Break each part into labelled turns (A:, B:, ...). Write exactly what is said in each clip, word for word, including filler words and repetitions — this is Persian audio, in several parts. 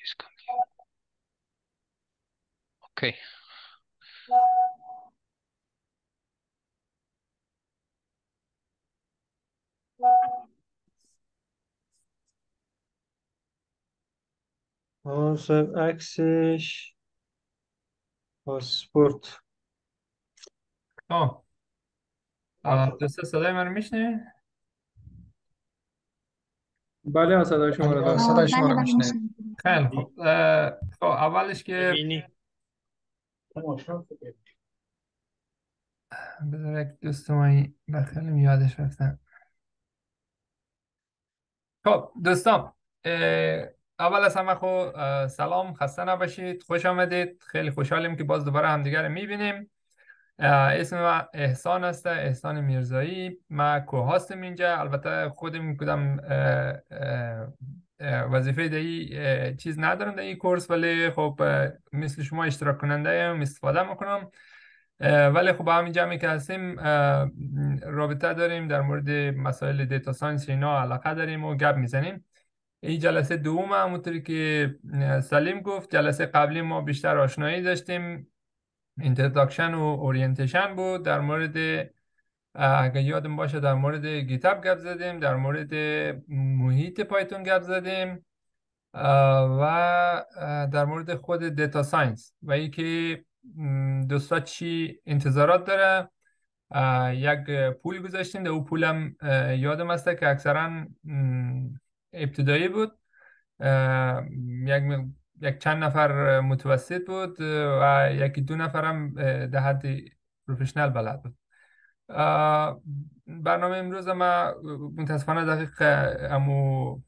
A: چیز کنم. اوکی.
B: آه صاحب عکسش پاسپورت.
A: آه آه، دوست صدای من میشنه؟
B: بله صدای شما
A: بله
B: رو
A: آه،
B: دارم.
A: صدای شما
C: بله
A: رو
C: بله
A: میشنه.
C: میشنم.
A: خیلی خوب. اه، خب اولش که
B: ببینی.
A: بذار یک دوست مایی بخیلی یادش رفتم. خب دوستان، اه، اول از همه خو اه، سلام، خسته نباشید، خوش آمدید. خیلی خوشحالیم که باز دوباره همدیگر رو میبینیم. اسم من احسان است، احسان میرزایی. من کوهاستم اینجا. البته خودم کدام اه، اه، اه، وظیفه دهی اه، چیز ندارم در این کورس، ولی خب اه، مثل شما اشتراک کننده ام، استفاده میکنم. اه، ولی خب همین جمعی که هستیم اه، رابطه داریم در مورد مسائل دیتا ساینس، اینا علاقه داریم و گپ میزنیم. این جلسه دوم، همونطوری که اه، سلیم گفت، جلسه قبلی ما بیشتر آشنایی داشتیم، اینترداکشن و اورینتیشن بود. در مورد اه، اگه یادم باشه در مورد گیتاب گپ زدیم، در مورد محیط پایتون گپ زدیم، اه، و اه، در مورد خود دیتا ساینس و اینکه م، دوستا چی انتظارات داره. اه، یک پول گذاشتیم، در او پولم اه، یادم است که اکثرا م، ابتدایی بود. اه، یک مق- یک چند نفر متوسط بود و یکی دو نفرم اه، در حد پروفشنال بلد بود. اه، برنامه امروز ما متاسفانه دقیق امو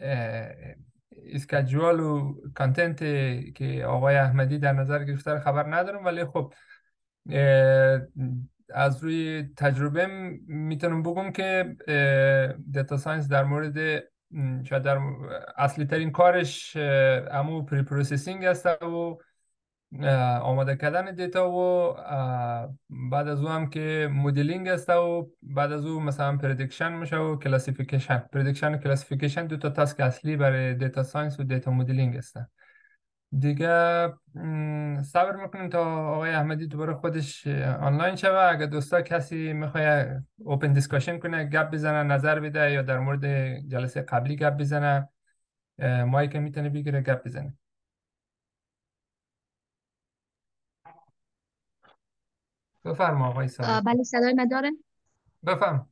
A: اسکجوال و کانتنت که آقای احمدی در نظر گرفته رو خبر ندارم، ولی خب اه، از روی تجربه میتونم بگم که دیتا ساینس در مورد م، شاید در اصلی ترین کارش اه، امو پری پروسسینگ است و اه، آماده کردن دیتا و اه، بعد از او هم که مدلینگ است و بعد از او مثلا پردیکشن میشه و کلاسیفیکیشن. پردیکشن و کلاسیفیکیشن دو تا تاسک اصلی برای دیتا ساینس و دیتا مدلینگ است. دیگه م، صبر میکنیم تا آقای احمدی دوباره خودش اه، آنلاین شوه. اگه دوستا کسی میخواد اوپن دیسکاشن کنه، گپ بزنه، نظر بده، یا در مورد جلسه قبلی گپ بزنه، اه، مایک میتونه بگیره گپ بزنه. بفرما آقای
C: آه،
A: صادق.
C: بله صدای من داره.
A: بفرم.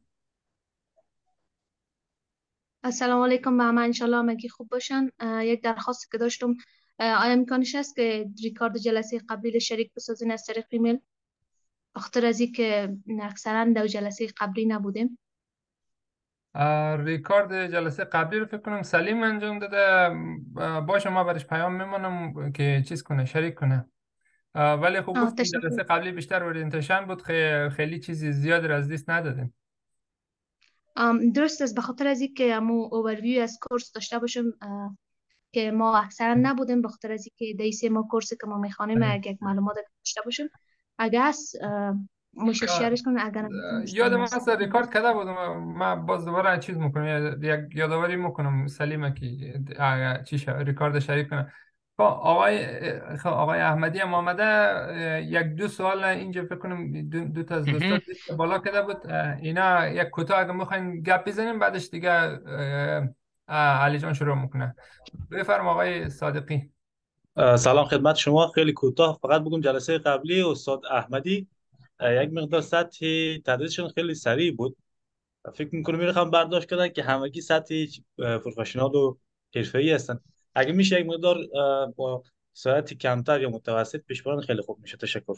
C: السلام علیکم به همه، انشالله همگی خوب باشن. آه، یک درخواستی که داشتم، آه، آیا امکانش هست که ریکارد جلسه قبلی رو شریک بسازین از طریق ایمیل؟ بخاطر از اینکه اکثرا در جلسه قبلی نبودیم.
A: اه، ریکارد جلسه قبلی رو فکر کنم سلیم انجام داده. اه، باشه، ما برش پیام میمونم که چیز کنه، شریک کنه. اه، ولی خب
C: آه،
A: گفتیم
C: تشکر.
A: جلسه قبلی بیشتر اورینتیشن بود، خی- خیلی چیزی زیاد را از دست ندادیم.
C: آم، درست است، بخاطر از اینکه امو اوورویو از کورس داشته باشم، آه، که ما اکثرا نبودیم، بخاطر از اینکه دیسی ما کورسی که ما میخوانیم
A: آره.
C: اگه یک معلومات داشته باشم، اگه هست میشه
A: اه،
C: شیرش کنه، اگر نمیتونیم
A: یادم
C: استفاده
A: هست ریکارد کرده بودم. من باز دوباره چیز میکنم، یک یادآوری میکنم سلیمه که اه، چی شد ریکارد شریک کنه. خب آقای خب آقای احمدی هم آمده. اه، یک دو سوال اینجا فکر کنم دو, دو تا از دوستان مهم. دست بالا کرده بود. اه، اینا یک کوتاه اگه میخواین گپ بزنیم، بعدش دیگه اه، اه، علی جان شروع میکنه. بفرم آقای صادقی.
D: اه، سلام خدمت شما. خیلی کوتاه فقط بگم جلسه قبلی استاد احمدی اه، یک مقدار سطح تدریسشون خیلی سریع بود. فکر میکنم این رقم برداشت کردن که همگی سطح اه، پروفشنال و حرفه‌ای هستن. اگه میشه یک مقدار اه، با سرعت کمتر یا متوسط پیش برن خیلی خوب میشه. تشکر.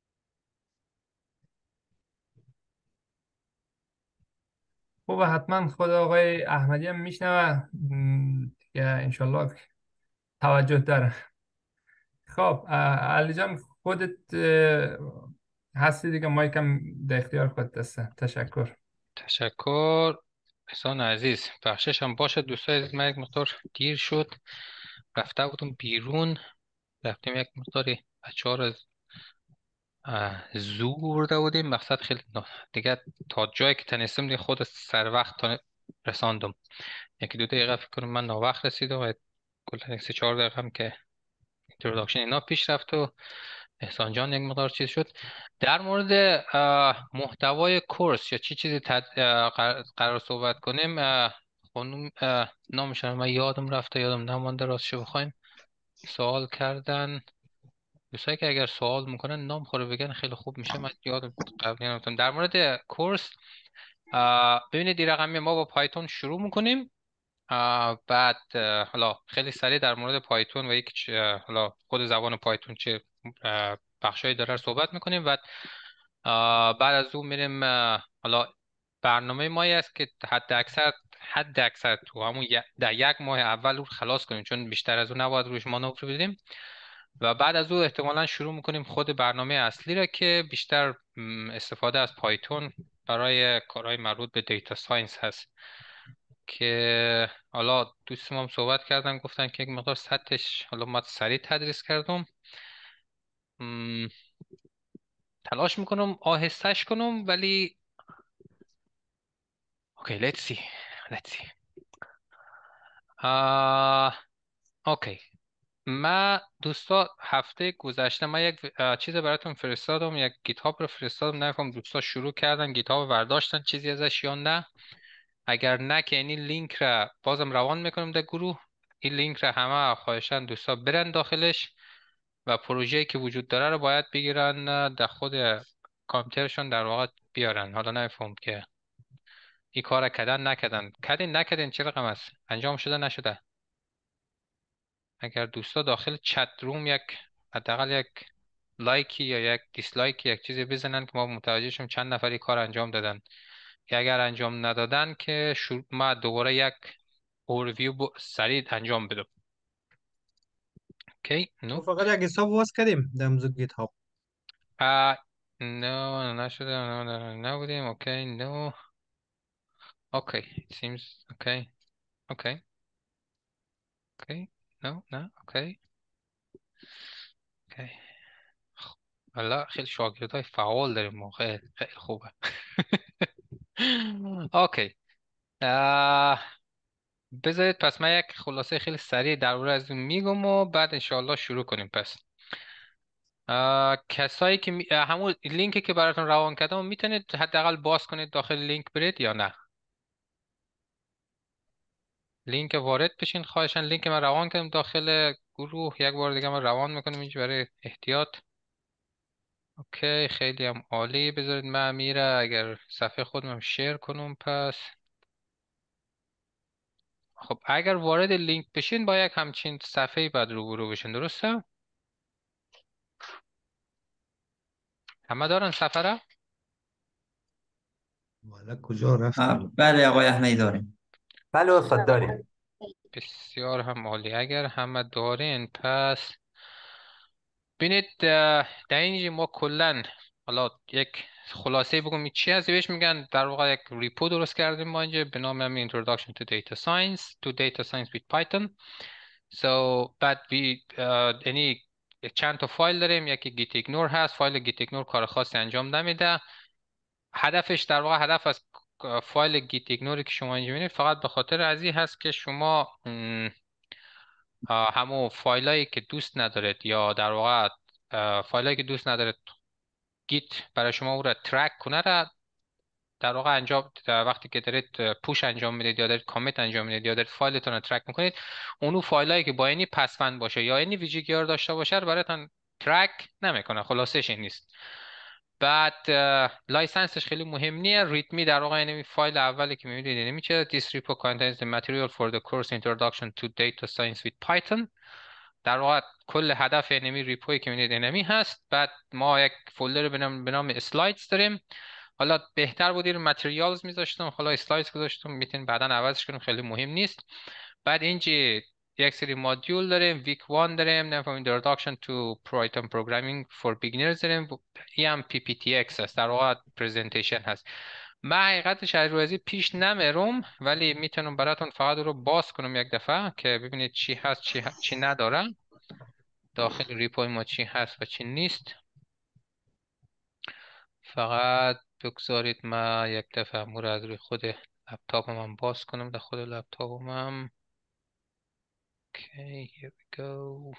A: خب حتما خود آقای احمدی هم میشنوه دیگه، انشالله توجه داره. خب اه، علی جان، خودت اه، هستی دیگه، مایکم در اختیار خودت است. تشکر.
E: تشکر. احسان عزیز، بخشش هم باشه. دوستای عزیز، من یک مقدار دیر شد، رفته بودم بیرون. رفتیم یک مقداری بچه ها رو از اه، زو برده بودیم. مقصد خیلی نه. دیگه تا جایی که تنستم دیگه خود سر وقت تا رساندم. یکی دو دقیقه فکر کنم من ناوقت رسیدم و کلا یک سه چهار دقیقه هم که اینتروداکشن اینا پیش رفت و احسان جان یک مقدار چیز شد. در مورد اه، محتوای کورس یا چی چیزی تد... اه، قرار قرار صحبت کنیم، اه، خانم اه، نامشون من یادم رفته، یادم نمانده راستش بخوایم. سوال کردن دوستایی که اگر سوال میکنن نام خود رو بگن خیلی خوب میشه. من یادم قبلی نمیتونم. در مورد کورس اه، ببینید این رقمی ما با پایتون شروع میکنیم. آه، بعد اه، حالا خیلی سریع در مورد پایتون و یک چ- اه، حالا خود زبان پایتون چه اه، بخشایی داره رو صحبت میکنیم. بعد اه، بعد از اون میریم اه، حالا برنامه مایی است که حد اکثر حد اکثر تو همون ی- در یک ماه اول رو خلاص کنیم، چون بیشتر از اون نباید روش مانور بدیم. و بعد از اون احتمالا شروع میکنیم خود برنامه اصلی را که بیشتر م، استفاده از پایتون برای کارهای مربوط به دیتا ساینس هست، که حالا دوستم هم صحبت کردن گفتن که یک مقدار سطحش حالا ما سریع تدریس کردم. م، تلاش میکنم آهستش کنم ولی اوکی let's see let's see آه، اوکی. ما دوستا هفته گذشته من یک اه، چیز براتون فرستادم، یک گیتاب رو فرستادم. نمیدونم دوستا شروع کردن گیتاب رو برداشتن چیزی ازش یا نه. اگر نه که این لینک را بازم روان میکنم در گروه. این لینک را همه خواهشان دوستا برن داخلش و پروژه‌ای که وجود داره رو باید بگیرن اه، در خود کامپیوترشون در واقع بیارن. حالا نمیفهم که این کار کردن نکردن کردین نکردین چه رقم است، انجام شده نشده. اگر دوستا داخل چت روم یک حداقل یک لایکی یا یک دیسلایکی یک چیزی بزنن که ما متوجه شیم چند نفری کار انجام دادن، که اگر انجام ندادن که شروع ما دوباره یک اورویو ب... سریع انجام بدم. اوکی
B: ما
E: نو
B: فقط یک حساب باز کردیم در موضوع گیت هاب.
E: ا نه نشده نه نه نبودیم. اوکی نو اوکی it seems اوکی اوکی اوکی نو نه اوکی اوکی. حالا خیلی شاگردای فعال داریم ما، خیلی خیلی خوبه. اوکی اه، بذارید پس من یک خلاصه خیلی سریع درباره از اون میگم و بعد انشاءالله شروع کنیم. پس اه، کسایی که می... اه، همون لینکی که براتون روان کردم میتونید حداقل باز کنید داخل لینک برید یا نه. لینک وارد بشین خواهشن. لینک من روان کردم داخل گروه، یک بار دیگه من روان میکنم اینجا برای احتیاط. اوکی خیلی هم عالی. بذارید من میره اگر صفحه خودم شیر کنم. پس خب اگر وارد لینک بشین با یک همچین صفحه بعد روبرو بشین، درسته؟ همه دارن صفحه را؟
B: والا کجا
F: آه،
B: رفتم؟
F: بله آقای احمدی داریم.
G: بله استاد داریم.
E: بسیار هم عالی. اگر همه دارین پس ببینید اه، در اینجا ما کلا حالا یک خلاصه بگم این چی هست. بهش میگن در واقع یک ریپو درست کردیم ما اینجا به نام همین Introduction to Data Science to Data Science with Python. So بعد بی اه، یعنی چند تا فایل داریم. یکی گیت ایگنور هست. فایل گیت ایگنور کار خاصی انجام نمیده. هدفش در واقع هدف از فایل گیت ایگنوری که شما اینجا میبینید فقط به خاطر از این هست که شما م، اه، همون فایلایی که دوست ندارید یا در واقع اه، فایلایی که دوست ندارید گیت برای شما او را ترک کنه را در واقع انجام در وقتی که دارید پوش انجام میدید یا دارید کامیت انجام میدید یا دارید فایلتون رو ترک میکنید، اونو فایلایی که با اینی پسوند باشه یا اینی ویژگی رو داشته باشه رو براتون ترک نمیکنه. خلاصش این نیست. بعد اه، لایسنسش خیلی مهم نیه. ریدمی در واقع اینمی فایل اولی که میبینید اینمی چه this repo contains the material for the course introduction to data science with Python. در واقع کل هدف اینمی ریپوی که میبینید اینمی هست. بعد ما یک فولدر به نام به نام اسلایدز داریم. حالا بهتر بود این متریالز میذاشتم، حالا اسلایدز گذاشتم، میتونیم بعدا عوضش کنیم، خیلی مهم نیست. بعد اینجا یک سری مادیول داریم. ویک وان داریم نمیدونم introduction to Python programming for beginners داریم. این هم پی پی تی ایکس هست، در واقع پرزنتیشن هست. من حقیقتش از روزی پیش نمیروم ولی میتونم براتون فقط رو باز کنم یک دفعه که ببینید چی هست چی, ه... چی نداره داخل ریپوی ما، چی هست و چی نیست. فقط بگذارید ما یک دفعه مور از روی خود لپتاپم هم باز کنم. در خود لپتاپم هم Okay, here we go.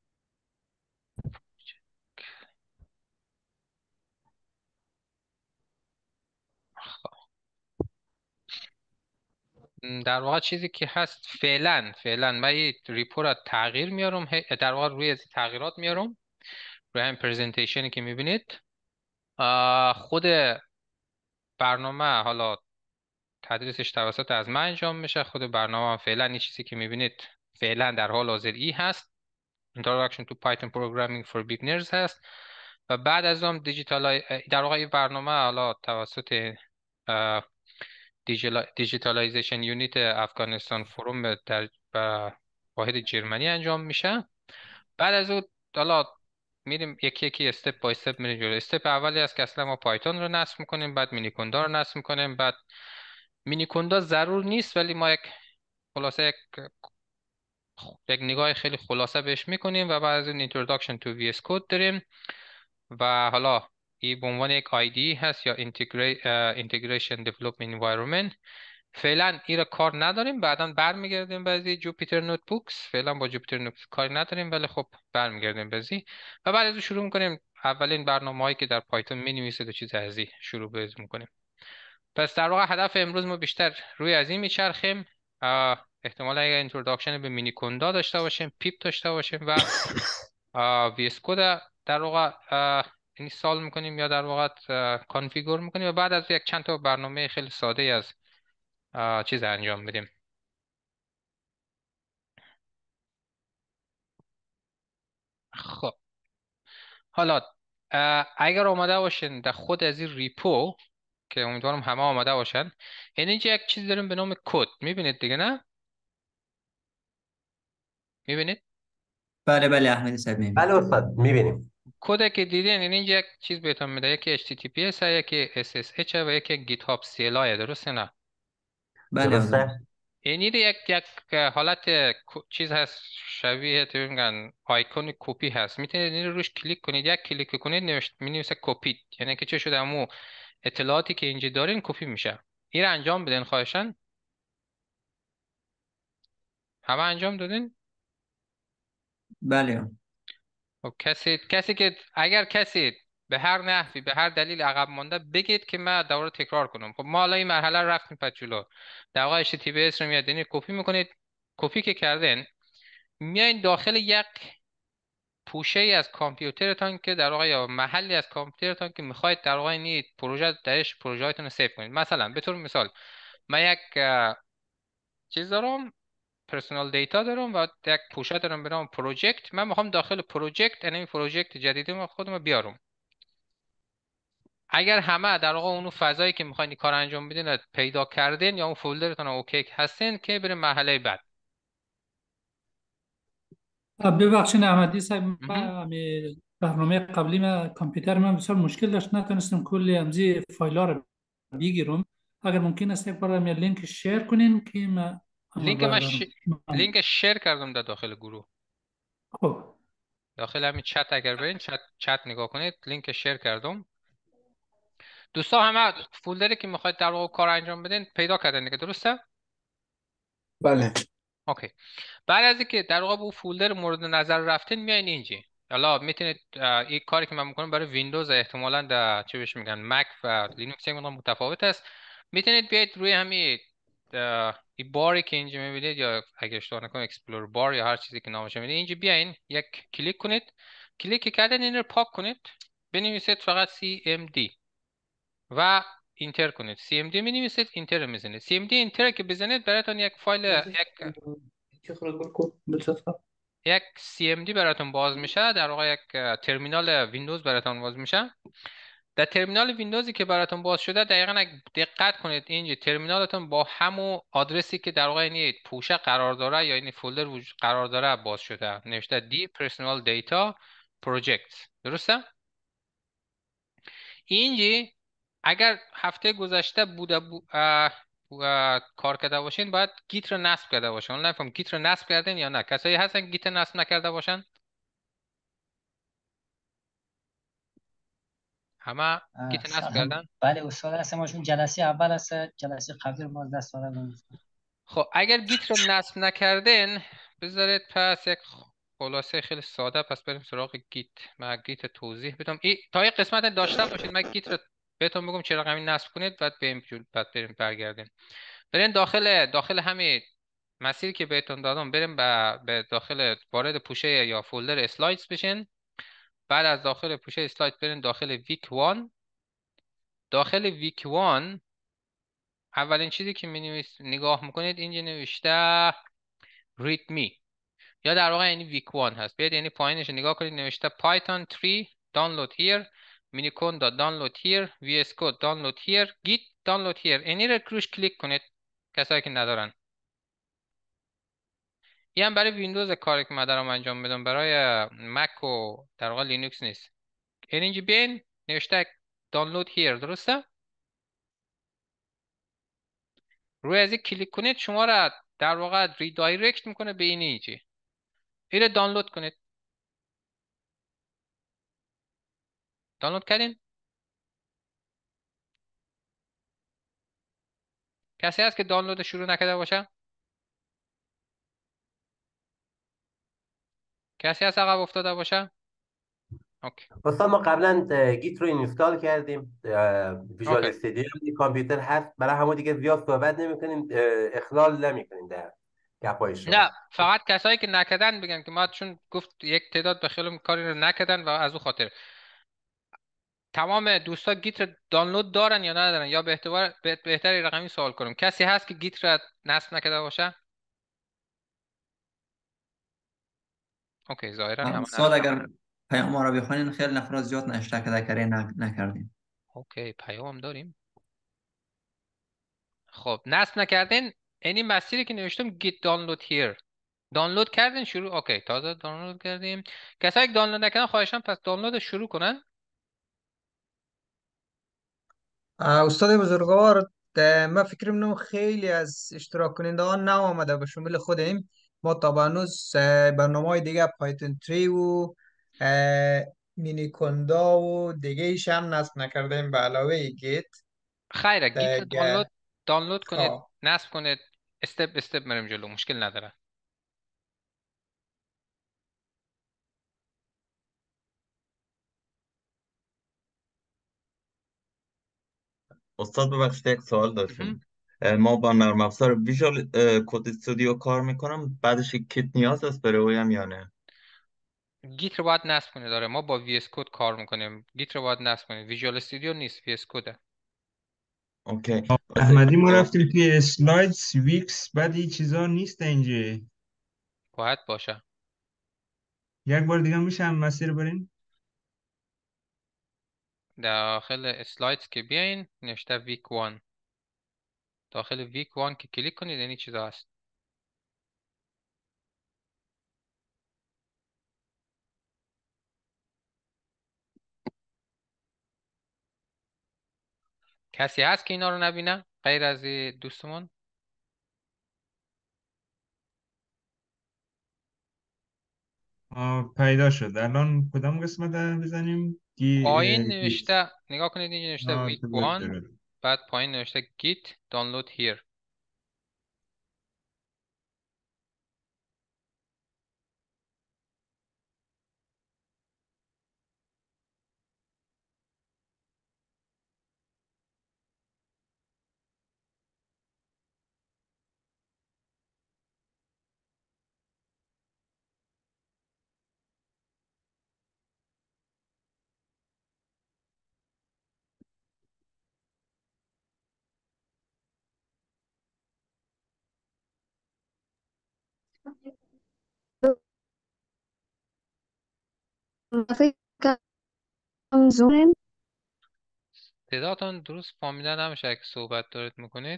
E: در واقع چیزی که هست فعلا فعلا من یه ریپورت تغییر میارم، در واقع روی از تغییرات میارم روی همین پرزنتیشنی که میبینید. خود برنامه حالا تدریسش توسط از من انجام میشه. خود برنامه هم فعلا این چیزی که میبینید فعلا در حال حاضر ای هست، Introduction to Python Programming for Beginners هست. و بعد از اون دیجیتال در واقع این برنامه حالا توسط دیجیتالایزیشن یونیت افغانستان فروم در واحد جرمنی انجام میشه. بعد از اون حالا میریم یکی یکی استپ بای استپ میریم جلو. استپ اولی است که اصلا ما پایتون رو نصب میکنیم، بعد مینیکوندا رو نصب میکنیم. بعد مینیکوندا ضرور نیست ولی ما یک خلاصه یک یک نگاه خیلی خلاصه بهش میکنیم و بعد از اون introduction to وی اس Code داریم و حالا این به عنوان یک آی دی هست یا Integration Development Environment. فعلا این را کار نداریم، بعدا برمیگردیم بعضی جوپیتر نوتبوکس. فعلا با جوپیتر نوتبوکس کاری نداریم ولی خب برمیگردیم بعضی و بعد از اون شروع میکنیم اولین برنامه‌هایی که در پایتون می‌نویسید و چیز از این شروع بهش میکنیم. پس در واقع هدف امروز ما بیشتر روی از این میچرخیم. احتمالا اگر اینتروداکشن به مینی کندا داشته باشیم، پیپ داشته باشیم و وی اس کد در واقع اینستال میکنیم یا در واقع کانفیگور میکنیم و بعد از یک چند تا برنامه خیلی ساده از چیز انجام میدیم. خب حالا اگر آمده باشین در خود از این ریپو که امیدوارم همه آمده باشن، این اینجا یک چیز داریم به نام کد، میبینید دیگه نه؟ میبینید؟
F: بله بله احمدی صاحب میبینیم.
G: بله استاد میبینیم.
E: کد که دیدین این اینجا یک چیز بهتون میده، یکی اچ تی تی پی اس یکی اس اس اچ و یکی گیت هاب سی ال آی. درسته نه؟
F: بله
G: درسته؟
E: این یک یک حالت چیز هست شبیه تو میگن آیکون کپی هست. میتونید این رو روش کلیک کنید، یک کلیک کنید نوشت مینویسه کپی، یعنی که چه شده امو اطلاعاتی که اینجا دارین کپی میشه. این رو انجام بدین خواهشاً. همه انجام دادین؟
F: بله.
E: خب کسی کسی که اگر کسی به هر نحوی به هر دلیل عقب مانده بگید که من دوباره تکرار کنم. خب ما حالا این مرحله رو رفتیم پس جلو. در واقع اچ تی تی پی اس رو میاد یعنی کپی میکنید. کپی که کردین میایین داخل یک پوشه ای از کامپیوترتان که در واقع یا محلی از کامپیوترتان که میخواید در واقع این پروژه درش پروژه‌تون رو سیو کنید. مثلا به طور مثال من یک چیز دارم، پرسونال دیتا دارم و یک پوشه دارم به نام پروژکت. من میخوام داخل پروژکت یعنی پروژکت جدیدی خودم بیارم. اگر همه در واقع اون فضایی که میخواین این کار انجام بدین پیدا کردین یا اون فولدرتون اوکی هستین که بریم مرحله بعد.
H: ببخشید احمدی صاحب، من برنامه قبلی من کامپیوتر من بسیار مشکل داشت، نتونستم کلی امزی فایل رو بگیرم. اگر ممکن است یک بار من لینک شیر کنین که من
E: لینک من ش... لینک شیر کردم در داخل گروه.
H: خب
E: داخل همین چت اگر برین چت چت نگاه کنید لینک شیر کردم. دوستا همه فولدری که میخواید در واقع کار انجام بدین پیدا کردن دیگه، درسته؟
B: بله.
E: اوکی. بعد از اینکه در واقع به فولدر مورد نظر رفتین میاین اینجا. حالا میتونید این کاری که من میکنم برای ویندوز احتمالاً در چه بهش میگن مک و لینوکس یک متفاوت است. میتونید بیاید روی همین این باری که اینجا میبینید یا اگه اشتباه نکنم اکسپلور بار یا هر چیزی که نامش میبینید اینجا بیاین یک کلیک کنید. کلیک کردن این رو پاک کنید، بنویسید فقط سی ام دی و اینتر کنید. سی ام دی می‌نویسید، اینتر رو میزنید. سی ام دی اینتر که بزنید براتون یک فایل یک یک سی ام دی براتون باز میشه. در واقع یک ترمینال ویندوز براتون باز میشه. در ترمینال ویندوزی که براتون باز شده دقیقاً دقت کنید اینجا ترمینالتون با همون آدرسی که در واقع این پوشه قرار داره یا این فولدر قرار داره باز شده. نوشته دی پرسونال دیتا پروژکت. درسته؟ اینجا اگر هفته گذشته بوده بو... اه... اه... کار کرده باشین باید گیت رو نصب کرده باشین. اون نفهم گیت رو نصب کردین یا نه؟ کسایی هستن گیت نصب نکرده باشن؟ همه گیت نصب کردن؟
I: بله استاد هستم. ماشون جلسه اول است، جلسه قبلی ما دست دارم.
E: خب اگر گیت رو نصب نکردین بذارید پس یک خلاصه خیلی ساده پس بریم سراغ گیت. من گیت توضیح بدم. ای تا یک قسمت داشته باشید من گیت رو بهتون بگم چه رقمی نصب کنید بعد بریم جلو، بعد بریم برگردیم. بریم داخل داخل همین مسیری که بهتون دادم بریم به به داخل وارد پوشه یا فولدر اسلایدز بشین. بعد از داخل پوشه اسلاید برین داخل ویک وان. داخل ویک وان اولین چیزی که می نگاه میکنید اینجا نوشته read me یا در واقع یعنی ویک وان هست. بیاید یعنی پایینش نگاه کنید نوشته Python three download here, Miniconda download here, V S Code download here, Git download here. یعنی رو روش کلیک کنید کسایی که ندارن. این هم برای ویندوز کاری که من دارم انجام میدم، برای مک و در واقع لینوکس نیست. یعنی اینجا بیاین نوشته download here، درسته؟ روی از این کلیک کنید شما را در واقع ریدایرکت میکنه به این اینجی. این دانلود کنید. دانلود کردین؟ کسی هست که دانلود شروع نکرده باشه؟ کسی هست عقب افتاده باشه؟ اوکی.
G: استاد ما قبلا گیت رو اینستال کردیم، ویژوال
E: اوکی.
G: استودیو کامپیوتر هست، برای همون دیگه زیاد صحبت نمی‌کنیم، اخلال نمی‌کنیم در گپای شما.
E: نه فقط کسایی که نکردن بگن که ما چون گفت یک تعداد به خیلی کاری رو نکردن و از اون خاطر. تمام دوستا گیت رو دانلود دارن یا ندارن یا به اعتبار بهتری رقمی سوال کنم کسی هست که گیت رو نصب نکرده باشه؟ اوکی ظاهرا همه
F: استاد
E: نصب.
F: اگر پیام ما را بخوانین خیلی نفرات زیاد نشته که کاری نکردیم.
E: اوکی پیام داریم. خب نصب نکردین این مسیری که نوشتم گیت دانلود هیر دانلود کردین شروع. اوکی تازه دانلود کردیم. کسایی که دانلود نکردن خواهشم پس دانلود شروع کنن.
J: استاد بزرگوار، ما فکر می‌کنم خیلی از اشتراک کننده ها نو آمده به شمول خودیم. ما تا به هنوز برنامه های دیگه پایتون تری و مینی کندا و دیگه ایش هم نصب نکردیم به علاوه گیت.
E: خیره گیت رو دانلود دانلود کنید
J: خب.
E: نصب کنید استپ استپ بریم جلو مشکل نداره.
K: استاد ببخشید یک سوال داشتیم. ما با نرم افزار ویژوال کد استودیو کار میکنم، بعدش یک کیت نیاز است برای اویم یا نه؟
E: گیت رو باید نصب کنید. داره ما با وی اس کد کار میکنیم. گیت رو باید نصب کنید. ویژوال استودیو نیست، وی اس کده.
K: اوکی.
L: احمدی ما رفتیم توی اسلایدز ویکس بعد این چیزا نیست اینجا.
E: باید باشه.
L: یک بار دیگه میشه هم مسیر برین؟
E: داخل اسلایدز که بیاین نوشته ویک وان. داخل ویک وان که کلیک کنید این چیزا هست. کسی هست که اینا رو نبینه غیر از دوستمون؟
L: پیدا شد. الان کدام قسمت بزنیم؟
E: پایین نوشته نگاه کنید اینجا نوشته ویک وان،
L: داره.
E: بعد پایین نوشته گیت دانلود هیر. صداتون درست فهمیده نمیشه اگه صحبت دارید میکنید.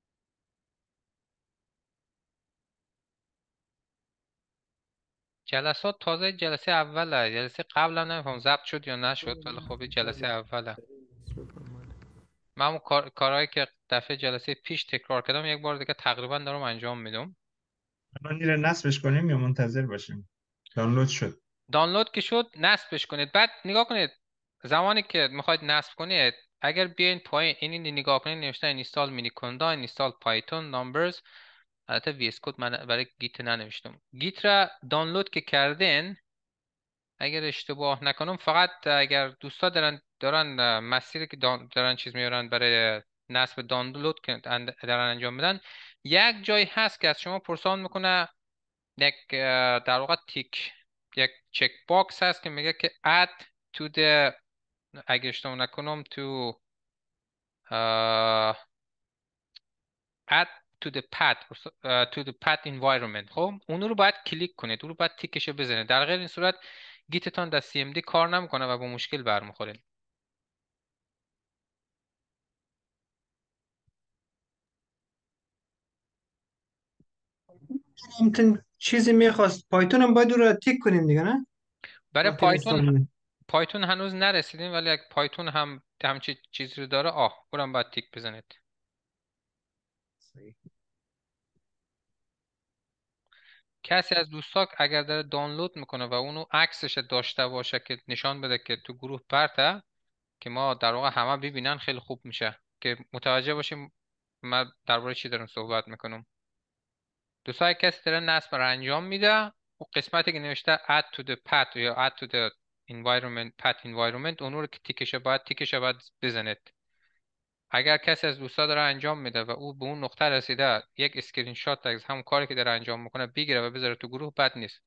E: جلسات تازه جلسه اوله. جلسه قبل هم نمیفهم ضبط شد یا نشد ولی خب جلسه اوله. من اون کار... کارهایی که دفعه جلسه پیش تکرار کردم یک بار دیگه تقریبا دارم انجام میدم.
L: الان این رو نصبش کنیم یا منتظر باشیم؟ دانلود شد.
E: دانلود که شد نصبش کنید. بعد نگاه کنید زمانی که میخواید نصب کنید اگر بیاین پایین این نگاه کنید نوشته اینستال مینی کندا، اینستال پایتون، نامبرز، البته وی اس کد من برای گیت ننوشتم. گیت را دانلود که کردین، اگر اشتباه نکنم فقط اگر دوستا دارن دارن مسیری که دان- دارن چیز میارن برای نصب دانلود که اند- دارن انجام میدن، یک جایی هست که از شما پرسان میکنه، یک اه، در واقع تیک، یک چک باکس هست که میگه که add to the، اگر اشتباه نکنم تو اه، add to the path اه، to the path environment. خب اون رو باید کلیک کنید، اون رو باید تیکش رو بزنید، در غیر این صورت گیتتان در سی ام دی کار نمیکنه و با مشکل برمیخورید.
J: همچنین چیزی میخواست پایتون هم باید او را تیک کنیم دیگه نه؟
E: برای
J: وقتی اینستال
E: پایتون
J: کنیم.
E: پایتون هنوز نرسیدیم، ولی اگه پایتون هم همچی چیزی رو داره، آه اونم باید تیک بزنید. کسی از دوستا اگر داره دانلود میکنه و اونو عکسش داشته باشه که نشان بده که تو گروه پرته، که ما در واقع همه ببینن، خیلی خوب میشه که متوجه باشیم من درباره چی دارم صحبت میکنم. دوستای کسی داره نصب رو انجام میده، و قسمتی که نوشته add to the path یا add to the environment path environment، اون رو که تیکشه باید تیکشه باید بزنید. اگر کسی از دوستا داره انجام میده و او به اون نقطه رسیده، یک اسکرین شات از همون کاری که داره انجام میکنه بگیره و بذاره تو گروه، بد نیست.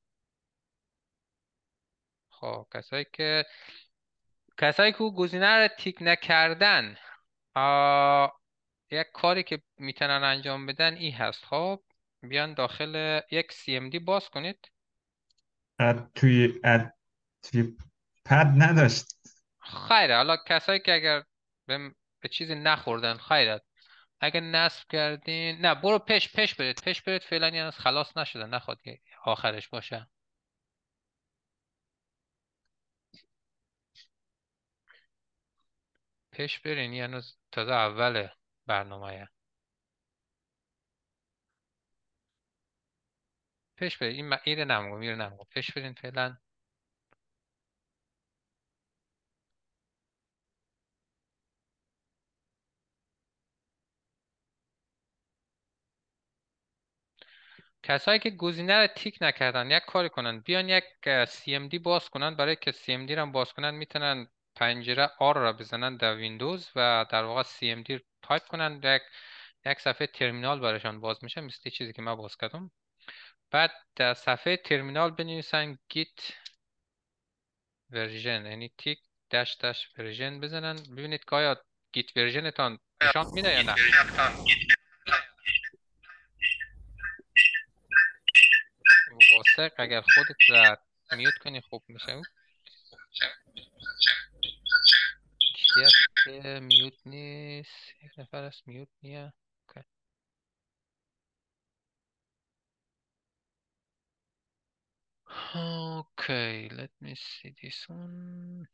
E: خب کسایی که کسایی که او گزینه رو تیک نکردن، آ... یک کاری که میتونن انجام بدن ای هست. خب بیان داخل یک سی ام دی باز کنید.
L: اد توی اد توی پد نداشت.
E: خیره، حالا کسایی که اگر به, به چیزی نخوردن، خیره اگر نصب کردین، نه برو پش پش برید پش برید فعلا، یعنی خلاص نشده، نخواد که آخرش باشه. پش برین، یعنی تازه اول برنامه. پش برید، این ایره نمگو میره نمگو پش برین فعلا. کسایی که گزینه رو تیک نکردن، یک کاری کنن، بیان یک سی ام دی باز کنن. برای که سی ام دی رو باز کنن میتونن پنجره آر را بزنن در ویندوز و در واقع سی ام دی رو تایپ کنن، یک یک صفحه ترمینال برایشان باز میشه، مثل چیزی که من باز کردم. بعد در صفحه ترمینال بنویسن git version، یعنی تیک داش داش ورژن بزنن، ببینید که آیا گیت ورژنتان نشان میده یا نه. واسه اگر خودت را میوت کنی خوب میشه. کی هست که میوت نیست؟ یک نفر است میوت نیه. اوکی. Okay, let me see this one.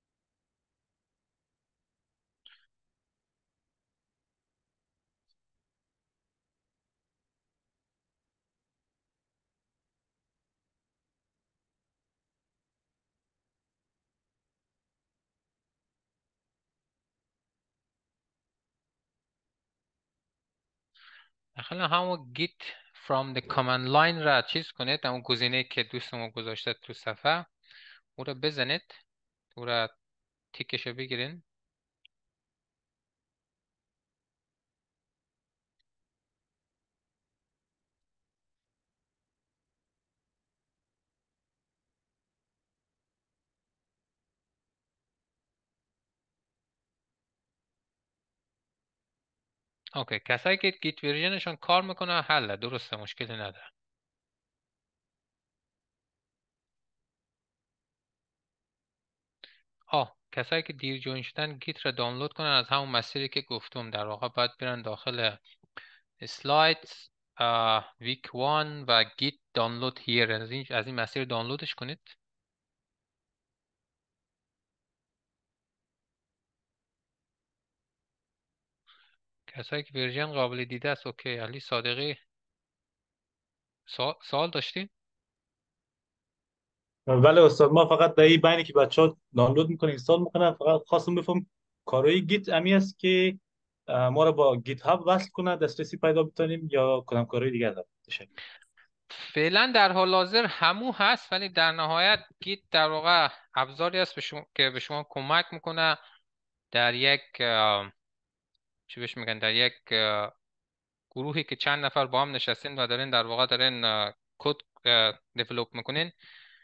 E: داخل همون git from the command line را چیز کنید، همون گزینه که دوستمون گذاشته تو صفحه، او را بزنید، او را تیکش رو بگیرین. اوکی، کسایی که گیت ورژنشون کار میکنه حله، درسته، مشکلی نداره. آه کسایی که دیر جوین شدن، گیت را دانلود کنن از همون مسیری که گفتم. در واقع باید برن داخل سلایدز ویک وان و گیت دانلود هیر، از این از این مسیر دانلودش کنید. کسایی که ورژن قابل دیده است، اوکی. علی صادقی سوال داشتین؟
D: بله استاد، ما فقط در این بینی که بچه ها دانلود میکنن اینستال میکنن، فقط خواستم بفهم کارهای گیت امی است که ما رو با گیت هاب وصل کنه دسترسی پیدا بتونیم یا کدام کارهای دیگه داره؟ تشکر.
E: فعلا در حال حاضر همو هست، ولی در نهایت گیت در واقع ابزاری است به شما که به شما کمک میکنه در یک اه، چی بهش میگن، در یک اه، گروهی که چند نفر با هم نشستین و دارین در واقع دارین اه، کد دیولپ میکنین،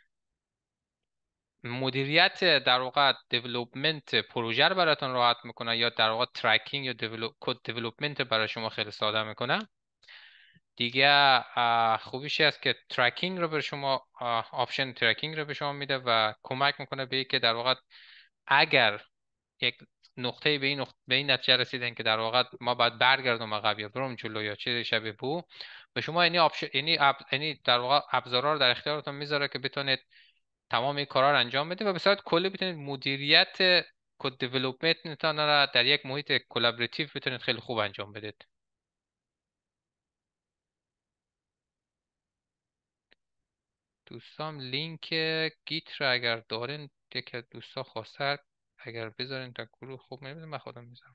E: مدیریت در واقع دیولپمنت پروژه رو براتون راحت میکنه، یا در واقع ترکینگ یا دیولپ کد دیولپمنت برای شما خیلی ساده میکنه. دیگه اه، خوبیش است که ترکینگ رو به شما اه، آپشن ترکینگ رو به شما میده و کمک میکنه به که در واقع اگر یک نقطه به این نقطه به این نتیجه رسیدن که در واقع ما باید برگردم عقب یا برم جلو یا چیز شبیه بو، به شما یعنی آپشن یعنی اپ یعنی در واقع ابزارا رو در اختیارتون میذاره که بتونید تمام این کارا رو انجام بدید و به صورت کلی بتونید مدیریت کد دیولپمنت را در یک محیط کلابراتیو بتونید خیلی خوب انجام بدید. دوستان لینک گیت رو اگر دارین، یکی از دوستا خواسته اگر بذارین تا گروه خوب میبینیم من خودم میذارم.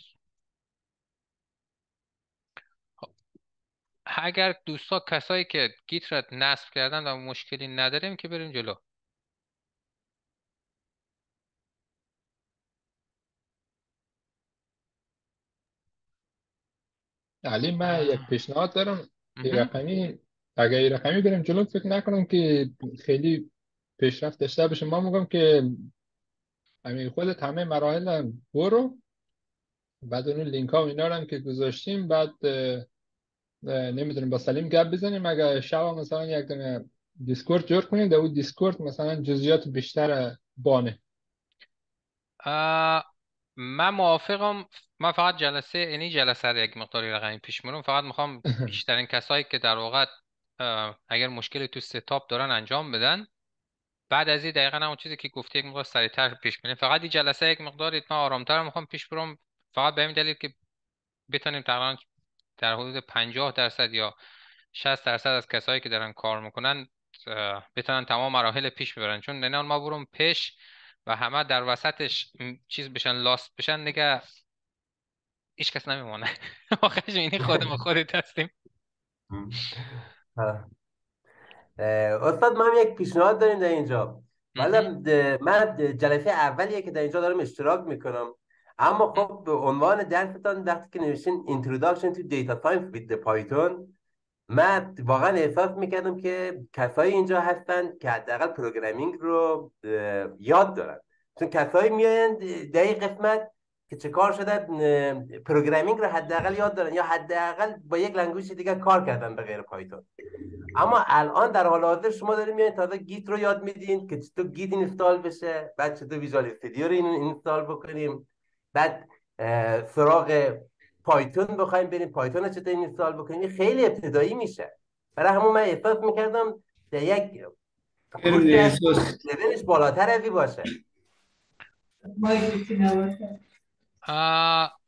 E: خب اگر دوستا کسایی که گیت را نصب کردن و مشکلی نداریم که بریم جلو.
M: علی من یک پیشنهاد دارم. این رقمی اگر این رقمی بریم جلو فکر نکنم که خیلی پیشرفت داشته باشه. ما میگم که همین خودت همه مراحل هم برو، بعد اون لینک ها و اینا رو هم که گذاشتیم بعد اه، اه، نمیدونم با سلیم گپ بزنیم. اگر شب هم مثلا یک دونه دیسکورد جور کنیم در اون دیسکورد مثلا جزئیات بیشتر بانه.
E: آه، من موافقم. من فقط جلسه یعنی جلسه رو یک مقداری رقمی پیش میرم. فقط میخوام بیشترین کسایی که در واقع اه، اگر مشکلی تو ستاپ دارن انجام بدن. بعد از این دقیقا همون چیزی که گفتی یک مقدار سریعتر پیش بریم. فقط این جلسه یک مقداری من آرامتر میخوام پیش برم، فقط به این دلیل که بتونیم تقریبا در حدود پنجاه درصد یا شصت درصد از کسایی که دارن کار میکنن اه، بتونن تمام مراحل پیش ببرن. چون نه ما برم پیش و همه در وسطش م، چیز بشن لاست بشن دیگه هیچ کس نمیمونه. آخرش اینی خودم خودت هستیم.
G: اه. اه، استاد ما هم یک پیشنهاد داریم در اینجا. والا د- من د- جلسه اولیه که در اینجا دارم اشتراک میکنم، اما خب به عنوان درستان وقتی که نوشتین Introduction to Data Science with the Python، من واقعا احساس میکردم که کسایی اینجا هستن که حداقل پروگرامینگ رو اه، یاد دارن. چون کسایی میاین در این قسمت که چه کار شده اه، پروگرامینگ رو حداقل یاد دارن یا حداقل با یک لنگویج دیگه کار کردن به غیر پایتون. اما الان در حال حاضر شما دارین میاین تازه گیت رو یاد میدین که چطور گیت اینستال بشه، بعد چطور ویژوال استودیو رو اینستال بکنیم، بعد اه، سراغ پایتون بخوایم بریم پایتون رو چطور اینستال بکنیم. این خیلی ابتدایی میشه. برای همون من احساس میکردم در یک کورسی هست لولش بالاتر از این باشه.
E: آه،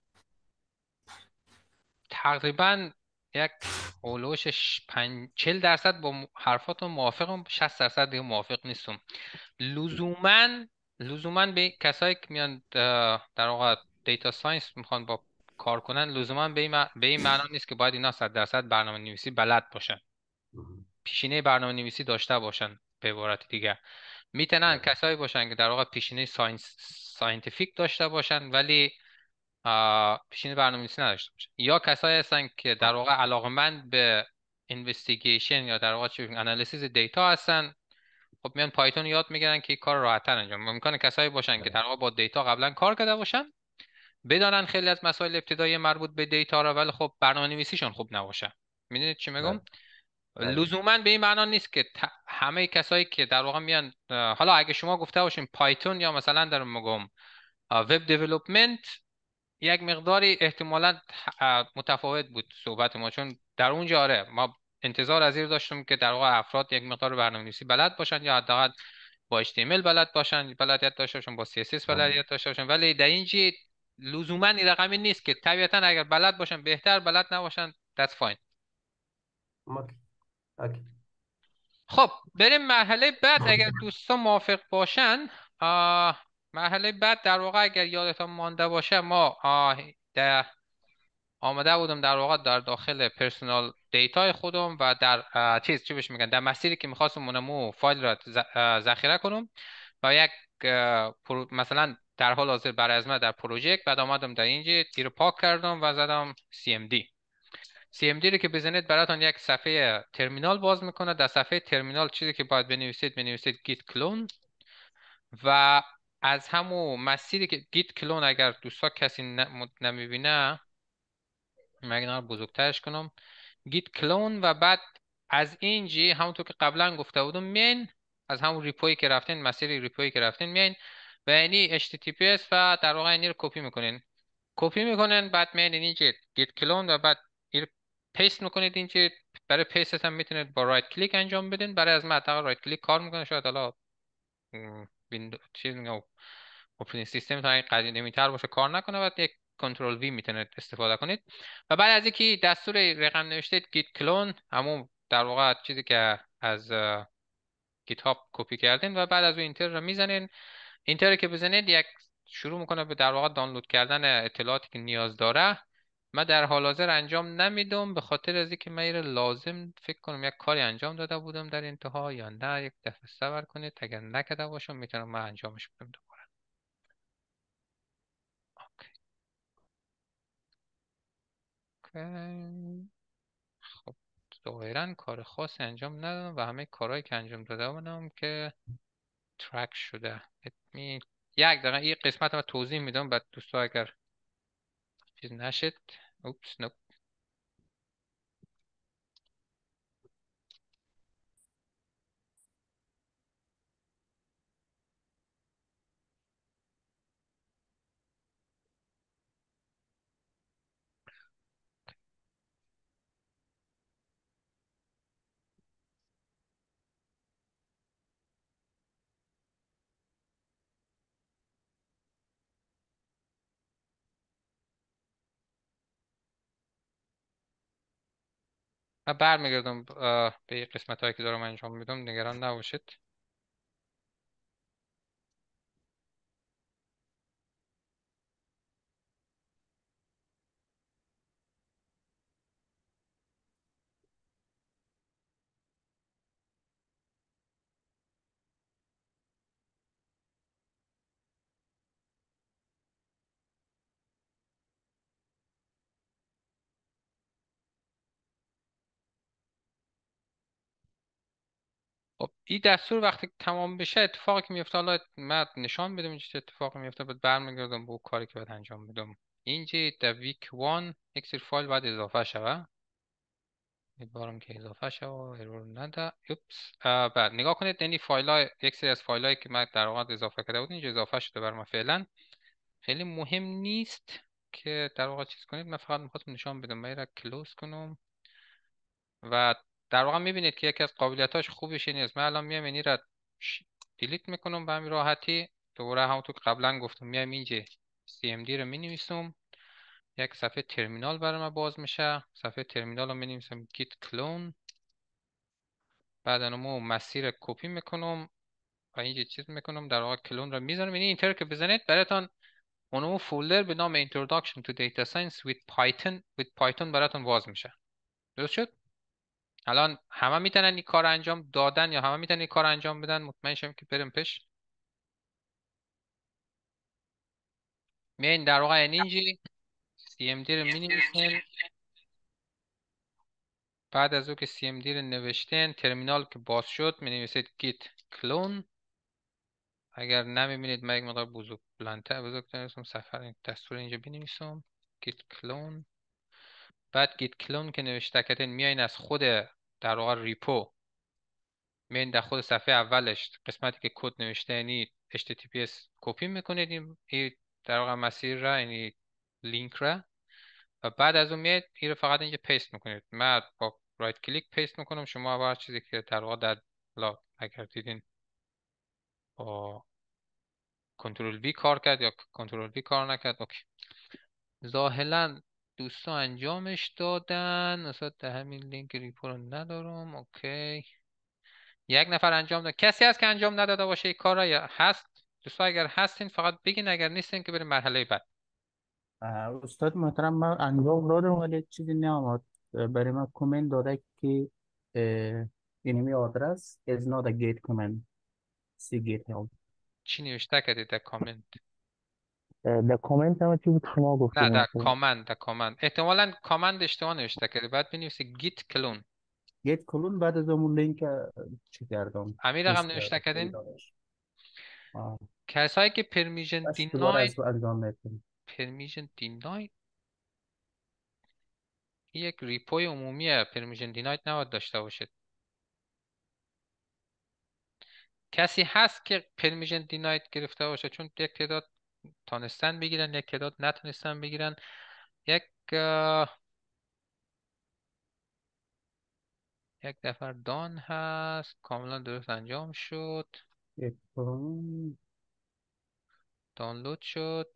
E: تقریبا یک اولوش ش- پنج چل درصد با م- حرفاتون موافقم، شصت درصد دیگه موافق نیستم. لزوما لزوما به کسایی که میان اه، در واقع دیتا ساینس میخوان با کار کنن، لزوما به این مع- به این معنا نیست که باید اینا صد درصد برنامه نویسی بلد باشن، پیشینه برنامه نویسی داشته باشن. به عبارت دیگه میتونن کسایی باشن که در واقع پیشینه ساینس ساینتیفیک داشته باشن ولی آه، پیشینه برنامه‌نویسی نداشته باشن، یا کسایی هستن که در واقع علاقمند به اینوستیگیشن یا در واقع چی انالیسیس دیتا هستن. خب میان پایتون یاد میگیرن که این کار راحت‌تر انجام. ممکنه کسایی باشن که در واقع با دیتا قبلا کار کرده باشن، بدانن خیلی از مسائل ابتدایی مربوط به دیتا را، ولی خب برنامه‌نویسیشون خوب نباشه. میدونید چی میگم؟ لزوما به این معنا نیست که ت- همه کسایی که در واقع میان اه، حالا اگه شما گفته باشین پایتون یا مثلا در میگم وب دیولپمنت، یک مقداری احتمالا اه، متفاوت بود صحبت ما. چون در اونجا آره ما انتظار از این داشتیم که در واقع افراد یک مقدار برنامه‌نویسی بلد باشن یا حداقل با اچ تی ام ال بلد باشن، بلدیت داشته باشن، با سی اس اس بلدیت داشته باشن. ولی در اینجا لزوما این رقمی نیست که طبیعتا اگر بلد باشن بهتر، بلد نباشن that's fine.
G: اوکی. اوکی.
E: خب بریم مرحله بعد اگر دوستان موافق باشن. آه، مرحله بعد در واقع اگر یادتان مانده باشه ما آه، در آمده بودم در واقع در داخل پرسونال دیتای خودم و در اه، چیز چی بهش میگن، در مسیری که میخواستم اونمو فایل را ز- اه، ذخیره کنم و یک اه، پرو- مثلا در حال حاضر برای از من در پروژکت، بعد آمدم در اینجا تیر پاک کردم و زدم سی ام دی. سی ام دی رو که بزنید براتون یک صفحه ترمینال باز میکنه. در صفحه ترمینال چیزی که باید بنویسید بنویسید گیت کلون و از همون مسیری که گیت کلون، اگر دوستا کسی نمیبینه من اینا رو بزرگترش کنم، گیت کلون و بعد از اینجی همونطور که قبلا گفته بودم میین از همون ریپویی که رفتین، مسیر ریپویی که رفتین میین و یعنی اچ تی تی پی اس و در واقع اینی رو کپی میکنین کپی میکنین بعد میین اینجا گیت کلون و بعد این پیست میکنید اینجا. برای پیست هم میتونید با رایت کلیک انجام بدین. برای از من حداقل رایت کلیک کار میکنه، شاید حالا م، ویندو چیز میگم اپراتینگ سیستم تا این قدیمی تر باشه کار نکنه، بعد یک کنترل وی میتونید استفاده کنید و بعد از اینکه دستور رقم نوشتید گیت کلون، همون در واقع چیزی که از گیت هاب کپی کردین و بعد از اون اینتر رو میزنین. اینتر که بزنید یک شروع میکنه به در واقع دانلود کردن اطلاعاتی که نیاز داره. من در حال حاضر انجام نمیدم به خاطر از اینکه من ایره لازم فکر کنم یک کاری انجام داده بودم در انتها یا نه. یک دفعه صبر کنید، اگر نکرده باشم میتونم من انجامش بدم دوباره. اوکی. خب ظاهرا کار خاصی انجام ندادم و همه کارهایی که انجام داده بودم که ترک شده. می یک دقیقه این قسمت رو توضیح میدم بعد دوستا اگر چیز نشد. اوپس نو. من برمیگردم اه، به این قسمت هایی که دارم انجام میدم، نگران نباشید. خب این دستور وقتی که تمام بشه اتفاقی که میفته، حالا من نشان بدم چه اتفاقی میفته بعد برمیگردم به اون کاری که باید انجام میدم. اینجا در ویک وان یک سری فایل باید اضافه شوه. امیدوارم که اضافه شوه و ارور نده. اوپس. اه، بعد نگاه کنید یعنی فایل های یک سری از فایل هایی که من در واقع اضافه کرده بودم اینجا اضافه شده بر من. فعلا خیلی مهم نیست که در واقع چیز کنید. من فقط میخواستم نشان بدم. من را کلوز کنم و در واقع میبینید که یکی از قابلیتاش خوبش این است. من الان میام اینی را دیلیت میکنم به همین راحتی. دوباره همونطور که قبلا گفتم میام اینجا سی ام دی رو مینویسم. یک صفحه ترمینال برای من باز میشه. صفحه ترمینال رو مینویسم گیت کلون. بعد اونمو مسیر کپی میکنم و اینجا چیز میکنم در واقع کلون رو میزنم. یعنی اینتر که بزنید براتون اونمو فولدر به نام Introduction to Data Science with Python with Python براتون باز میشه. درست شد؟ الان همه میتونن این کار انجام دادن یا همه میتونن این کار انجام بدن؟ مطمئن شم که بریم پیش. میین در واقع اینجی سی ام دی رو مینویسین. بعد از او که سی ام دی رو نوشتین ترمینال که باز شد مینویسید git clone. اگر نمیبینید من یک مقدار بزرگ بلندتر بزرگتر نویسم صفحه دستور اینجا بنویسم git clone. بعد git clone که نوشته کردین میایین از خود در واقع ریپو میایین در خود صفحه اولش قسمتی که کد نوشته یعنی اچ تی تی پی اس کپی میکنید این در واقع مسیر را یعنی لینک را و بعد از اون میاد این رو فقط اینجا پیست میکنید. من با رایت کلیک پیست میکنم. شما با هر چیزی که در واقع در لا اگر دیدین با کنترل وی کار کرد یا کنترل وی کار نکرد. اوکی. ظاهرا دوستا انجامش دادن. اصلا در همین لینک ریپو رو ندارم. اوکی. یک نفر انجام داد. کسی هست که انجام نداده باشه این کار را یا هست؟ دوستا اگر هستین فقط بگین، اگر نیستین که بریم مرحله بعد.
N: اه، استاد محترم، من انجام دادم ولی چیزی نیامد. اه، برای من کامنت داده که اه، enemy address is not a gate command. see gate help.
E: چی نوشته کردی در کامنت؟
N: اه، در کامنت هم چی بود شما
E: نه،
N: گفتید
E: در
N: مثلا
E: کامند در کامند احتمالاً کامند اشتباه نوشته کردی. بعد بنویسی گیت کلون.
N: گیت کلون بعد از اون لینک اه، چی کردم
E: همین رقم
N: پست
E: نوشته
N: کردم
E: کردین.
N: آه.
E: کسایی که پرمیژن
N: باش دوباره
E: دیناید
N: از انجام میتونیم.
E: پرمیژن دیناید یک ریپوی عمومیه. پرمیژن دیناید نباید داشته باشید. کسی هست که پرمیژن دیناید گرفته باشه؟ چون یک تعداد تانستن بگیرن، یک تعداد نتونستن بگیرن. یک اه، یک دفعه دان هست کاملا درست انجام شد،
N: گیت کلون
E: دانلود شد.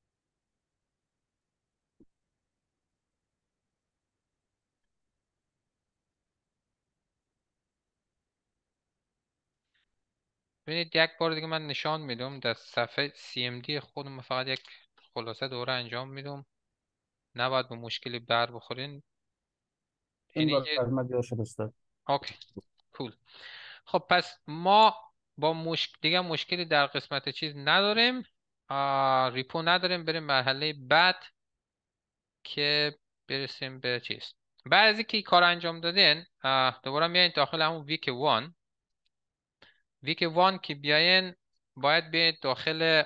E: ببینید یک بار دیگه من نشان میدم در صفحه سی ام دی خودم، فقط یک خلاصه دوره انجام میدم. نباید به مشکلی بر بخورین.
N: این
E: اینی
N: بار
E: که
N: از ما جا شد استاد.
E: اوکی کول. خب پس ما با مشک... دیگه مشکلی در قسمت چیز نداریم. آه... ریپو نداریم. بریم مرحله بعد که برسیم به چیز. بعد از اینکه این کار انجام دادین آه... دوباره میایین داخل همون ویک وان. ویک وان که بیاین باید بیاید داخل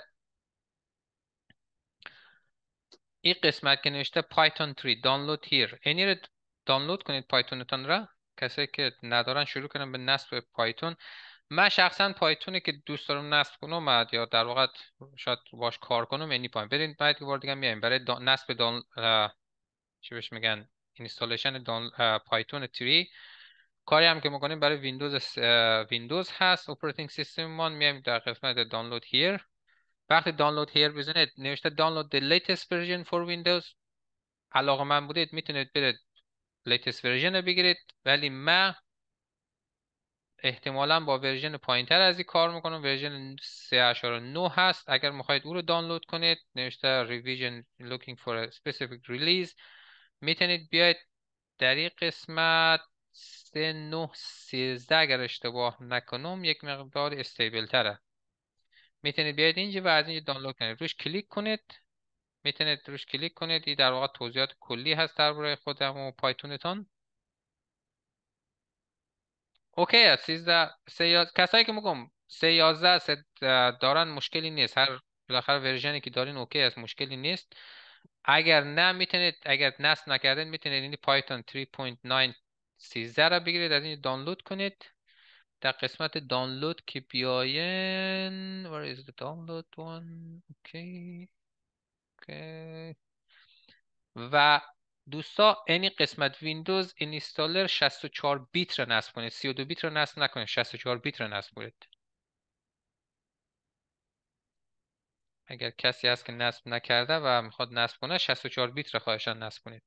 E: این قسمت که نوشته پایتون سه دانلود هیر. اینی رو دانلود کنید پایتونتون را. کسایی که ندارن شروع کنن به نصب پایتون. من شخصا پایتونی که دوست دارم نصب کنم یا در واقع شاید باش کار کنم اینی پایین برین. بعد یه بار دیگه میایم برای دا... نصب دان اه... چی بهش میگن اینستالیشن دان اه... پایتون سه. کاری هم که میکنیم برای ویندوز اه... ویندوز هست اپراتینگ سیستم ما. میایم در قسمت دانلود هیر. وقتی دانلود هیر بزنید نوشته دانلود the latest version for Windows. علاقه من بودید میتونید برید latest version رو بگیرید، ولی من احتمالا با ورژن پایینتر از این کار میکنم. ورژن سه اشاره نه هست. اگر میخواید او رو دانلود کنید نوشته revision looking for a specific release. میتونید بیاید در این قسمت سه نه سیزده اگر اشتباه نکنم یک مقدار استیبل تره. میتونید بیاید اینجا و از اینجا دانلود کنید. روش کلیک کنید. میتونید روش کلیک کنید. این در واقع توضیحات کلی هست درباره خودم و پایتونتون. اوکی. سیزده سه یاز... کسایی که میگم سه یازده سه دارن مشکلی نیست. هر بالاخره ورژنی که دارین اوکی است، مشکلی نیست. اگر نه میتونید، اگر نصب نکردین میتونید این پایتون سه نقطه نه سیزده را بگیرید از این دانلود کنید. در قسمت دانلود که بیاین where is the download one اوکی اوکی و دوستا این قسمت ویندوز اینستالر شصت و چهار بیت را نصب کنید. سی و دو بیت را نصب نکنید، شصت و چهار بیت را نصب کنید. اگر کسی هست که نصب نکرده و میخواد نصب کنه شصت و چهار بیت را خواهشان نصب کنید.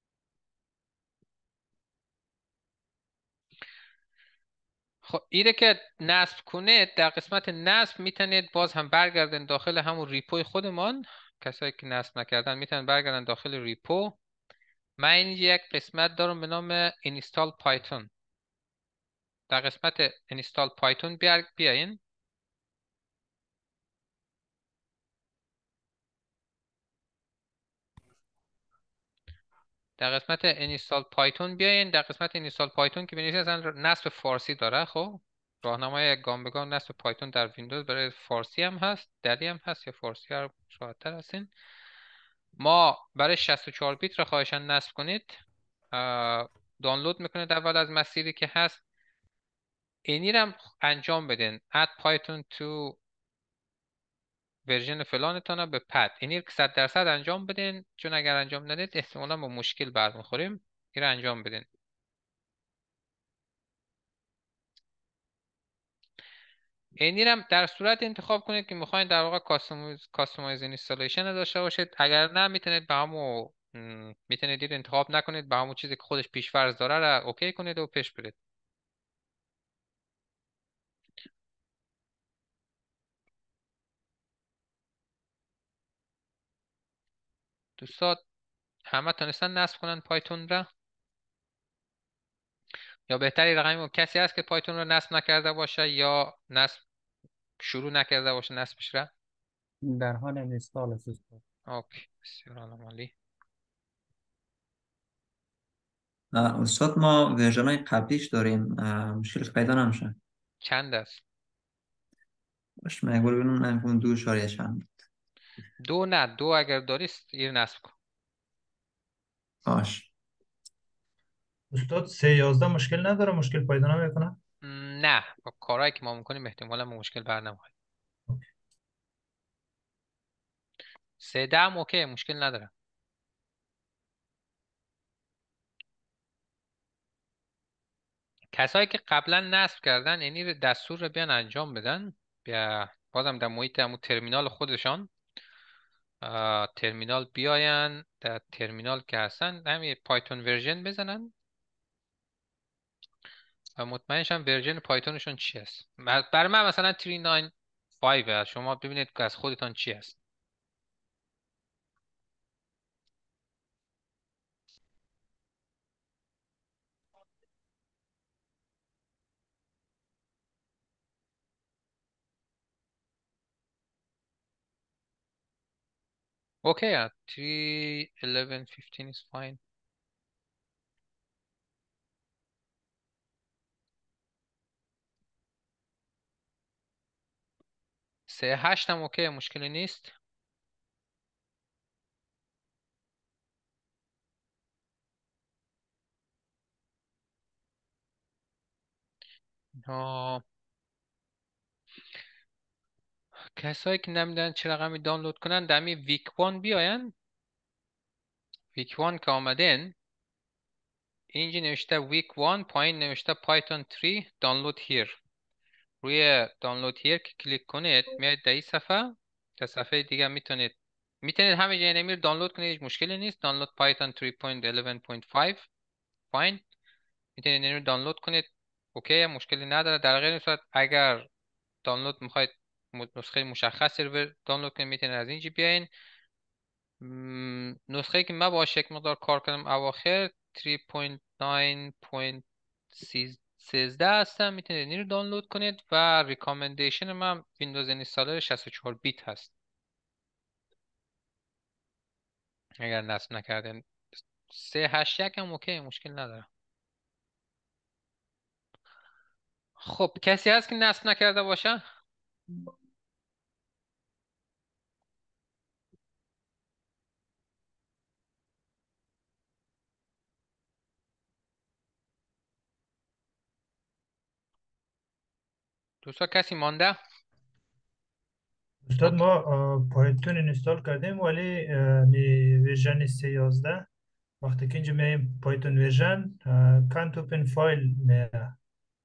E: خب ایره که نصب کنید در قسمت نصب میتونید باز هم برگردن داخل همون ریپوی خودمان. کسایی که نصب نکردن میتونن برگردن داخل ریپو. من اینجا یک قسمت دارم به نام اینستال پایتون. در قسمت اینستال پایتون بیاین. در قسمت اینستال پایتون بیاین. در قسمت اینستال پایتون که بنویسید اصلا نصب فارسی داره. خب راهنمای گام به گام نصب پایتون در ویندوز برای فارسی هم هست، دری هم هست، یا فارسی ها راحت‌تر هستین. ما برای شصت و چهار بیت را خواهشان نصب کنید. دانلود میکنید اول از مسیری که هست. اینی را هم انجام بدین add python to ورژن فلانتان به پد. اینی که صد درصد انجام بدین، چون اگر انجام ندید احتمالا با مشکل برمیخوریم. این را انجام بدین. اینی را در صورت انتخاب کنید که میخواین در واقع کاستومایز کاستومایز اینستالیشن داشته باشید. اگر نه میتونید به همون میتونید دید انتخاب نکنید، به همون چیزی که خودش پیش‌فرض داره را اوکی کنید و پیش برید. دوستان همه تونستن نصب کنن پایتون را؟ یا بهتری رقمی کسی هست که پایتون رو نصب نکرده باشه یا نصب شروع نکرده باشه نصبش را؟
N: در حال اینستال است استاد.
E: اوکی بسیار عالی.
F: اه، استاد ما ورژن های قبلیش داریم، اه، مشکل پیدا نمیشه.
E: چند است؟
F: باش من اگه ببینم نمیکنم دو اشاریه چند.
E: دو نه دو اگر داریست این نصب کن.
F: باش.
O: استاد سه یازده مشکل نداره، مشکل پیدا نمیکنه؟
E: م، نه با کارهایی که ما میکنیم احتمالا ما مشکل بر نمیاد. سه ده هم اوکی مشکل نداره. کسایی که قبلا نصب کردن یعنی دستور رو بیان انجام بدن، بیا بازم در محیط همون ترمینال خودشان اه، ترمینال بیاین، در ترمینال که هستن همین پایتون ورژن بزنن و مطمئن شن ورژن پایتونشون چی است. برای من مثلا سه نه پنج هست، شما ببینید که از خودتان چی است. اوکی yeah. three eleven fifteen is fine. سه هشت هم اوکی مشکلی نیست. آه. کسایی که نمیدونن چه رقمی دانلود کنن دمی ویک وان بیاین. ویک وان که آمدن اینجا نوشته ویک وان، پایین نوشته پایتون سه دانلود هیر. روی دانلود هیر که کلیک کنید میاد در این صفحه. در صفحه دیگه میتونید میتونید همه جای نمیر دانلود کنید، هیچ مشکلی نیست. دانلود پایتون سه یک یک پنج فاین. میتونید این رو دانلود کنید، اوکی مشکلی نداره. در غیر این صورت اگر دانلود میخواید نسخه مشخصی رو دانلود کنید میتونید از اینجا بیاین. م، نسخه که من باشه یک مقدار کار کنم اواخر سه نه سیزده هستم، میتونید این رو دانلود کنید و ریکامندیشن من ویندوز اینستالر شصت و چهار بیت هست اگر نصب نکردین. سه هشت یک هم اوکی مشکل نداره. خب کسی هست که نصب نکرده باشه؟ دوستا کسی مانده؟
O: استاد ما اه، پایتون اینستال کردیم ولی اه، می ورژن سه یازده وقتی که اینجا میایم پایتون ورژن کانت اوپن فایل میره.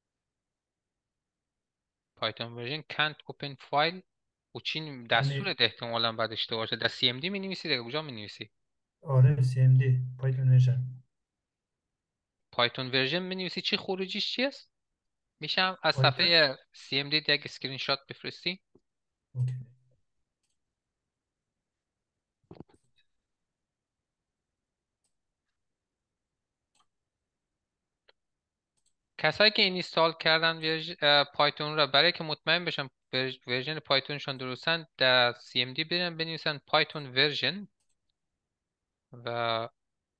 E: پایتون ورژن can't open file و چین
O: یعنی
E: دستورت احتمالا بعد اشتباه باشه. در سی ام دی می نویسی در کجا می نویسی؟
O: آره سی ام دی پایتون ورژن.
E: پایتون ورژن می نویسی چی خروجیش چی است؟ میشم از
O: پایتون
E: صفحه سی ام دی یک اسکرین شات بفرستی؟ کسایی که اینستال کردن ورژ... اه، پایتون را برای که مطمئن بشن ورژ... ورژن پایتونشون درستن در سی ام دی برن بنویسن پایتون ورژن و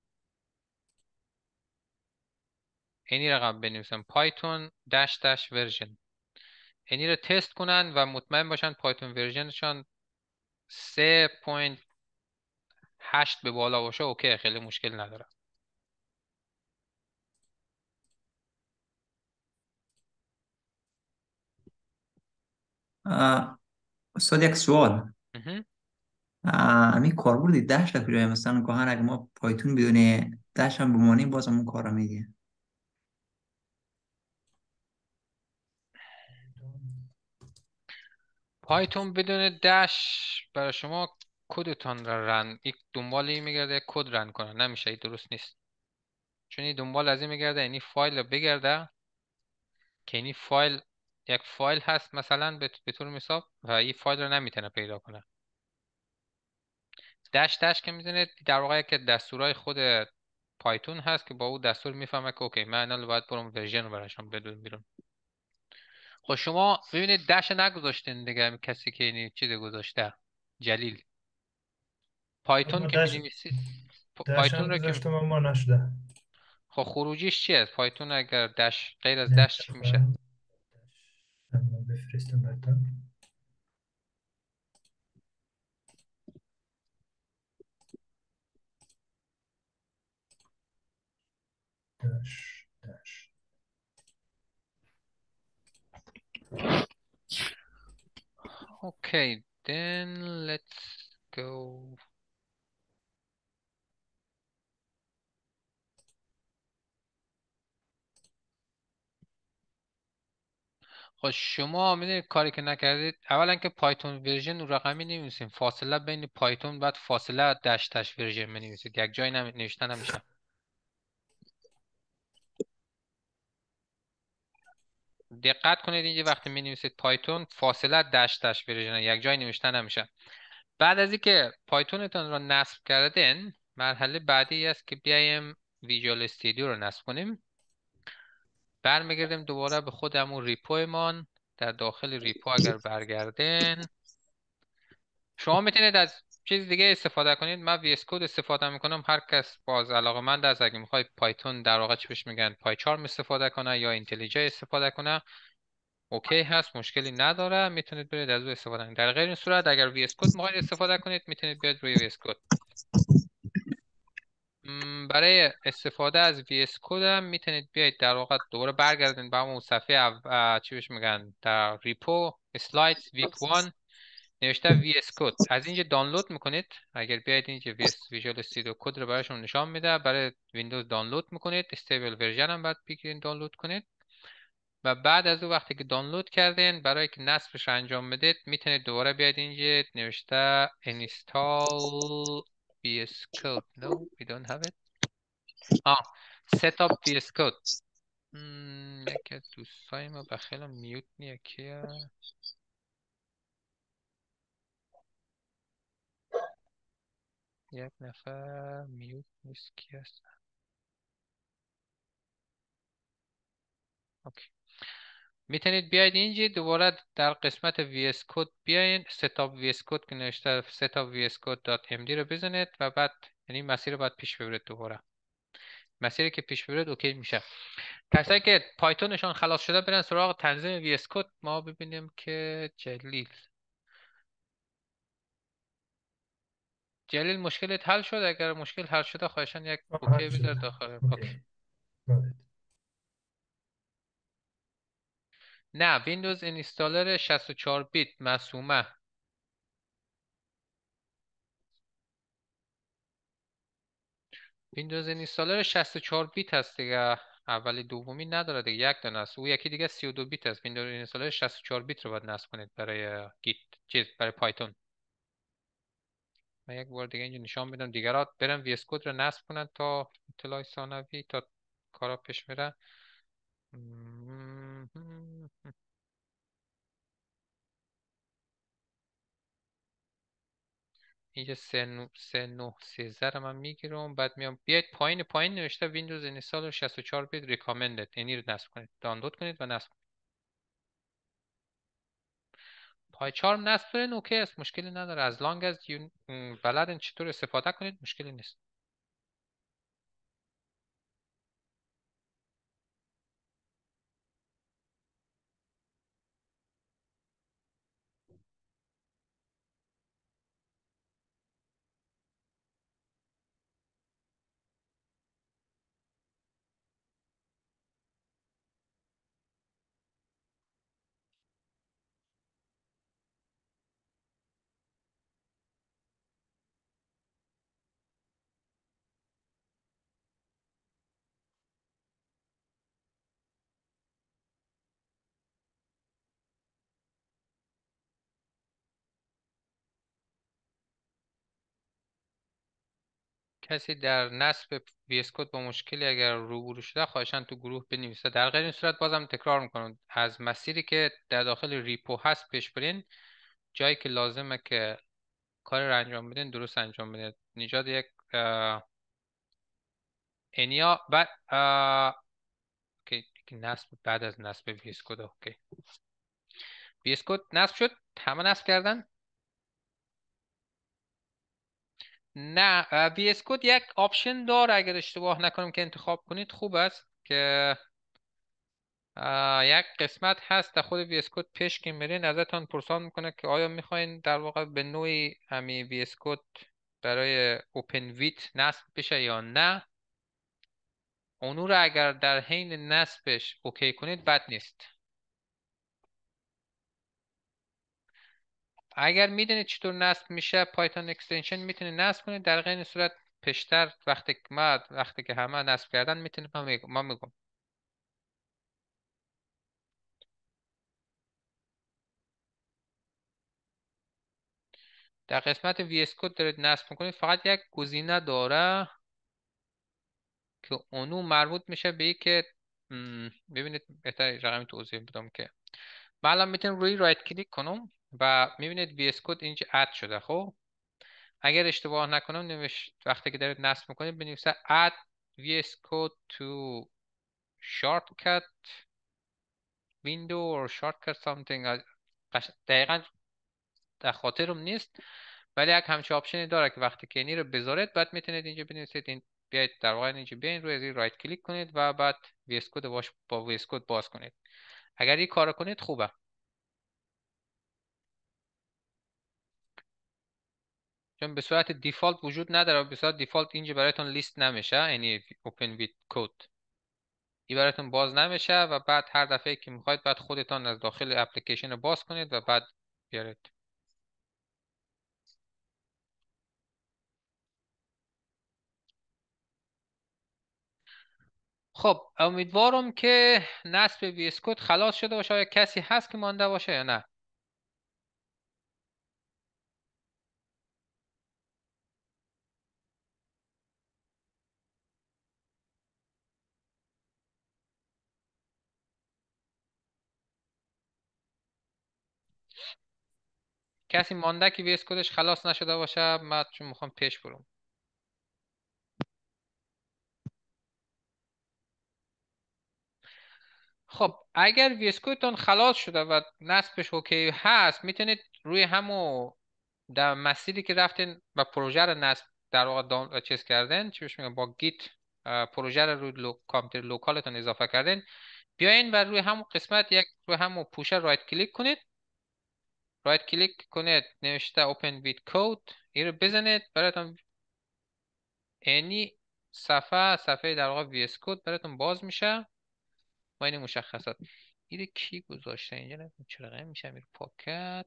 E: اینی رقم بنویسن پایتون داش داش ورژن. اینی رو تست کنن و مطمئن باشن پایتون ورژنشان سه و هشت به بالا باشه اوکی خیلی مشکل نداره.
F: اه، استاد یک سوال.
E: مهم.
F: اه، همین کاربردی دشت کجای مثلا گاهن اگه ما پایتون بدون دشت هم بمانیم باز همون کار رو میگه.
E: پایتون بدون داش برای شما کدتان را رن یک دنبال این میگرده کد رن کنه نمیشه، این درست نیست. چون این دنبال از این میگرده یعنی فایل رو بگرده که این فایل یک فایل هست مثلا به به طور مثال و این فایل رو نمیتونه پیدا کنه. داش داش که میزنید در واقع که دستورای خود پایتون هست که با او دستور میفهمه که اوکی من الان باید برم ورژن رو براشون بدون بیرون. خب شما ببینید داش نگذاشتین دیگه، کسی که این چیز گذاشته جلیل پایتون
O: ما
E: که
O: داش
E: مینویسید
O: داشتم
E: پایتون رو که
O: گذاشتم اما نشده.
E: خب خروجیش چی است؟ پایتون اگر داش غیر از داش چی میشه؟
O: اما بفرستم براتون. داش داش
E: Okay, then let's go. خب شما میدونید کاری که نکردید، اولا که پایتون ورژن رقمی نمی‌نویسیم، فاصله بین پایتون بعد فاصله داش داش ورژن می‌نویسید، یک جای نمی نوشته نمیشه. دقت کنید اینجا وقتی می‌نویسید پایتون فاصله داش داش ورژن یک جای نوشته نمیشه. بعد از اینکه پایتونتون رو نصب کردین، مرحله بعدی است که بیایم ویژوال استودیو رو نصب کنیم. برمیگردیم دوباره به خودمون ریپویمان. در داخل ریپو اگر برگردین شما میتونید از چیز دیگه استفاده کنید. من وی اس کد استفاده میکنم. هر کس باز علاقه‌مند است اگه میخواد پایتون در واقع چی بهش میگن پایچارم استفاده کنه یا اینتلیجی استفاده کنه اوکی هست، مشکلی نداره، میتونید برید از او استفاده کنید. در غیر این صورت اگر وی اس کد میخواید استفاده کنید میتونید بیاید روی وی اس کد. برای استفاده از وی اس کد هم میتونید بیاید در واقع دوباره برگردین به همون صفحه او... چی بهش میگن در ریپو سلایدز ویک یک نوشته وی اس کد. از اینجا دانلود میکنید. اگر بیاید اینجا وی اس ویژوال استودیو کد رو براشون نشان میده، برای ویندوز دانلود میکنید، استیبل ورژن هم باید بگیرین دانلود کنید و بعد از اون وقتی که دانلود کردین برای که نصبش انجام بدید میتونید دوباره بیاید اینجا نوشته install وی اس code. No, we don't have it. آه set up وی اس code. یکی از دوستای ما بخیل میوت نیه کیه؟ یک نفر میوت نیست، کی هست؟ اوکی. میتونید بیاید اینجا دوباره در قسمت وی اس کد بیاین ستاپ وی اس کد که نوشته ستاپ وی اس کد دات ام دی رو بزنید و بعد یعنی مسیر رو باید پیش ببرید. دوباره مسیری که پیش ببرید اوکی میشه. کسایی که پایتونشون خلاص شده برن سراغ تنظیم وی اس کد. ما ببینیم که جلیل جلیل مشکلت حل شد؟ اگر مشکل حل شده خواهشان یک اوکی بذار داخل. اوکی. نه ویندوز اینستالر شصت و چهار بیت معصومه. ویندوز اینستالر شصت و چهار بیت هست دیگه، اولی دومی نداره دیگه، یک دونه است. او یکی دیگه سی و دو بیت است. ویندوز اینستالر شصت و چهار بیت رو باید نصب کنید برای گیت چیز برای پایتون. من یک بار دیگه اینجا نشان میدم دیگرات برن وی اس کد رو نصب کنن تا اطلاع ثانوی تا کارا پیش میره. اینجا سه نو سه نه سیزده رو من میگیرم. بعد میام بیاید پایین پایین نوشته ویندوز اینستالر شصت و چهار بیت ریکامندد، یعنی رو نصب کنید، دانلود کنید و نصب کنید. پایچارم نصب کنید اوکی است، مشکلی نداره. از لانگ از بلدن چطور استفاده کنید مشکلی نیست. کسی در نصب وی اس کد با مشکلی اگر روبرو شده خواهشاً تو گروه بنویسه. در غیر این صورت بازم تکرار میکنم از مسیری که در داخل ریپو هست پیش برین. جایی که لازمه که کار رو انجام بدین درست انجام بدین. نجات یک انیا بعد اوکی نصب بعد از نصب وی اس کد. اوکی وی اس کد نصب شد، همه نصب کردن؟ نه وی اس کد یک آپشن داره اگر اشتباه نکنم که انتخاب کنید خوب است که یک قسمت هست در خود وی اس کد پیش که میرین ازتون پرسان میکنه که آیا میخواین در واقع به نوعی همی وی اس کد برای اوپن ویت نصب بشه یا نه. اونو رو اگر در حین نصبش اوکی کنید بد نیست. اگر میدونید چطور نصب میشه پایتون اکستنشن میتونید نصب کنید. در غیر صورت پیشتر وقتی که ما وقتی که همه نصب کردن میتونید ما میگم در قسمت وی اس کد دارید نصب میکنید فقط یک گزینه داره که اونو مربوط میشه به که ببینید بهتر رقمی توضیح بدم که من الان میتونم روی رایت کلیک کنم و میبینید وی اس کد اینجا اد شده. خب اگر اشتباه نکنم نوشت وقتی که دارید نصب میکنید بنویسه add وی اس code to shortcut window or shortcut something. دقیقا در خاطرم نیست ولی یک همچه آپشنی داره که وقتی که اینی رو بذارید بعد میتونید اینجا بنویسید این بیاید در واقع اینجا بیاین روی این رایت کلیک کنید و بعد وی اس کد باش با وی اس کد باز کنید. اگر این کارو کنید خوبه. چون به صورت دیفالت وجود نداره و به صورت دیفالت اینجا برایتون لیست نمیشه یعنی اوپن ویت کد این برایتون باز نمیشه و بعد هر دفعه که میخواید بعد خودتان از داخل اپلیکیشن باز کنید و بعد بیارید. خب امیدوارم که نصب وی اس کد خلاص شده باشه. آیا کسی هست که مانده باشه یا نه؟ کسی مانده که وی اس کدش خلاص نشده باشه؟ من چون میخوام پیش برم. خب اگر وی اس کدتون خلاص شده و نصبش اوکی هست میتونید روی همو در مسیری که رفتین و پروژه رو نصب در واقع داون چیز کردن چی بهش میگن با گیت پروژه رو روی لو... کامپیوتر لوکالتون اضافه کردن بیاین و روی همون قسمت یک روی همون پوشه رایت کلیک کنید. رایت کلیک کنید نوشته اوپن ویت کد این رو بزنید براتون اینی صفحه صفحه در واقع وی اس کد براتون باز میشه با این مشخصات. این کی گذاشته اینجا؟ چرا میشه میره پاکت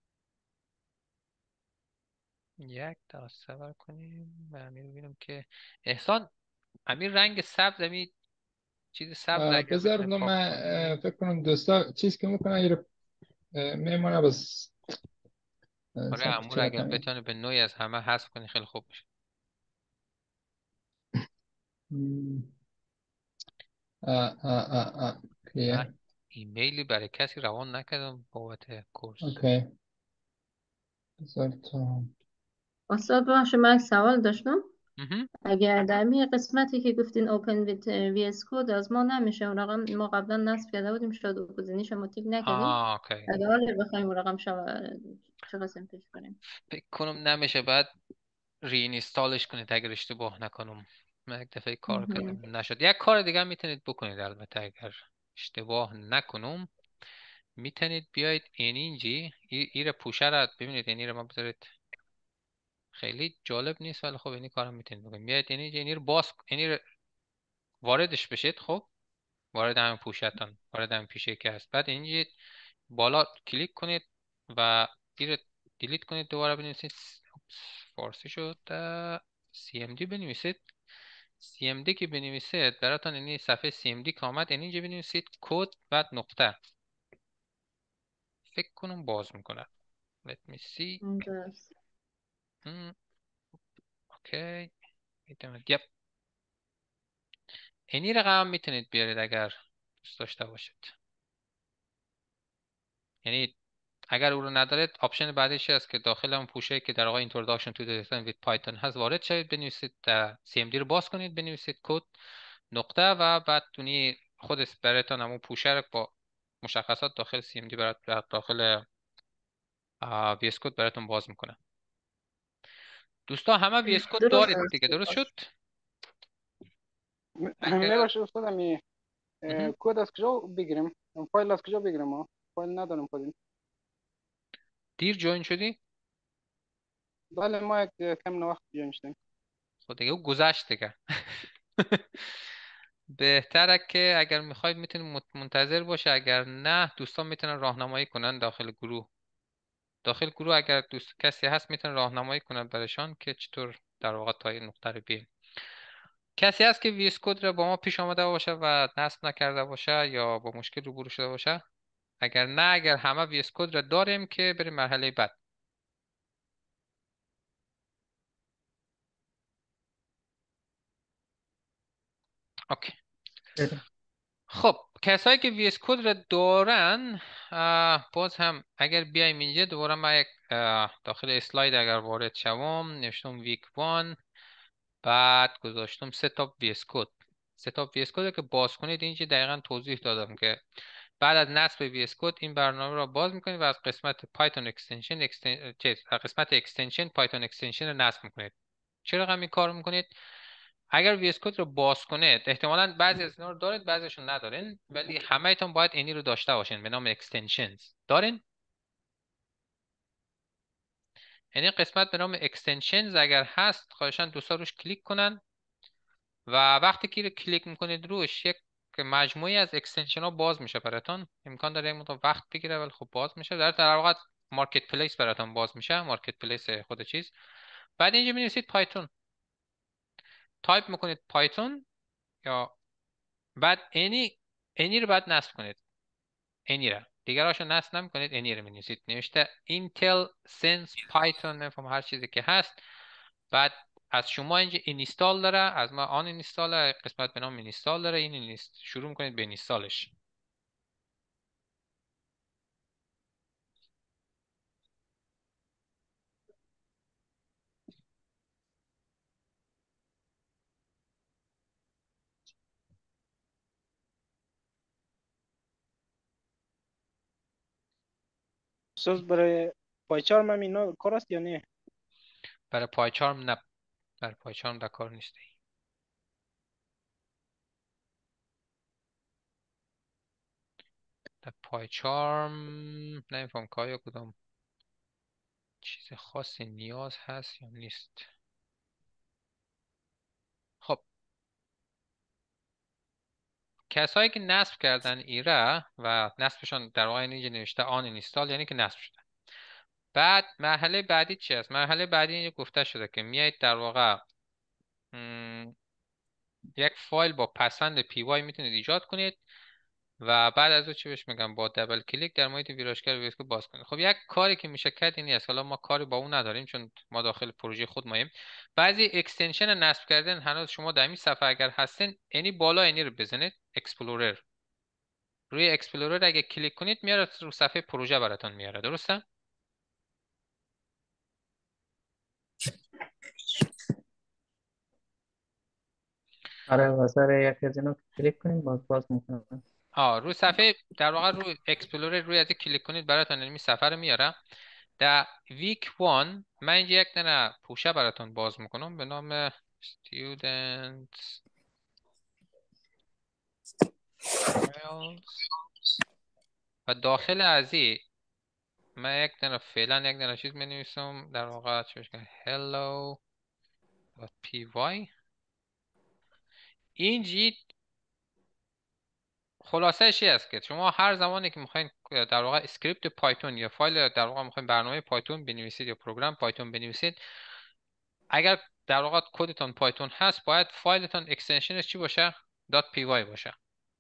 E: یک تا صبر کنیم و امیر ببینم که احسان امیر رنگ سبز امیر چیز سبز اگر
M: بذار
E: بتونه پاک
M: من
E: کنی.
M: فکر کنم دوستا چیز که میکنن این میمونه بس
E: آره
M: سب
E: امور
M: چرا
E: اگر
M: کنیم
E: بتونه به نوعی از همه حذف کنی خیلی خوب میشه.
M: آه آه آه آه.
E: من
M: کلیه.
E: ایمیلی برای کسی روان نکردم بابت کورس.
M: اوکی بذار تا
P: استاد باشه من یک سوال داشتم.
E: مهم.
P: اگر در می قسمتی که گفتین اوپن ویت وی اس کد از ما نمیشه اون رقم ما قبلا نصب کرده بودیم شاید گزینش ما تیک نکردیم.
E: آه اوکی
P: اگر حالا بخوایم اون رقم شو چه قسم پیش بریم؟
E: فکر کنم نمیشه بعد ری اینستالش کنید اگر اشتباه نکنم. من یک دفعه کار
P: مهم.
E: کردم نشد. یک کار دیگه میتونید بکنید البته اگر اشتباه نکنم میتونید بیاید این اینجی ای, ای را پوشه را ببینید این را ما بذارید خیلی جالب نیست ولی خب اینی کارم میتونید بکنید. بیاید این اینجی این رو باز این را واردش بشید. خب وارد همین پوشتون وارد همین پیشه که هست بعد اینجی بالا کلیک کنید و این رو دیلیت کنید دوباره بنویسید فارسی شد سی ام دی بنویسید. سی ام دی که بنویسید براتون این صفحه سی ام دی که آمد اینجا بنویسید کد بعد نقطه فکر کنم باز میکنه. let me see
P: اینجاست.
E: hmm. اوکی یپ اینی رقم میتونید بیارید اگر دوست داشته باشید. یعنی اگر او رو ندارید آپشن بعدیش است که داخل اون پوشه که در واقع introduction to the system with python هست وارد شوید، بنویسید سی ام دی رو باز کنید، بنویسید کد نقطه و بعد تونی خود براتون همون پوشه رو با مشخصات داخل سی ام دی برات داخل وی اس کد براتون باز میکنه. دوستا همه وی اس کد
N: درست
E: دارید
N: است.
E: دیگه، درست شد؟
N: می باشه استاد امی کد از کجا بگیریم؟ فایل از کجا بگیریم؟ ما فایل نداریم خودیم.
E: دیر جوین شدی؟
N: بله ما یک کم وقت جوین شدیم.
E: خب دیگه او گذشت دیگه. بهتره که اگر میخواید میتونید منتظر باشه، اگر نه دوستان میتونن راهنمایی کنن داخل گروه. داخل گروه اگر دوست کسی هست میتونه راهنمایی کنه برشان که چطور در واقع تا این نقطه رو بیایم. کسی هست که وی اس کد رو با ما پیش آمده باشه و نصب نکرده باشه یا با مشکل روبرو شده باشه؟ اگر نه، اگر همه وی اس کد رو داریم که بریم مرحله بعد. اوکی. خب کسایی که وی اس کد رو دارن باز هم اگر بیایم اینجا دوباره ما یک داخل اسلاید اگر وارد شوم نوشتم ویک وان، بعد گذاشتم ستاپ وی اس کد. ستاپ وی اس کد که باز کنید اینجا دقیقا توضیح دادم که بعد از نصب وی اس کد این برنامه را باز میکنید و از قسمت پایتون اکستنشن اکستن... قسمت اکستنشن پایتون اکستنشن رو نصب میکنید. چرا این کار میکنید؟ اگر وی اس کد رو باز کنید احتمالاً بعضی از اینا رو دارید بعضیشون ندارین، ولی همه ایتون باید اینی رو داشته باشین به نام اکستنشنز. دارین؟ یعنی قسمت به نام اکستنشنز اگر هست خواهشاً دوستا روش کلیک کنن و وقتی که کلیک میکنید روش یک مجموعی از اکستنشن ها باز میشه براتون. امکان داره این مدت وقت بگیره ولی خب باز میشه. در در واقع مارکت پلیس براتون باز میشه، مارکت پلیس خود چیز. بعد اینجا می‌نویسید پایتون، تایپ میکنید پایتون یا بعد اینی اینی رو بعد نصب کنید. اینی رو دیگراشو نصب نمیکنید، اینی رو می‌نویسید. نوشته اینتل سنس پایتون نمیفهم هر چیزی که هست. بعد از شما اینجا اینستال داره، از ما آن اینستال قسمت به نام اینستال داره، این اینست شروع کنید به اینستالش.
N: سوز برای پایچارم هم اینا کار است یا نه؟
E: برای پایچارم نه، برای پایچارم در کار نیست. در پایچارم نمیفهم که آیا کدام چیز خاصی نیاز هست یا نیست. خب کسایی که نصب کردن ایره و نصبشان در واقع اینجا نوشته آن اینستال یعنی که نصب شده. بعد مرحله بعدی چی است؟ مرحله بعدی اینجا گفته شده که میایید در واقع یک فایل با پسوند پی وای میتونید ایجاد کنید و بعد از اون چی بهش میگم با دبل کلیک در محیط ویرایشگر وی اس کد باز کنید. خب یک کاری که میشه کرد اینی است، حالا ما کاری با اون نداریم چون ما داخل پروژه خود ماییم. بعضی اکستنشن نصب کردن هنوز شما در این صفحه اگر هستین اینی بالا اینی رو بزنید اکسپلورر. روی اکسپلورر اگه کلیک کنید میاره رو صفحه پروژه براتون میاره، درسته؟
N: آره واسه یک از اینا کلیک کنیم باز باز میکنم.
E: آه روی صفحه در واقع روی اکسپلورر روی از کلیک کنید براتون این صفحه رو میاره. در ویک وان من اینجا یک دونه پوشه براتون باز میکنم به نام students و داخل ازی من یک دونه فعلا یک دونه چیز می نویسم در واقع چیش کنم hello.py. اینجی خلاصه چی است که شما هر زمانی که میخواین در واقع اسکریپت پایتون یا فایل در واقع میخواین برنامه پایتون بنویسید یا پروگرام پایتون بنویسید، اگر در واقع کدتون پایتون هست باید فایلتون اکستنشنش چی باشه؟ .py باشه.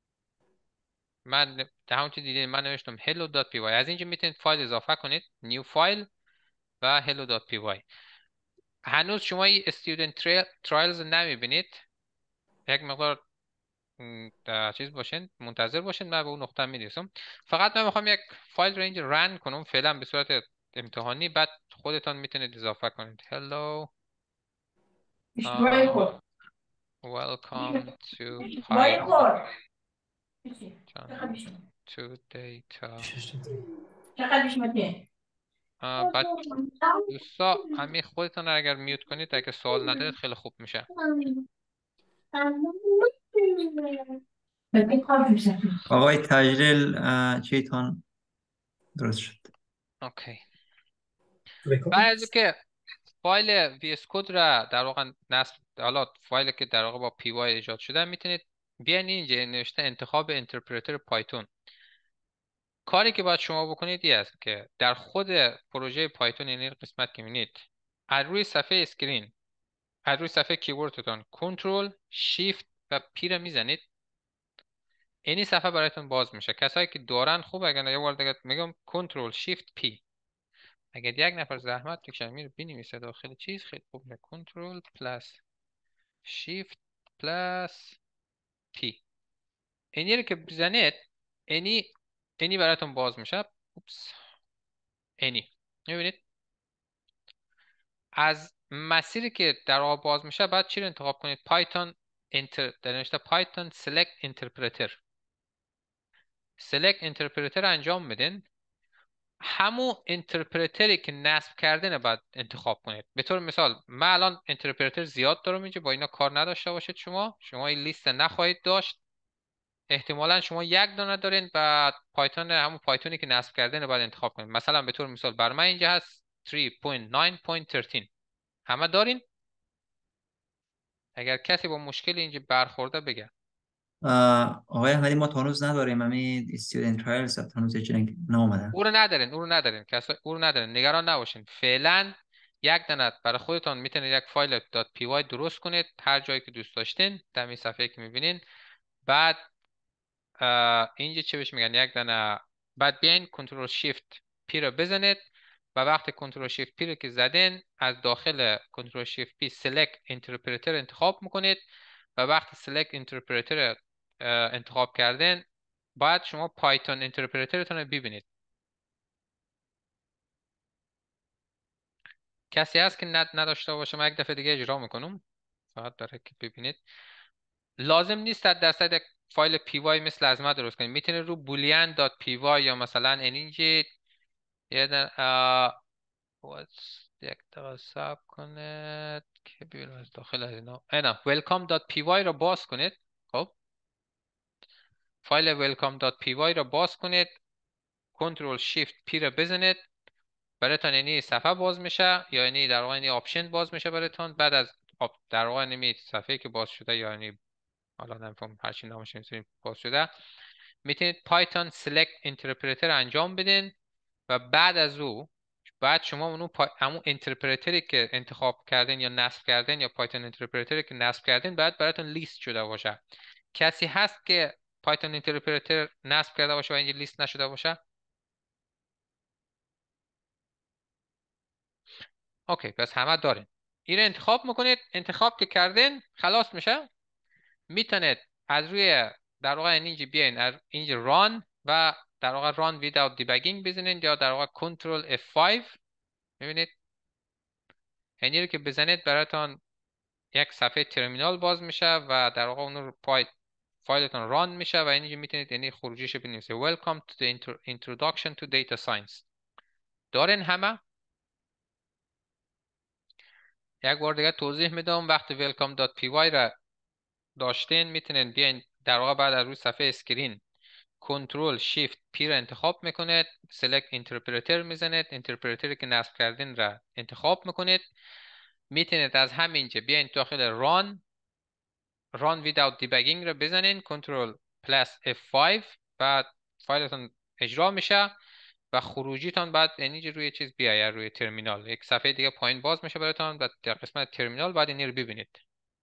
E: من در همون چیز دیدین من نوشتم hello.py. از اینجا میتونید فایل اضافه کنید نیو فایل و hello.py. هنوز شما این student trials نمیبینید، یک مقدار م، چیز باشین، منتظر باشین، من به اون نقطه میرسم. فقط من میخوام یک فایل رنج رن کنم فعلا به صورت امتحانی، بعد خودتان میتونید اضافه کنید. hello uh, welcome to Python to data. آه، بعد دوستا همین خودتان رو اگر میوت کنید اگر سوال ندارید خیلی خوب میشه.
F: آقای تجلیل اه، چیتان درست شد.
E: اوکی. بعد از که فایل وی اس کد را در واقع نصب، حالا فایلی که در واقع با پی وای ایجاد شده، میتونید بیاین اینجا نوشته انتخاب اینترپرتر پایتون. کاری که باید شما بکنید این است که در خود پروژه پایتون، این قسمت که میبینید از روی صفحه اسکرین، از روی صفحه کیبوردتان کنترل شیفت و پی را میزنید، اینی صفحه برایتون باز میشه. کسایی که دارن خوب، اگر نه یه بار دیگه میگم کنترل شیفت پی. اگر یک نفر زحمت بکشه میره بنویسه داخل چیز، خیلی خوب میشه. کنترل پلاس شیفت پلاس پی. اینی رو که بزنید اینی اینی براتون باز میشه. اوپس. اینی میبینید از مسیری که در واقع باز میشه بعد چی رو انتخاب کنید؟ پایتون انتر در نوشته پایتون سلکت اینترپرتر. سلکت اینترپرتر انجام میدین، همون اینترپرتری که نصب کردن بعد انتخاب کنید. به طور مثال من الان اینترپرتر زیاد دارم اینجا، با اینا کار نداشته باشید. شما شما این لیست نخواهید داشت، احتمالا شما یک دانه دارین، بعد پایتون همون پایتونی که نصب کردن بعد انتخاب کنید. مثلا به طور مثال بر من اینجا هست سه نقطه نه نقطه سیزده. همه دارین؟ اگر کسی با مشکل اینجا برخورده بگه.
F: اه، آقای احمدی ما تا هنوز نداریم، همین استودنت ترایلز تا هنوز هیچ چیزی نامدن.
E: او رو ندارین، او رو ندارین، کسا او رو ندارین، نگران نباشین. فعلا یک دانه برای خودتون میتونید یک فایل .py درست کنید هر جایی که دوست داشتین در این صفحه که میبینین. بعد اینجا چه بهش میگن، یک دانه بعد بیاین کنترل شیفت پی رو بزنید و وقتی کنترل شیفت پی رو که زدین از داخل کنترل شیفت پی سلکت اینترپرتر انتخاب میکنید و وقتی سلکت اینترپرتر انتخاب کردین بعد شما پایتون اینترپرترتون رو ببینید. کسی هست که ند نداشته باشه؟ من یک دفعه دیگه اجرا میکنم فقط برای که ببینید. لازم نیست صد درصد یک فایل پی وای مثل از ما درست کنید. میتونید رو بولیان دات پی وای یا مثلا اینجا یه دن یک دقیقه صبر کنید که ببینم از داخل از اینا اینا welcome دات پی وای رو باز کنید. خب فایل welcome دات پی وای رو باز کنید، کنترل شیفت پی رو بزنید، براتون اینی صفحه باز میشه، یا اینی در واقع اینی آپشن باز میشه براتون. بعد از در واقع اینی صفحه که باز شده یا اینی حالا نمیفهم هر چی نامش میتونید باز شده، میتونید پایتون سلکت اینترپرتر انجام بدین و بعد از او بعد شما اونو پا... همون اینترپرتری که انتخاب کردین یا نصب کردین یا پایتون اینترپرتری که نصب کردین بعد براتون لیست شده باشه. کسی هست که پایتون اینترپرتر نصب کرده باشه و اینجا لیست نشده باشه؟ اوکی، پس همه دارین. این رو انتخاب میکنید، انتخاب که کردین خلاص میشه. میتونید از روی در واقع اینجا بیاین اینجا ران و در واقع ران without debugging بزنید یا در واقع کنترل اف پنج. میبینید اینی رو که بزنید براتون یک صفحه ترمینال باز میشه و در واقع اون رو پای فایلتون ران میشه و اینجا میتونید یعنی خروجیش بنویسید welcome to the introduction to data science. دارین همه؟ یک بار دیگه توضیح میدم. وقتی welcome دات پی وای را داشتین میتونین بیاین در واقع بعد از روی صفحه اسکرین کنترل شیفت پی را انتخاب میکنید، سلکت اینترپرتر میزنید، اینترپرتری که نصب کردین را انتخاب میکنید. میتونید از همینجا بیاین داخل ران run without debugging را بزنین، کنترل پلاس اف پنج، بعد فایلتون اجرا میشه و خروجیتون بعد اینجا روی چیز بیاید روی ترمینال. یک صفحه دیگه پایین باز میشه براتون و در قسمت ترمینال بعد این رو ببینید.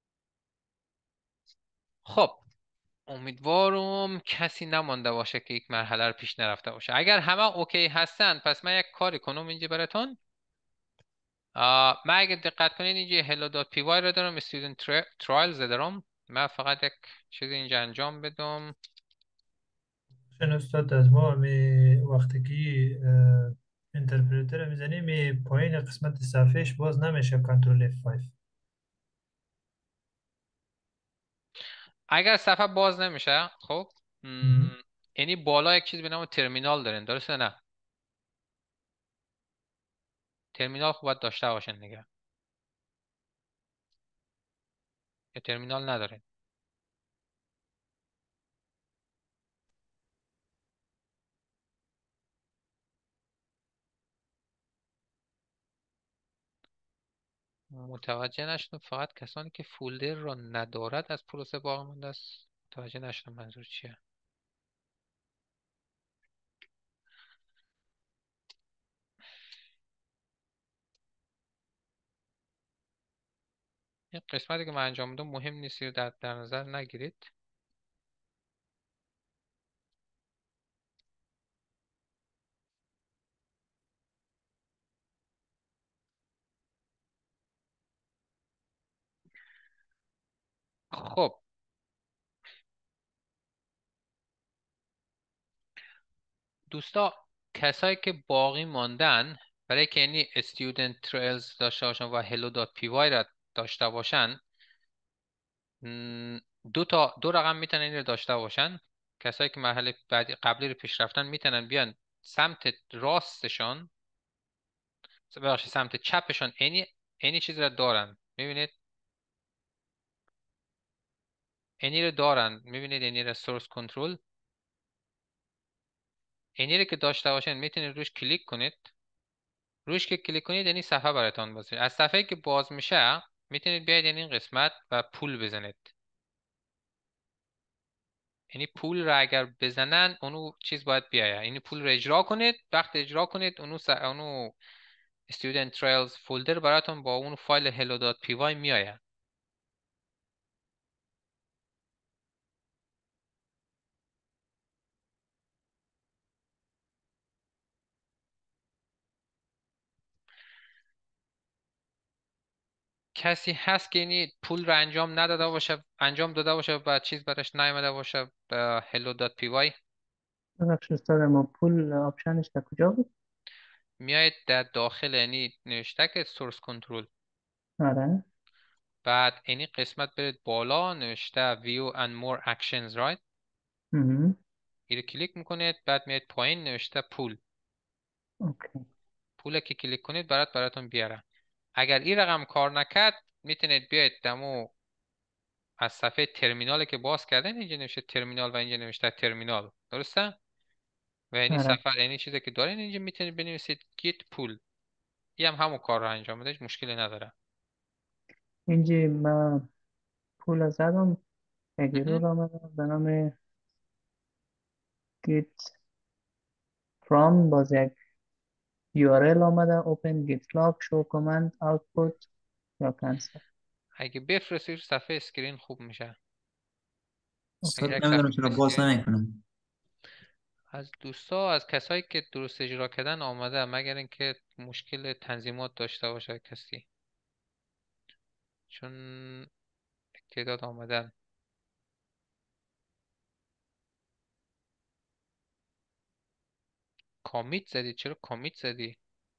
E: خب امیدوارم کسی نمانده باشه که یک مرحله رو پیش نرفته باشه. اگر همه اوکی هستن پس من یک کاری کنم اینجا براتون. من اگر دقت کنید اینجا hello.py رو دارم، student trials دارم. من فقط یک چیزی اینجا انجام بدم.
O: چون استاد از ما می وقتی که اه، اینترپریتر میزنی می پایین قسمت صفحهش باز نمیشه کنترل اف پنج.
E: اگر صفحه باز نمیشه خب م، یعنی بالا یک چیز به نام ترمینال دارین، درسته نه؟ ترمینال خوب باید داشته باشین دیگه. یا ترمینال ندارین؟ متوجه نشدم، فقط کسانی که فولدر را ندارد از پروسه باقی مانده است. متوجه نشدم منظور چیه. این قسمتی که من انجام دادم مهم نیست، رو در, در نظر نگیرید. خب دوستا، کسایی که باقی ماندن برای که یعنی student trails داشته باشن و hello.py را داشته باشن، م، دو تا دو رقم میتونن این رو داشته باشن. کسایی که مرحله بعدی قبلی رو پیش رفتن میتونن بیان سمت راستشان، ببخشید سمت چپشان، اینی اینی چیز رو دارن، میبینید اینی رو دارن، میبینید اینی رو سورس کنترل، اینی رو که داشته باشن میتونید روش کلیک کنید. روش که کلیک کنید یعنی صفحه براتون باز میشه. از صفحه که باز میشه میتونید بیاید این قسمت و پول بزنید. یعنی پول را اگر بزنن اونو چیز باید بیاید، یعنی پول را اجرا کنید. وقت اجرا کنید اونو س... اونو student trails فولدر براتون با اون فایل hello.py میآید. کسی هست که یعنی پول را انجام نداده باشه، انجام داده باشه و چیز براش نیامده باشه به hello.py؟
N: ببخشید استاد، ما پول آپشنش در کجا بود؟
E: میایید در داخل یعنی نوشته که سورس کنترل،
N: آره.
E: بعد اینی قسمت برید بالا نوشته view and more actions right،
N: مهم.
E: این رو کلیک میکنید. بعد میاد پایین نوشته پول،
N: اوکی.
E: پول که کلیک کنید برات براتون بیاره. اگر این رقم کار نکرد میتونید بیاید دمو از صفحه ترمینال که باز کردن، اینجا نوشته ترمینال و اینجا نوشته ترمینال، درسته؟ و یعنی
N: آره.
E: صفحه یعنی چیزی که دارین اینجا میتونید بنویسید گیت پول، این هم همون کار رو انجام بده، هیچ مشکلی نداره.
N: اینجا من پول زدم، یک گروه آمده به نام git from، باز یک یو آر ال آمده open git log show command output یا cancel.
E: اگه بفرستید صفحه اسکرین خوب میشه.
F: استاد
E: اگر یک
F: نمیدونم
E: صفحه
F: چرا باز
E: اسکرین
F: نمیکنم.
E: از دوستا، از کسایی که درست اجرا کردن آمده، مگر اینکه مشکل تنظیمات داشته باشه کسی، چون تعداد آمدن. کامیت زدی؟ چرا کامیت زدی؟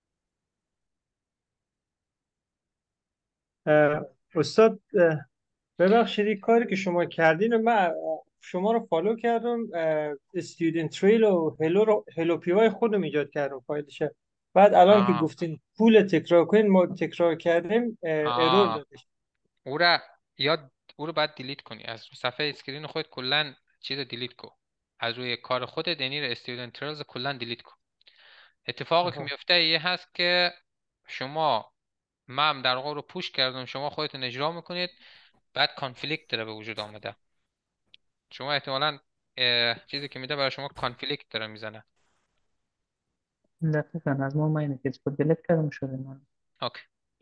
J: اه، استاد اه، ببخشید این کاری که شما کردین و من شما رو فالو کردم، استودنت تریل و هلو رو هلو پی وای خودم ایجاد کردم فایلشه. بعد الان که
E: آه
J: گفتین پول تکرار کنین ما تکرار کردیم اه، ارور
E: آه
J: دادش.
E: او را یاد او رو باید دیلیت کنی از صفحه اسکرین خود، کلا چیز دیلیت کن از روی کار خودت، یعنی رو استودنت تریلز کلا دیلیت کن. اتفاقی که
J: آها.
E: میفته یه هست که شما، من در واقع رو پوش کردم، شما خودتون اجرا میکنید، بعد کانفلیکت داره به وجود آمده. شما احتمالاً اه، چیزی که میده برای شما کانفلیکت داره میزنه.
N: دقیقا از ما ما اینه که اسپورت دلیت کردم شده من.
E: اوکی.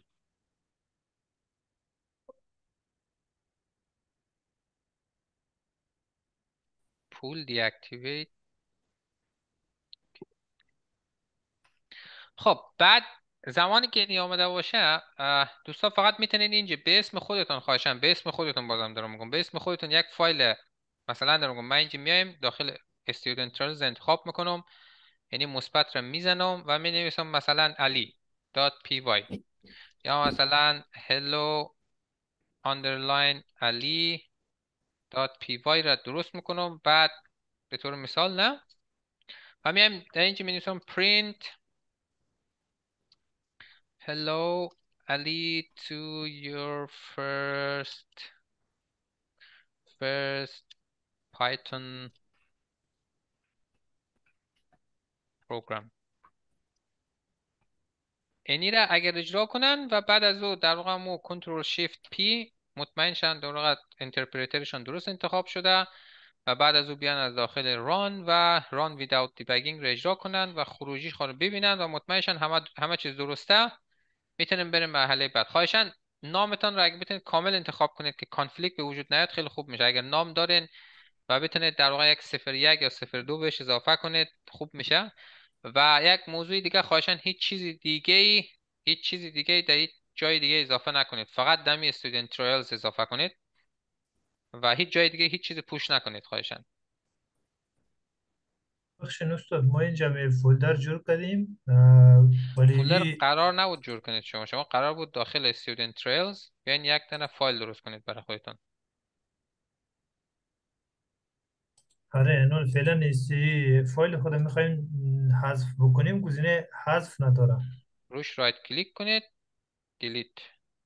E: پول دیاکتیویت. خب بعد زمانی که این آمده باشه دوستا فقط میتونین اینجا به اسم خودتون، خواهشم به اسم خودتون، بازم دارم میگم به اسم خودتون یک فایل، مثلا دارم میگم من اینجا میایم داخل student trails انتخاب میکنم، یعنی مثبت رو میزنم و می نویسم مثلا علی دات پی وای یا مثلا hello underline علی دات پی وای را درست میکنم. بعد به طور مثال نه و میایم در اینجا می نویسم print hello Ali to your first first Python program. اینی را اگر اجرا کنن و بعد از او در واقع مو کنترل شیفت پی مطمئن شن در واقع اینترپریترشون درست انتخاب شده و بعد از او بیان از داخل ران و ران without debugging را اجرا کنن و خروجیش رو ببینن و مطمئن شن همه همه چیز درسته، میتونیم بریم مرحله بعد. خواهشاً نامتان را اگه بتونید کامل انتخاب کنید که کانفلیکت به وجود نیاد خیلی خوب میشه. اگر نام دارین و بتونید در واقع یک صفر یک یا صفر دو بهش اضافه کنید خوب میشه. و یک موضوع دیگه، خواهشاً هیچ چیز دیگه هیچ چیز دیگه در هیچ جای دیگه اضافه نکنید، فقط دمی استودنت ترایلز اضافه کنید و هیچ جای دیگه هیچ چیز پوش نکنید خواهشاً.
O: بخشین استاد ما اینجا می فولدر جور کردیم اه، ولی
E: فولدر
O: ای
E: قرار نبود جور کنید، شما شما قرار بود داخل استودنت ترایلز بیاین یک دونه فایل درست کنید برای خودتون.
O: آره اینو فعلا ایسی فایل خود میخوایم حذف بکنیم، گزینه حذف نداره.
E: روش رایت کلیک کنید، دیلیت.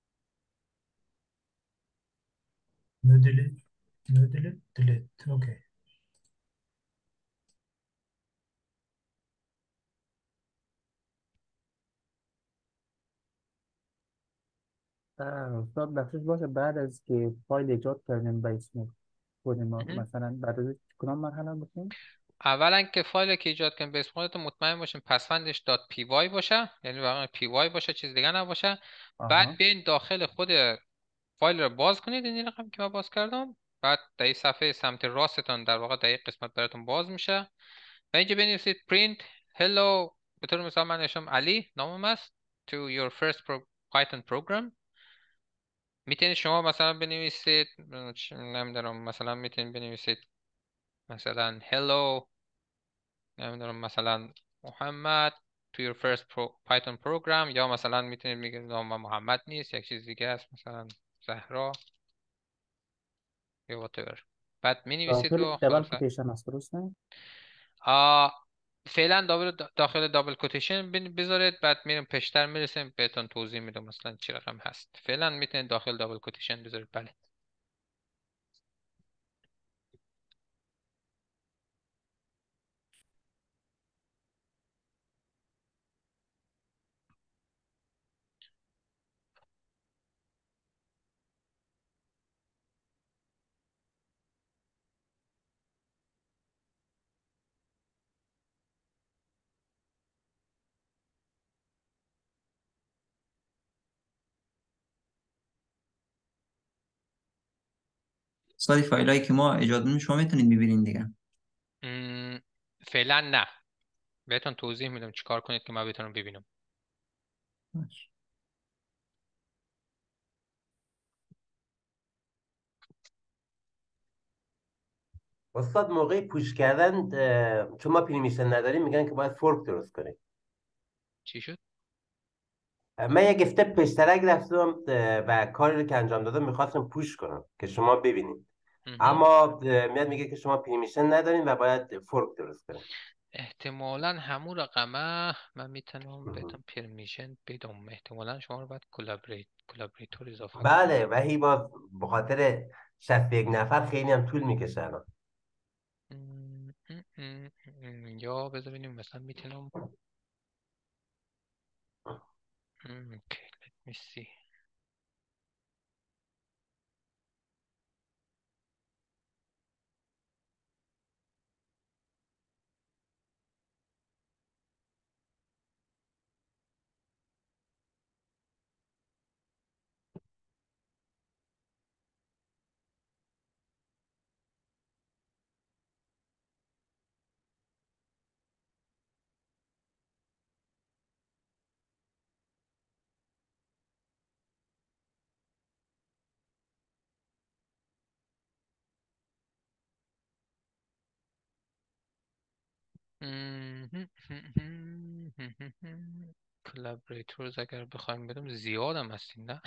O: نو دیلیت نو دیلیت دیلیت اوکی.
N: اه، استاد بخشش باشه بعد از که فایل ایجاد کردیم به اسم خودیم مثلا بعد از کدام مرحله بکنیم؟
E: اولا که فایل که ایجاد کنیم به اسم خودتون مطمئن باشین پسوندش دات پی وای باشه، یعنی واقعا پی وای باشه چیز دیگه نباشه. بعد
N: آها
E: بیاین داخل خود فایل رو باز کنید، این رقم که من باز کردم. بعد در این صفحه سمت راستتان در واقع در این قسمت براتون باز میشه و اینجا بنویسید print hello، به طور مثال من نوشتم علی نامم است to your first pro Python program. میتونید شما مثلا بنویسید نمیدونم، مثلا میتونید بنویسید مثلا hello نمیدونم مثلا محمد to your first pro Python program، یا مثلا میتونید میگید نام محمد نیست یک چیز دیگه است مثلا زهرا یا whatever. بعد می نویسید
N: داخل
E: و
N: دبل
E: خلاصه
N: کوتیشن است درسته؟
E: آه فعلا داخل داخل دابل کوتیشن بذارید، بعد میریم پیشتر میرسیم بهتون توضیح میدم مثلا چی رقم هست. فعلا میتونید داخل دابل کوتیشن بذارید. بله
F: سالی فایل هایی که ما ایجاد می‌کنیم شما میتونید ببینید دیگه.
E: م، فعلا نه، بهتون توضیح میدم چیکار کنید که من بتونم ببینم.
G: استاد موقع پوش کردن اه، چون ما پریمیشن نداریم میگن که باید فورک درست کنیم.
E: چی شد؟
G: من یک استپ پیشترک رفتم اه، و کاری رو که انجام دادم میخواستم پوش کنم که شما ببینید،
E: مهم.
G: اما اه، میاد میگه که شما پریمیشن ندارین و باید فورک درست کنیم.
E: احتمالا همون رقمه من میتونم بهتون پرمیشن بدم، احتمالا شما رو باید کلابریت کلابریتور اضافه کنم.
G: بله و هی باز به خاطر شصت و یک نفر خیلی هم طول میکشه الان.
E: م، م، م، م. یا بذار ببینیم مثلا میتونم اوکی let me see. کلابریتورز اگر بخوایم بدم زیاد هم هستین نه؟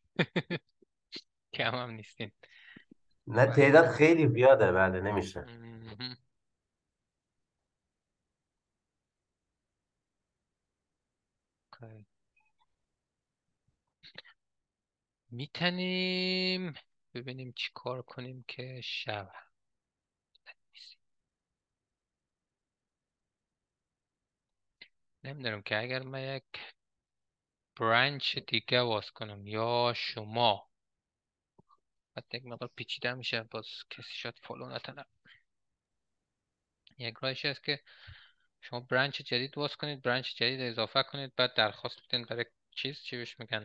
E: کم هم نیستین.
G: نه تعداد خیلی زیاده، بله نمیشه.
E: مهم. اوکی. میتونیم ببینیم چی کار کنیم که شب نمیدونم که اگر من یک برانچ دیگه باز کنم یا شما بعد یک مقدار پیچیده میشه، باز کسی شاید فالو نتنه. یک راهش هست که شما برانچ جدید باز کنید، برانچ جدید اضافه کنید، بعد درخواست بدین برای چیز چی بهش میگن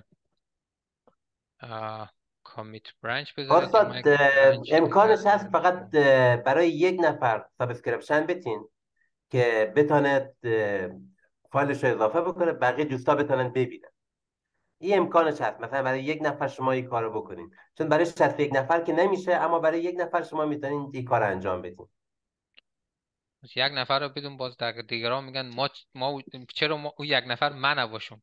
E: کامیت برانچ بذارید یا من یک
G: استاد
E: برانچ
G: امکانش
E: دیگه.
G: هست فقط اه، برای یک نفر سابسکریپشن بتین که بتاند فایلش رو اضافه بکنه، بقیه دوستا بتونن ببینن. این امکانش هست مثلا برای یک نفر شما این کارو بکنین، چون برای شصت و یک نفر که نمیشه، اما برای یک نفر شما میتونین این کار انجام بدین.
E: یک نفر رو بدون باز در دیگران میگن ما ما چرا ما اون یک نفر من نباشم.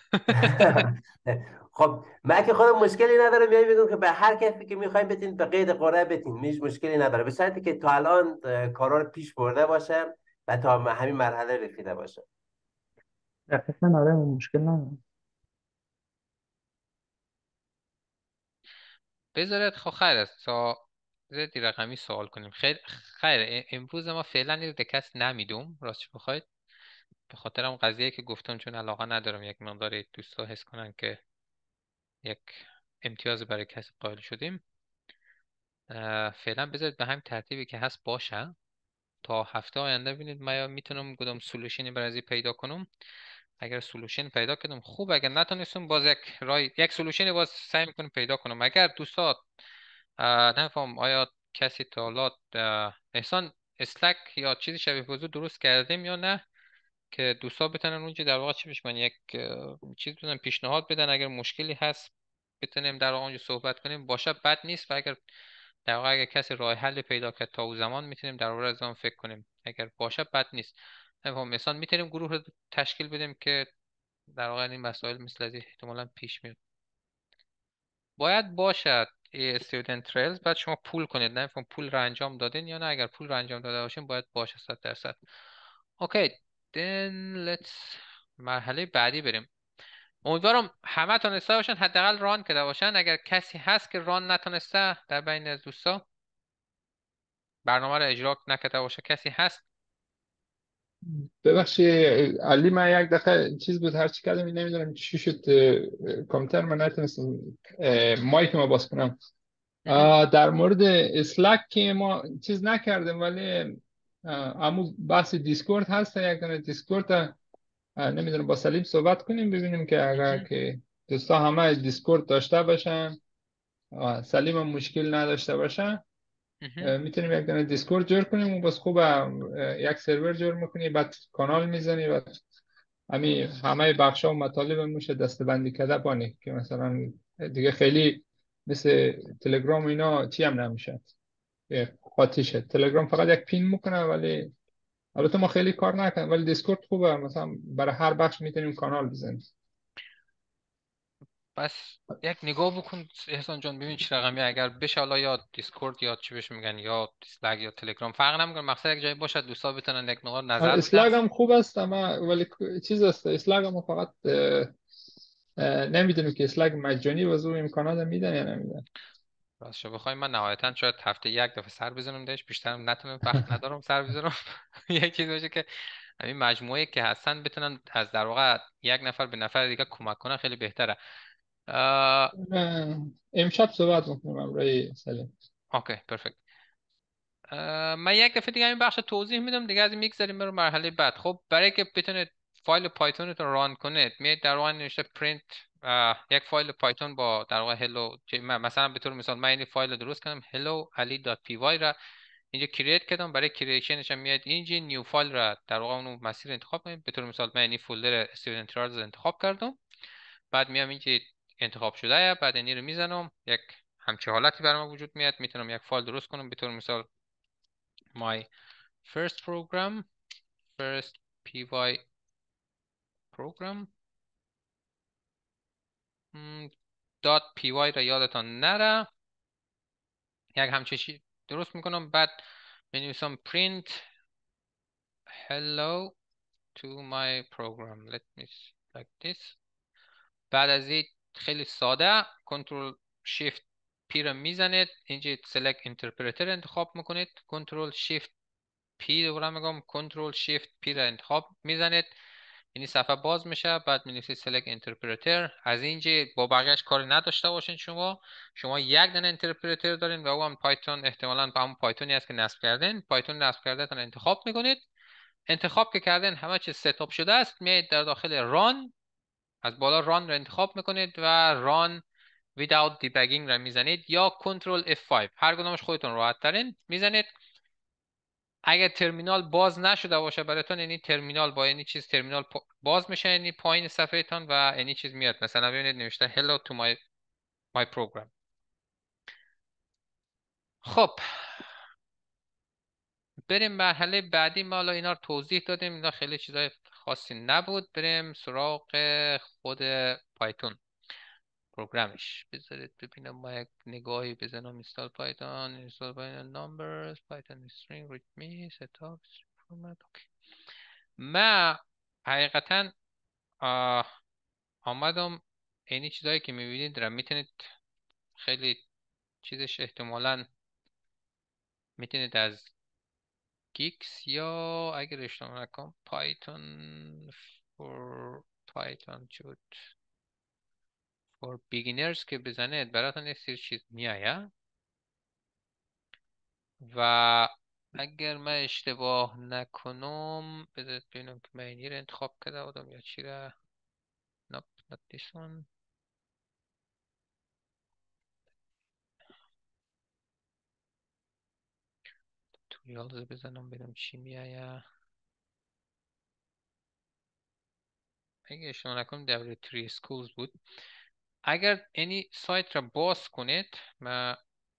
G: خب من که خودم مشکلی ندارم، میام میگم که به هر کسی که میخوایم بتین به قید قرعه بتین، میش مشکلی نداره، به شرطی که تا الان کارا رو پیش برده باشه و تا همین مرحله رسیده باشه.
N: دقیقا آره مشکل نداره.
E: بذارید خب خیر است تا زدی رقمی سوال کنیم. خیر خیر امروز ما فعلا این کس نمیدوم راستش بخواید، به خاطر اون قضیه که گفتم، چون علاقه ندارم یک مقدار دوستا حس کنن که یک امتیاز برای کسی قائل شدیم. فعلا بذارید به همین ترتیبی که هست باشه تا هفته آینده ببینید من میتونم کدام سولوشنی برای ازی پیدا کنم. اگر سولوشن پیدا کردم خوب، اگر نتونستم باز یک رای یک سولوشنی باز سعی میکنم پیدا کنم. اگر دوستان نفهم آیا کسی تا حالا احسان اسلک یا چیزی شبیه موضوع درست کردیم یا نه، که دوستا بتونن اونجا در واقع چی بشه من یک چیز بدن پیشنهاد بدن، اگر مشکلی هست بتونیم در واقع اونجا صحبت کنیم باشه بد نیست، و اگر در واقع اگر کسی راه حل پیدا کرد تا اون زمان میتونیم در واقع از آن فکر کنیم، اگر باشه بد نیست. نفهم مثلا میتونیم گروه رو تشکیل بدیم که در واقع این مسائل مثل از احتمالاً پیش میاد. باید باشد استودنت تریلز بعد شما پول کنید، نفهم پول رو انجام دادین یا نه. اگر پول رو انجام داده باشین باید باشه صد درصد. اوکی then let's مرحله بعدی بریم. امیدوارم همه تونسته باشن حداقل ران کرده باشن. اگر کسی هست که ران نتونسته در بین از دوستا برنامه رو اجرا نکرده باشه، کسی هست؟
M: ببخشید علی، من یک دقیقه چیز بود هرچی کردم نمیدونم چی شد، اه، کامپیوتر من نتونستم اه، مایک ما باز کنم. اه، در مورد اسلک که ما چیز نکردیم، ولی اه، امو بحث دیسکورد هست. یک دونه دیسکورد نمیدونم با سلیم صحبت کنیم ببینیم که اگر که دوستا همه دیسکورد داشته باشن و سلیم هم مشکل نداشته باشن میتونیم یک دونه دیسکورد جور کنیم و بس خوبه یک سرور جور میکنی، بعد کانال میزنی و همین همه بخش ها و مطالب میشه دستبندی کرده بانی که مثلا دیگه خیلی مثل تلگرام اینا چی هم نمیشه قاطی شد. تلگرام فقط یک پین میکنه، ولی البته ما خیلی کار نکنیم، ولی دیسکورد خوبه مثلا برای هر بخش میتونیم کانال بزنیم.
E: بس یک نگاه بکن احسان جان ببین چه رقمی، اگر بشه حالا یا دیسکورد یا چی بهش میگن یا اسلک یا تلگرام فرق نمیکنه، مقصد یک جایی باشه دوستا بتونن یک مقدار نظر بدن.
M: اسلگ هم خوب است اما ولی چیز است اسلگ هم فقط نمیدونم که اسلگ مجانی وضو امکانات میدن یا نمیدن.
E: راستش بخوای من نهایتا شاید هفته یک دفعه سر بزنم داش، بیشترم نتونم، وقت ندارم سر بزنم. یک چیز باشه که همین مجموعه که هستن بتونن از در واقع یک نفر به نفر دیگه کمک کنن خیلی بهتره.
M: امشب صحبت میکنم برای سلیم.
E: اوکی پرفکت. من یک دفعه دیگه این بخش توضیح میدم دیگه، از این میگذاریم برای مرحله بعد. خب برای که بتونید فایل پایتونتون ران کنید میاد در واقع نوشته پرینت یک فایل پایتون با در واقع هلو، مثلا به طور مثال من این فایل درست کردم hello ali.py را اینجا کرییت کردم. برای کرییشنش هم میاد اینجا نیو فایل را در واقع اون مسیر انتخاب کنید. به طور مثال من این فولدر استودنت تریلز انتخاب کردم، بعد میام اینجا انتخاب شده، بعد این رو میزنم یک همچین حالتی برام وجود میاد. میتونم یک فایل درست کنم به طور مثال my first program first py program dot py را یادتان نره، یک همچه چی درست میکنم. بعد بنویسم print hello to my program. Let me see like this. بعد از این خیلی ساده کنترل شیفت پی را میزنید، اینجا select interpreter انتخاب میکنید، کنترل شیفت پی دوباره میگم کنترل شیفت پی را انتخاب میزنید، یعنی صفحه باز میشه. بعد می‌نویسید select interpreter. از اینجا با بقیه‌اش کاری نداشته باشین. شما شما یک دونه اینترپرتر دارین و او هم پایتون، احتمالاً به همون پایتونی است که نصب کردین. پایتون نصب کردهتون انتخاب میکنید. انتخاب که کردین همه چیز ست اپ شده است، میایید در داخل ران، از بالا ران را انتخاب میکنید و ران without debugging را میزنید یا کنترل اف پنج، هر کدومش خودتون راحت ترین میزنید. اگر ترمینال باز نشده باشه براتون، یعنی ترمینال با یعنی چیز ترمینال باز میشه، یعنی پایین صفحه تان و یعنی چیز میاد، مثلا ببینید نوشته hello to my my program. خب بریم مرحله بعدی. ما حالا اینا رو توضیح دادیم، اینا خیلی چیزای خاصی نبود. بریم سراغ خود پایتون پروگرامش. بذارید ببینم ما یک نگاهی بزنم. اینستال پایتون، اینستال پایتون نمبرز، پایتون استرینگ، ریتمی، ستاپ، فرمت. اوکی. ما حقیقتا آمدم اینی چیزایی که میبینید را میتونید خیلی چیزش احتمالاً میتونید از گیکس یا اگر اشتباه نکنم پایتون فور پایتون شد فور بیگینرز که بزنید براتون یک سری چیز میآید و اگر من اشتباه نکنم بذارید ببینم که من اینی رو انتخاب کرده بودم یا چی را. nope not this one. توریالز بزنم ببینم چی میآید. اگه اشتباه نکنم دبلیو تری schools بود. اگر اینی سایت را باز کنید، ما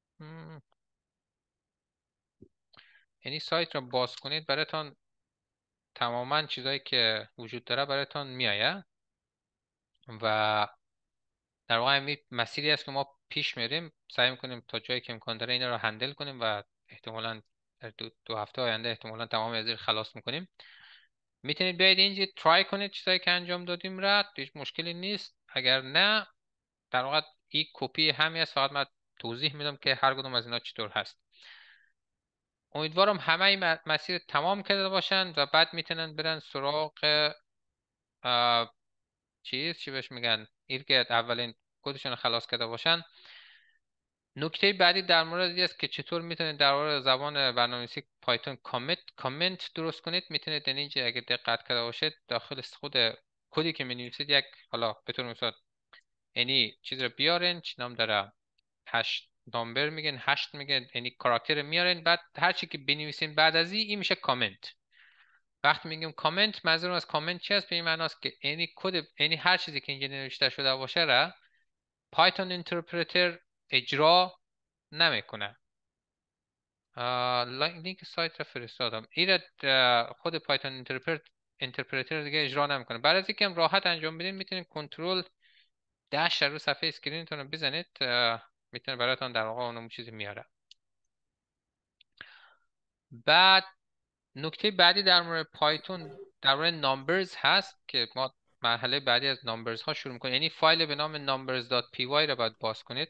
E: اینی سایت را باز کنید براتون تماما چیزایی که وجود داره براتون میآید و در واقع این مسیری است که ما پیش میریم. سعی میکنیم تا جایی که امکان داره اینا رو هندل کنیم و احتمالاً در دو, دو هفته آینده احتمالاً تمام از این خلاص میکنیم. میتونید بیاید اینجا ترای کنید چیزایی که انجام دادیم را، هیچ مشکلی نیست. اگر نه در واقع این کپی همین است، فقط من توضیح میدم که هر کدوم از اینا چطور هست. امیدوارم همه این مسیر تمام کرده باشن و بعد میتونن برن سراغ چیز چی بهش میگن ایر که اولین کدشون خلاص کرده باشن. نکته بعدی در مورد است که چطور میتونید در مورد زبان برنامه‌نویسی پایتون کامنت کامنت درست کنید. میتونید اینجا اگه دقت کرده باشید داخل خود کدی که می‌نویسید یک حالا به طور مثال یعنی چیز رو بیارین، چی نام داره، هشت نامبر میگن، هشت میگن، یعنی کاراکتر میارین، بعد هر چی که بنویسین بعد از این این میشه کامنت. وقتی میگیم کامنت منظورم از کامنت چی است؟ به این معنی است که یعنی کد یعنی هر چیزی که اینجا نوشته شده باشه را پایتون اینترپرتر اجرا نمیکنه. لینک سایت را فرستادم. این خود پایتون اینترپرت اینترپرتر دیگه اجرا نمیکنه. برای از اینکه راحت انجام بدین میتونید کنترل داش رو صفحه اسکرینتون رو بزنید، میتونه براتون در واقع اون چیزی میاره. بعد نکته بعدی در مورد پایتون در مورد نامبرز هست که ما مرحله بعدی از نامبرز ها شروع میکنیم. یعنی فایل به نام numbers dot py رو باید باز کنید.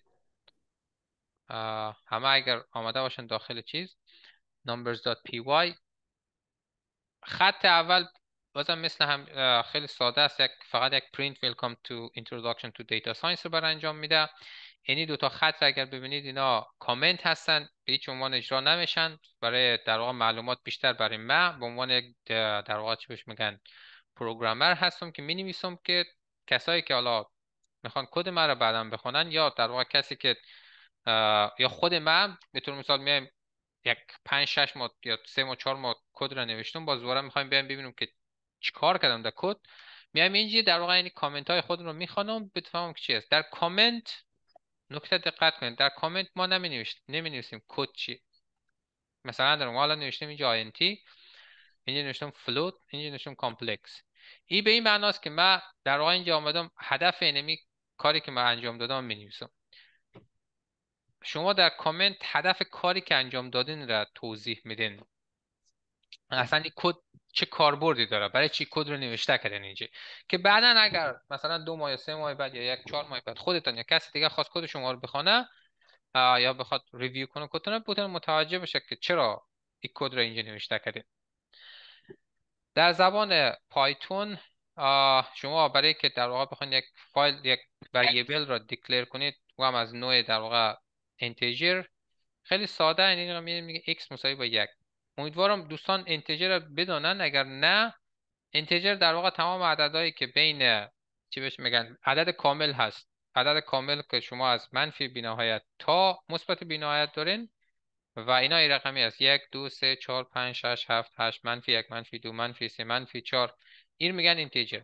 E: همه اگر آمده باشن داخل چیز numbers dot py. خط اول بازم مثل هم خیلی ساده است، یک فقط یک print welcome to introduction to data science رو بر انجام میده. یعنی دو تا خط را اگر ببینید اینا کامنت هستن، به هیچ عنوان اجرا نمیشن. برای در واقع معلومات بیشتر برای من به عنوان یک در واقع چی بهش میگن پروگرامر هستم که مینویسم که کسایی که حالا میخوان کد من رو بعداً بخونن یا در واقع کسی که یا خود من به طور مثال میایم یک پنج شش ماه یا سه ماه چهار ماه کد رو نوشتم، باز دوباره میخوایم بیایم ببینیم که چیکار کردم در کد، میایم اینجا در واقع این کامنت های خودم رو میخوانم بفهمم که چی است. در کامنت نکته دقت کنید، در کامنت ما نمی نمی نویسیم کد چی. مثلا در ما حالا نوشتیم اینجا آینتی، اینجا نوشتم فلوت، اینجا نوشتم کامپلکس. این به این معناست که من در واقع اینجا آمدم هدف اینمی کاری که من انجام دادم می‌نویسم. شما در کامنت هدف کاری که انجام دادین را توضیح میدین. اصلا این کد چه کاربردی داره، برای چی کد رو نوشته کردن اینجا، که بعدا اگر مثلا دو ماه یا سه ماه بعد یا یک چهار ماه بعد خودتان یا کسی دیگه خواست کد شما رو بخونه یا بخواد ریویو کنه کدتون، بتونه متوجه بشه که چرا این کد رو اینجا نوشته کردین. در زبان پایتون شما برای که در واقع بخواید یک فایل یک وریبل را دیکلیر کنید و هم از نوع در واقع اینتیجر، خیلی ساده این رو میگه x مساوی با یک. امیدوارم دوستان اینتیجر رو بدونن، اگر نه اینتیجر در واقع تمام عددهایی که بین چی بهش میگن عدد کامل هست، عدد کامل که شما از منفی بی‌نهایت تا مثبت بی‌نهایت دارین و اینا این رقمی است، یک دو سه چهار پنج شش هفت هشت، منفی یک منفی دو منفی سه منفی چهار، این میگن اینتیجر.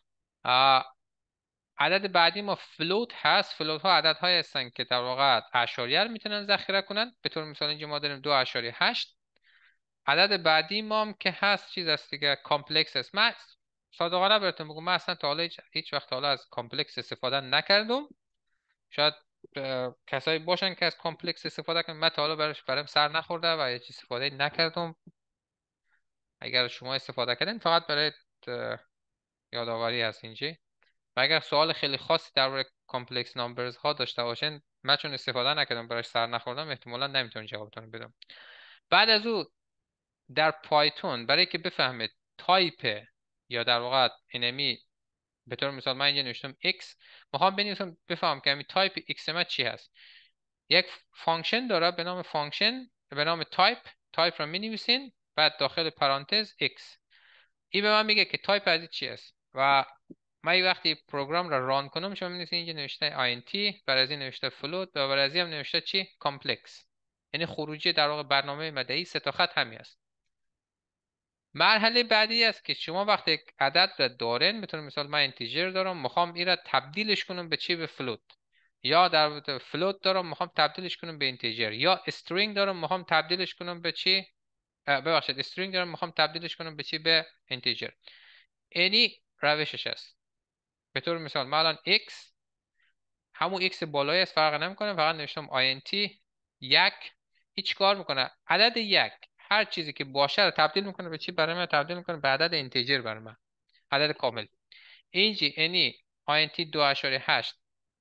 E: عدد بعدی ما فلوت هست. فلوت ها عدد های هستن که در واقع اعشاریه رو میتونن ذخیره کنن. به طور مثال اینجا ما داریم دو اعشاریه هشت. عدد بعدی ما هم که هست چیز است دیگه، کامپلکس است. من صادقانه براتون بگم من اصلا تا حالا هیچ, هیچ وقت حالا از کامپلکس استفاده نکردم. شاید کسایی باشن که از کامپلکس استفاده کنن، من تا حالا براش برام سر نخورده و هیچ استفاده نکردم. اگر شما استفاده کردین فقط برای یادآوری هست اینجا. و اگر سوال خیلی خاصی درباره کامپلکس نامبرز ها داشته باشین، من چون استفاده نکردم براش سر نخوردم احتمالا نمیتونم جوابتون بدم. بعد از او در پایتون برای که بفهمید تایپ یا در واقع انمی، به طور مثال من اینجا نوشتم x، میخوام بنویسم بفهم که همین تایپ x ما چی هست. یک فانکشن داره به نام فانکشن به نام تایپ. تایپ رو مینویسین بعد داخل پرانتز x. این به من میگه که تایپ از چی است و من وقتی پروگرام را ران کنم شما می‌بینید اینجا نوشته int، برای از این نوشته float و برای از این هم نوشته چی کامپلکس. یعنی خروجی در واقع برنامه مدعی سه تا خط همین است. مرحله بعدی است که شما وقتی یک عدد را دارین، به طور مثال من اینتیجر دارم میخوام این را تبدیلش کنم به چی، به فلوت، یا در واقع فلوت دارم میخوام تبدیلش کنم به اینتیجر، یا استرینگ دارم میخوام تبدیلش کنم به چی، ببخشید استرینگ دارم میخوام تبدیلش کنم به چی، به اینتیجر. یعنی روشش است. به طور مثال من الان x همون x بالایی است، فرق نمیکنه، فقط نوشتم int یک. هیچ کار میکنه عدد یک هر چیزی که باشه رو تبدیل میکنه به چی برای من، تبدیل میکنه به عدد اینتیجر برای من، عدد کامل. اینجا یعنی int دو اعشاریه هشت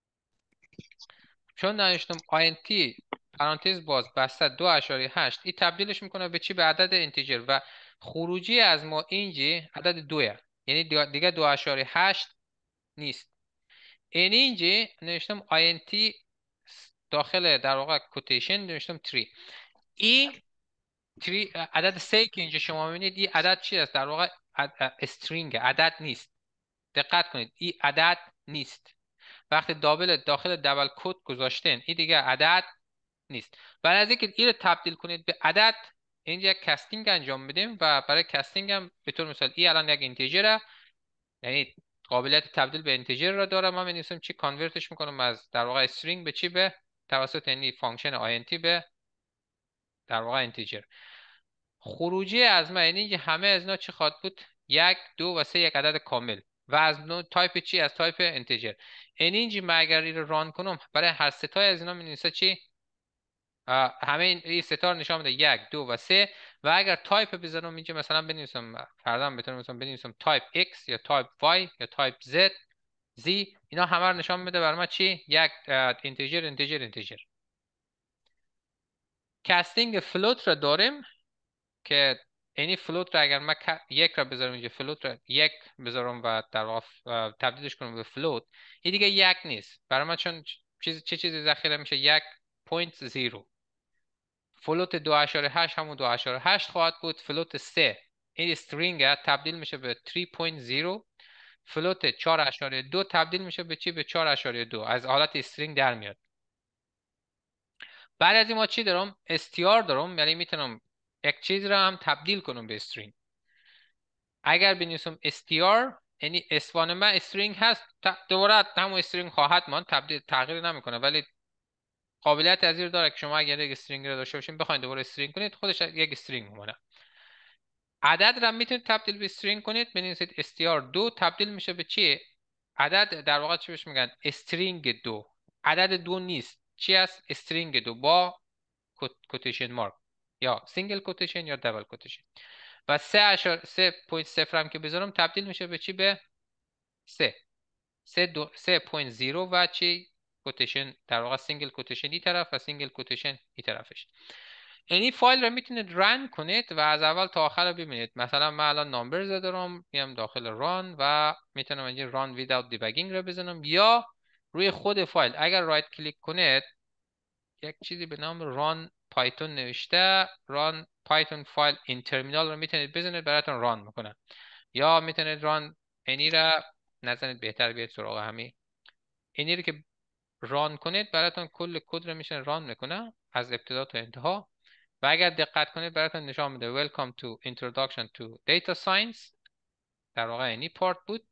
E: چون نوشتم int پرانتز باز بسته دو اعشاریه هشت، این تبدیلش میکنه به چی، به عدد اینتیجر و خروجی از ما اینجا عدد دوه، یعنی دیگه دو اعشاریه هشت نیست. این اینجا نوشتم int داخل در واقع کوتیشن نوشتم سه. این سه عدد سه که اینجا شما میبینید این عدد چی است، در واقع استرینگ، عدد نیست. دقت کنید این عدد نیست. وقتی دابل داخل دبل کد گذاشتین این دیگه عدد نیست. برای از اینکه این رو تبدیل کنید به عدد اینجا یک کاستینگ انجام بدیم و برای کاستینگ هم به طور مثال این الان یک اینتیجره، یعنی قابلیت تبدیل به اینتیجر را داره. ما می‌نویسیم چی، کانورتش میکنم از در واقع استرینگ به چی، به توسط یعنی فانکشن int به در واقع اینتیجر. خروجی از ما یعنی همه از اینا چی خواهد بود، یک دو و سه یک عدد کامل و از نوع تایپ چی، از تایپ اینتیجر. این اینجا من اگر این رو ران کنم برای هر سه تا از اینا می‌نویسه چی، همه این سه تا نشان میده یک دو و سه. و اگر تایپ بزنم اینجا مثلا بنویسم فرضاً بتونم مثلا بنویسم تایپ x یا تایپ y یا تایپ z z، اینا همه رو نشان میده برای ما چی، یک اینتیجر اینتیجر اینتیجر. کاستینگ فلوت را داریم که یعنی فلوت را اگر من یک را بذارم اینجا، فلوت را یک بذارم و در واقع تبدیلش کنم به فلوت، این دیگه یک نیست برای ما، چون چیز چه چیزی ذخیره میشه، یک پوینت زیرو. فلوت دو اعشاریه هشت همون دو اعشاریه هشت خواهد بود. فلوت سه این استرینگ تبدیل میشه به سه پوینت زیرو. فلوت چهار اعشاریه دو تبدیل میشه به چی، به چهار اعشاریه دو، از حالت استرینگ در میاد. بعد از این ما چی دارم، str دارم، یعنی میتونم یک چیز را هم تبدیل کنم به استرینگ. اگر بنویسم str یعنی اسوان ما استرینگ هست، دوباره همون استرینگ خواهد ماند، تبدیل تغییر نمیکنه، ولی قابلیت از این داره که شما اگر یک استرینگ رو داشته باشین بخواید دوباره استرینگ کنید خودش یک استرینگ میمونه. عدد را میتونید تبدیل به استرینگ کنید، بنویسید استیار دو تبدیل میشه به چی؟ عدد در واقع چی بهش میگن؟ استرینگ دو. عدد دو نیست، چی است؟ استرینگ دو با کوتیشن مارک، یا سینگل کوتیشن یا دبل کوتیشن. و سه اشار سه پوینت صفر هم که بذارم تبدیل میشه به چی؟ به سه. سه دو سه پوینت زیرو و چی؟ کوتیشن در واقع سینگل کوتیشن این طرف و سینگل کوتیشن این طرفش. یعنی فایل رو میتونید رن کنید و از اول تا آخر رو ببینید. مثلا من الان نامبرز دارم، میام داخل ران و میتونم اینجا ران ویداوت دیباگینگ رو بزنم، یا روی خود فایل اگر رایت کلیک کنید یک چیزی به نام ران پایتون نوشته، ران پایتون فایل این ترمینال رو میتونید بزنید براتون ران میکنه، یا میتونید ران اینی را نزنید، بهتر بیاید سراغ همین اینی رو که ران کنید براتون کل کد رو میشه ران میکنه از ابتدا تا انتها. و اگر دقت کنید براتون نشان میده Welcome to Introduction to Data Science، در واقع اینی پارت بود.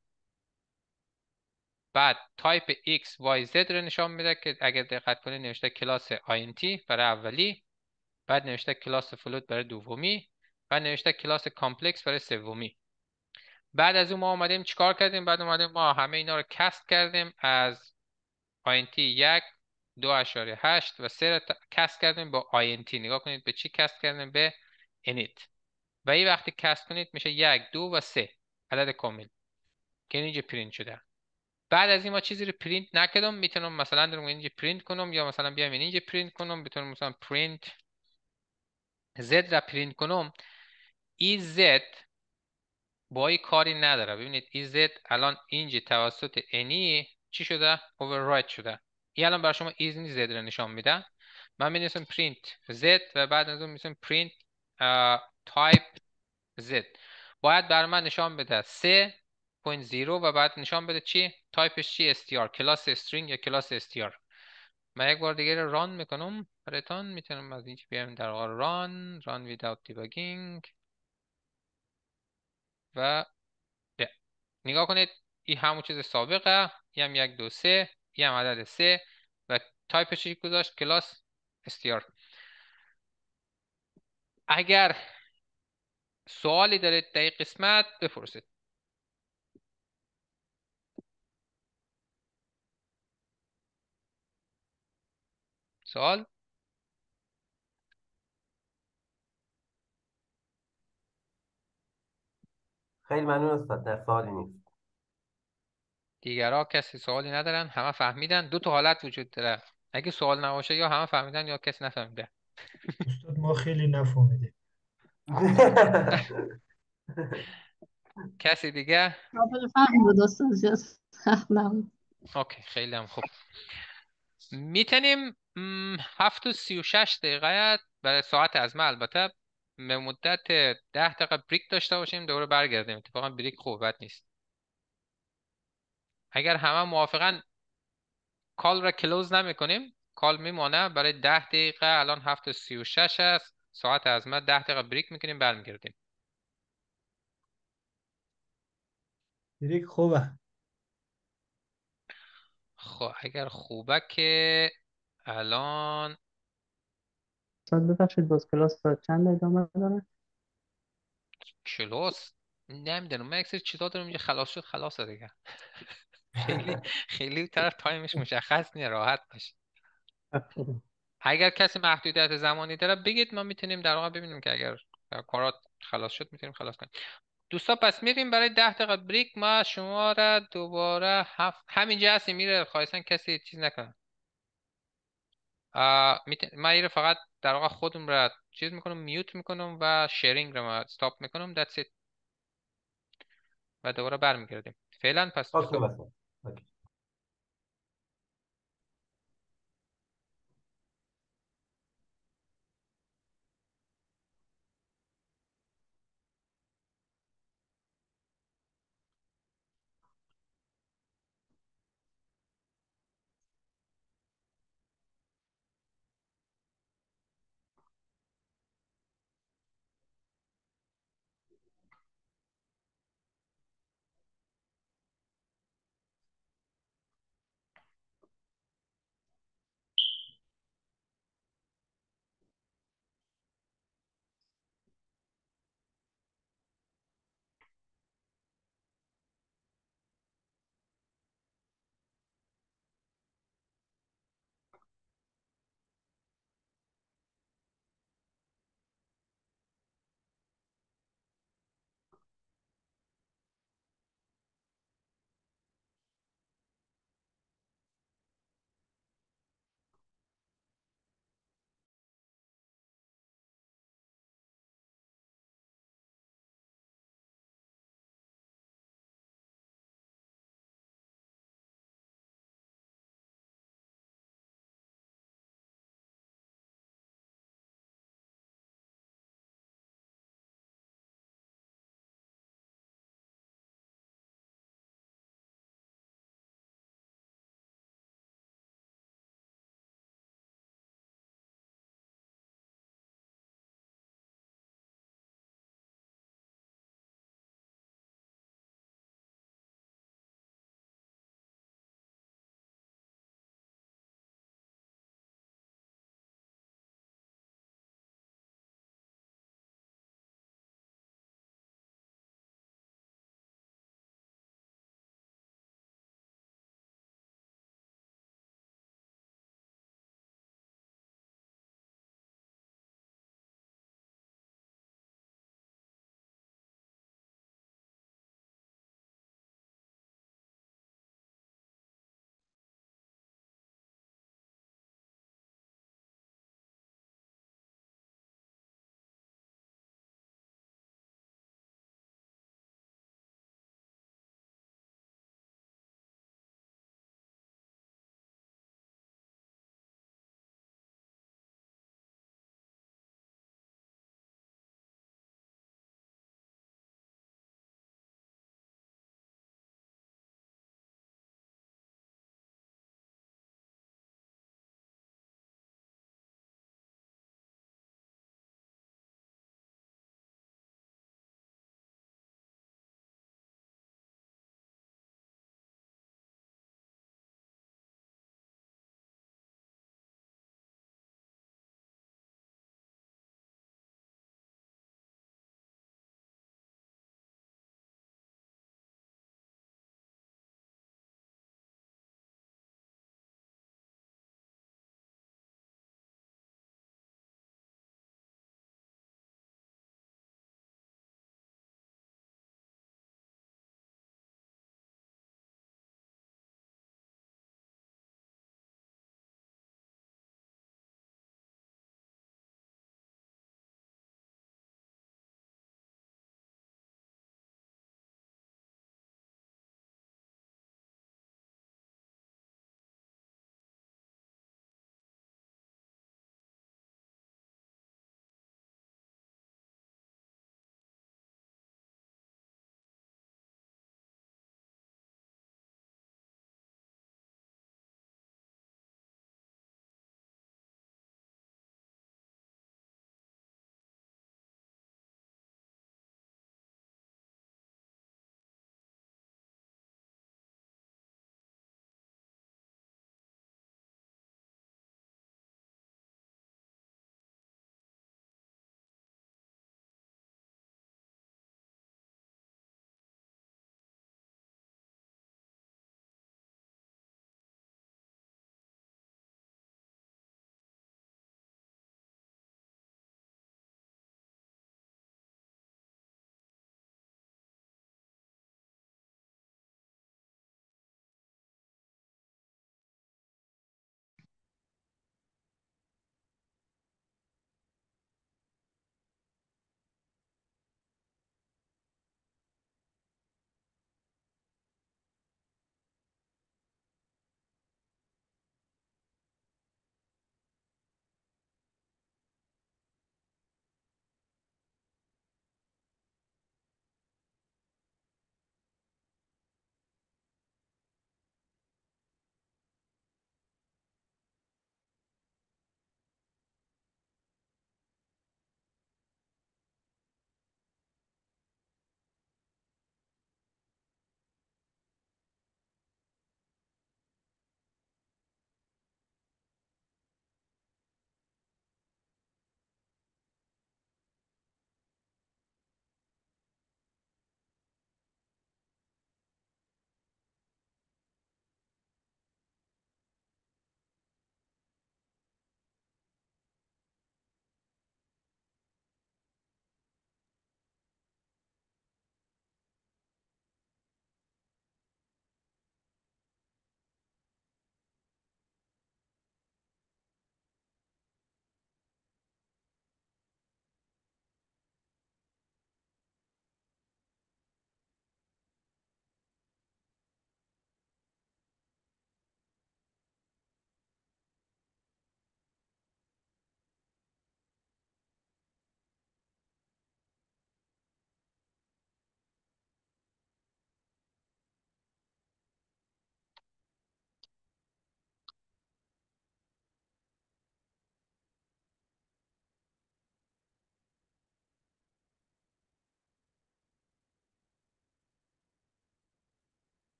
E: بعد تایپ X Y Z رو نشان میده که اگر دقت کنید نوشته کلاس آی ان تی برای اولی، بعد نوشته کلاس فلوت برای دومی، بعد نوشته کلاس کامپلکس برای سومی. بعد از اون ما اومدیم چیکار کردیم؟ بعد اومدیم ما همه اینا رو کست کردیم از آی ان تی یک، دو اشاره هشت و سه رو کست کردیم با آی ان تی. نگاه کنید به چی کست کردیم؟ به init. و این وقتی کست کنید میشه یک، دو و سه عدد کامل که اینجا پرینت شده. بعد از این ما چیزی رو پرینت نکردم، میتونم مثلا درم اینجا پرینت کنم، یا مثلا بیام اینجا پرینت کنم. بتونم مثلا پرینت z را پرینت کنم. ای زد با این کاری نداره. ببینید ای زد الان اینجا توسط انی چی شده؟ override شده. این الان بر شما ایز زد را نشان میده. من می‌نویسم پرینت z و بعد از اون می‌نویسم پرینت تایپ z. باید بر من نشان بده سه پوینت زیرو و بعد نشان بده چی؟ تایپش چی؟ استیار، کلاس استرینگ یا کلاس استیار. من یک بار دیگه ران میکنم براتون. میتونم از اینجا بیام در واقع ران ران ویداوت دیباگینگ و ده. نگاه کنید این همون چیز سابقه، این هم یک دو سه، این هم عدد سه و تایپش چی گذاشت؟ کلاس استیار. اگر سوالی دارید در این قسمت بپرسید. سوال؟
G: خیلی ممنون استاد، نه سوالی نیست.
E: دیگرها کسی سوالی ندارن؟ همه فهمیدن؟ دو تا حالت وجود داره، اگه سوال نباشه یا همه فهمیدن یا کسی نفهمیده.
O: استاد ما خیلی نفهمیدیم.
E: کسی دیگه؟
P: قابل فهم بود استاد، زیاد سخت نبود.
E: اوکی، خیلی هم خوب. میتونیم هفت و سی و شش دقیقه برای ساعت از ما البته به مدت ده دقیقه بریک داشته باشیم، دوباره برگردیم. اتفاقا بریک خوب بد نیست. اگر همه موافقن کال را کلوز نمی کنیم، کال میمانه برای ده دقیقه. الان هفت و سی و شش است، ساعت از ما ده دقیقه بریک میکنیم، برمیگردیم.
J: بریک خوبه.
E: خب اگر خوبه که الان
N: استاد ببخشید باز کلاس تا چند ادامه داره؟
E: کلاس نمیدونم، من یک سری چیزا دارم اینجا خلاص شد خلاصه دیگه. خیلی خیلی طرف تایمش مشخص نیست، راحت باش. اگر کسی محدودیت زمانی داره بگید، ما میتونیم در واقع ببینیم که اگر کارات خلاص شد میتونیم خلاص کنیم. دوستا پس میریم برای ده دقیقه بریک. ما شما را دوباره هفت همینجا هستیم. میره خواهشاً کسی چیز نکنه. میت... من این فقط در واقع خودم را چیز میکنم، میوت میکنم و شیرینگ رو ما استاپ میکنم. that's it. و دوباره برمیگردیم. فعلا پس
G: اوکی
E: دوستا
G: مثلا اوکی.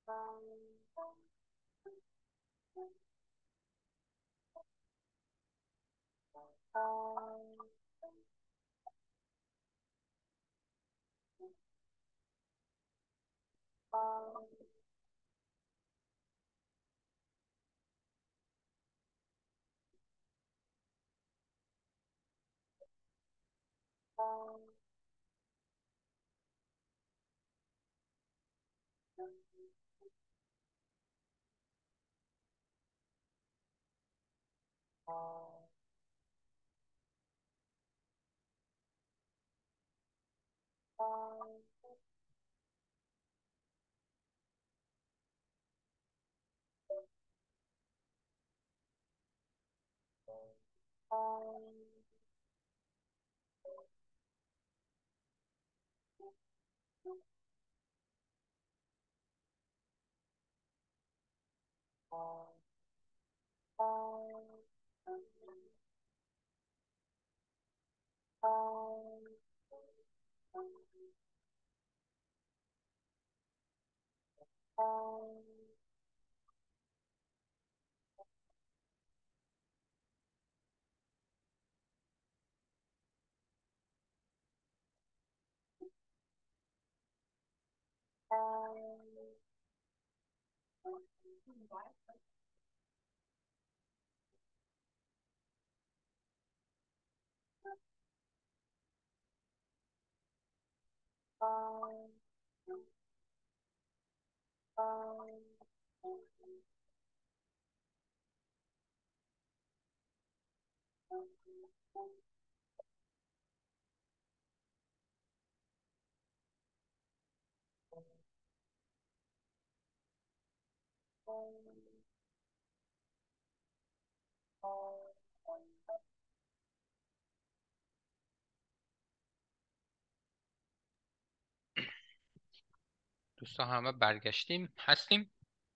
E: دوستان همه برگشتیم هستیم.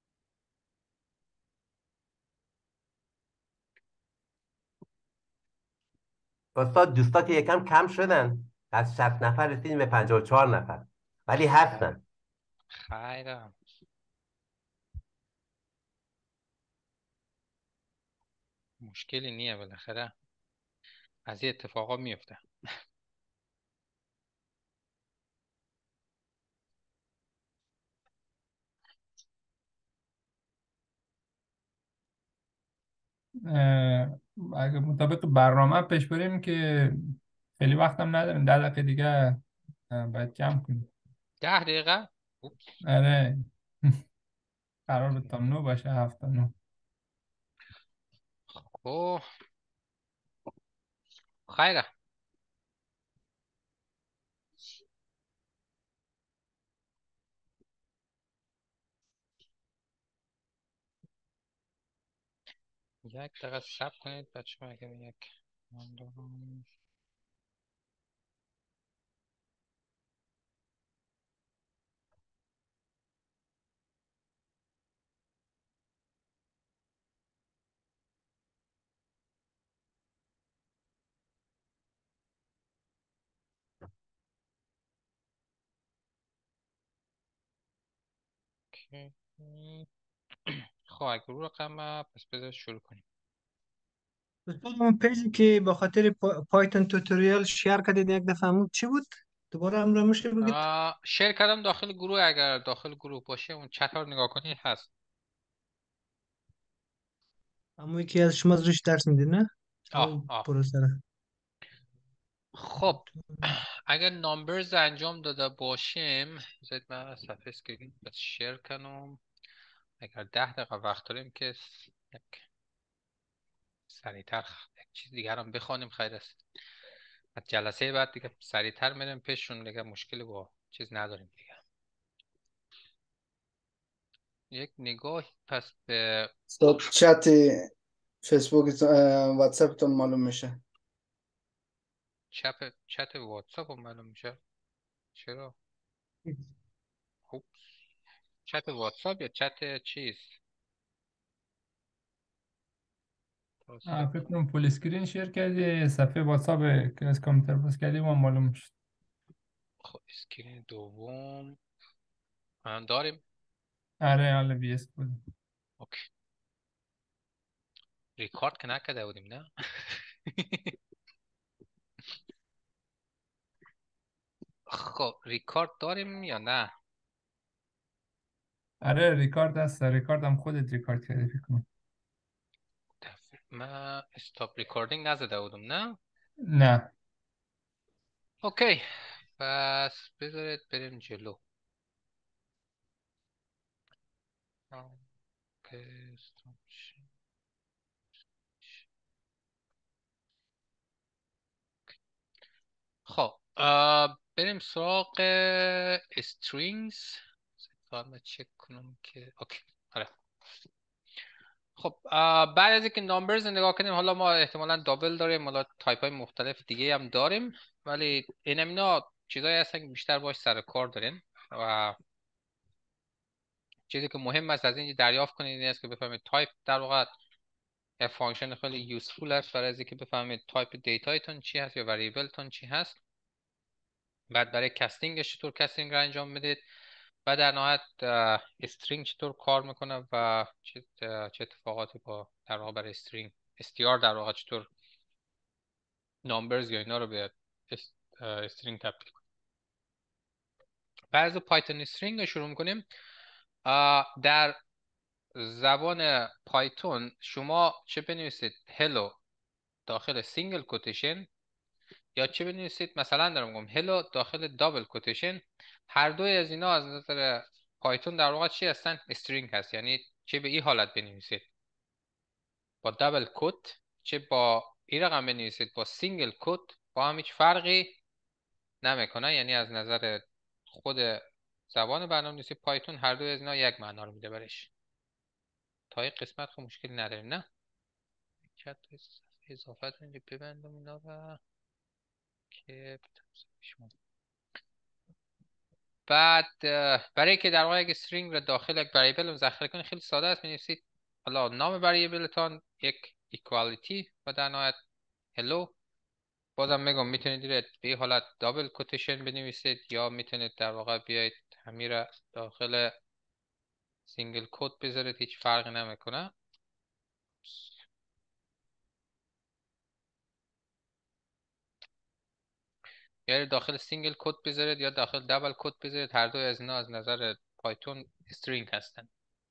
G: استاد دوستا که یکم کم شدن، از شصت نفر رسیدیم به پنجاه و چهار نفر، ولی هستن.
E: خیرم. مشکلی نیه، بالاخره از این اتفاقا میفته.
A: اگه مطابق برنامه پیش بریم که خیلی وقتم نداریم، ده دقیقه دیگه باید جمع کنیم.
E: ده دقیقه؟
A: آره قرار بود تا نو باشه، هفت تا نو.
E: خب خیره. یک دقیقه صبر کنید بچه ها، اگر یک من دارم. خب اگر رو رقم پس بذار شروع کنیم.
J: استاد اون پیجی که به خاطر پا- پایتون توتوریال شیر کردید یک دفعه همون چی بود؟ دوباره امر میشه بگید؟
E: آه، شیر کردم داخل گروه. اگر داخل گروه باشه اون چت ها رو نگاه کنید هست.
J: همون که از شما روش درس میدید نه؟
E: آه
J: او
E: آه
J: پروسه را.
E: خب اگر نامبرز انجام داده باشیم، بذارید من صفحه اسکرین بس شیر کنم. اگر ده دقیقه وقت داریم که س- یک سریعتر یک چیز دیگر هم بخوانیم خیر است. از جلسه بعد دیگه سریعتر میریم پیششون، دیگه مشکلی با چیز نداریم دیگه. یک نگاه پس به
B: استاد چت فیسبوک واتساپتون معلوم میشه.
E: چپ چت واتساپ هم معلوم میشه. چرا؟ خب چت واتساپ یا چت چیز؟
A: آه، فکر کنم فول اسکرین شیر کردی، صفحه واتساپ که از کامپیوتر باز کردی ما معلوم شد.
E: خب اسکرین دوم الان داریم.
A: آره حالا وی اس کد.
E: اوکی. ریکارد که نکرده بودیم نه؟ خب ریکارد داریم یا نه؟
A: آره ریکارد هست، ریکارد هم خودت ریکارد کردی فکر کنم.
E: من استاپ ریکاردینگ نزده بودم نه؟
A: نه.
E: اوکی پس بذارید بریم جلو. اوکی. خب آه، بریم سراغ strings. فقط چک کنم که اوکی. آره خب آه، بعد از اینکه نامبرز نگاه کنیم، حالا ما احتمالا دابل داریم، حالا تایپ های مختلف دیگه هم داریم، ولی این اینا چیزایی هستن که بیشتر باش سر کار دارین و چیزی که مهم است از این دریافت کنید این است که بفهمید تایپ در واقع یه فانکشن خیلی یوزفول است برای اینکه بفهمید تایپ دیتایتون چی هست یا وریبلتون چی هست. بعد برای کستینگش چطور کستینگ رو انجام بدید و در نهایت استرینگ چطور کار میکنه و چه چه اتفاقاتی با در واقع برای استرینگ استیار در واقع چطور نامبرز یا اینا رو به استرینگ تبدیل کنیم. بعد از پایتون استرینگ رو شروع میکنیم. در زبان پایتون شما چه بنویسید هلو داخل سینگل کوتیشن یا چه بنویسید مثلا دارم میگم هلو داخل دابل کوتیشن، هر دوی از اینا از نظر پایتون در واقع چی هستن؟ استرینگ هست. یعنی چه به این حالت بنویسید با دابل کوت، چه با این رقم بنویسید با سینگل کوت، با هم هیچ فرقی نمیکنه. یعنی از نظر خود زبان برنامه‌نویسی پایتون هر دوی از اینا یک معنا رو میده برش. تا این قسمت خب مشکلی نداریم نه؟ چت اضافه اینجا ببندم اینا و که شما بعد برای که در واقع یک استرینگ رو داخل یک وریبل ذخیره کنید خیلی ساده است. می‌نویسید حالا نام وریبلتون یک ایکوالیتی و در نهایت هلو. بازم میگم میتونید به این حالت دابل کوتیشن بنویسید یا میتونید در واقع بیایید همین را داخل سینگل کوت بذارید، هیچ فرقی نمیکنه. یا داخل سینگل کوت بذارید یا داخل دابل کوت بذارید، هر دوی از اینا از نظر پایتون استرینگ هستن.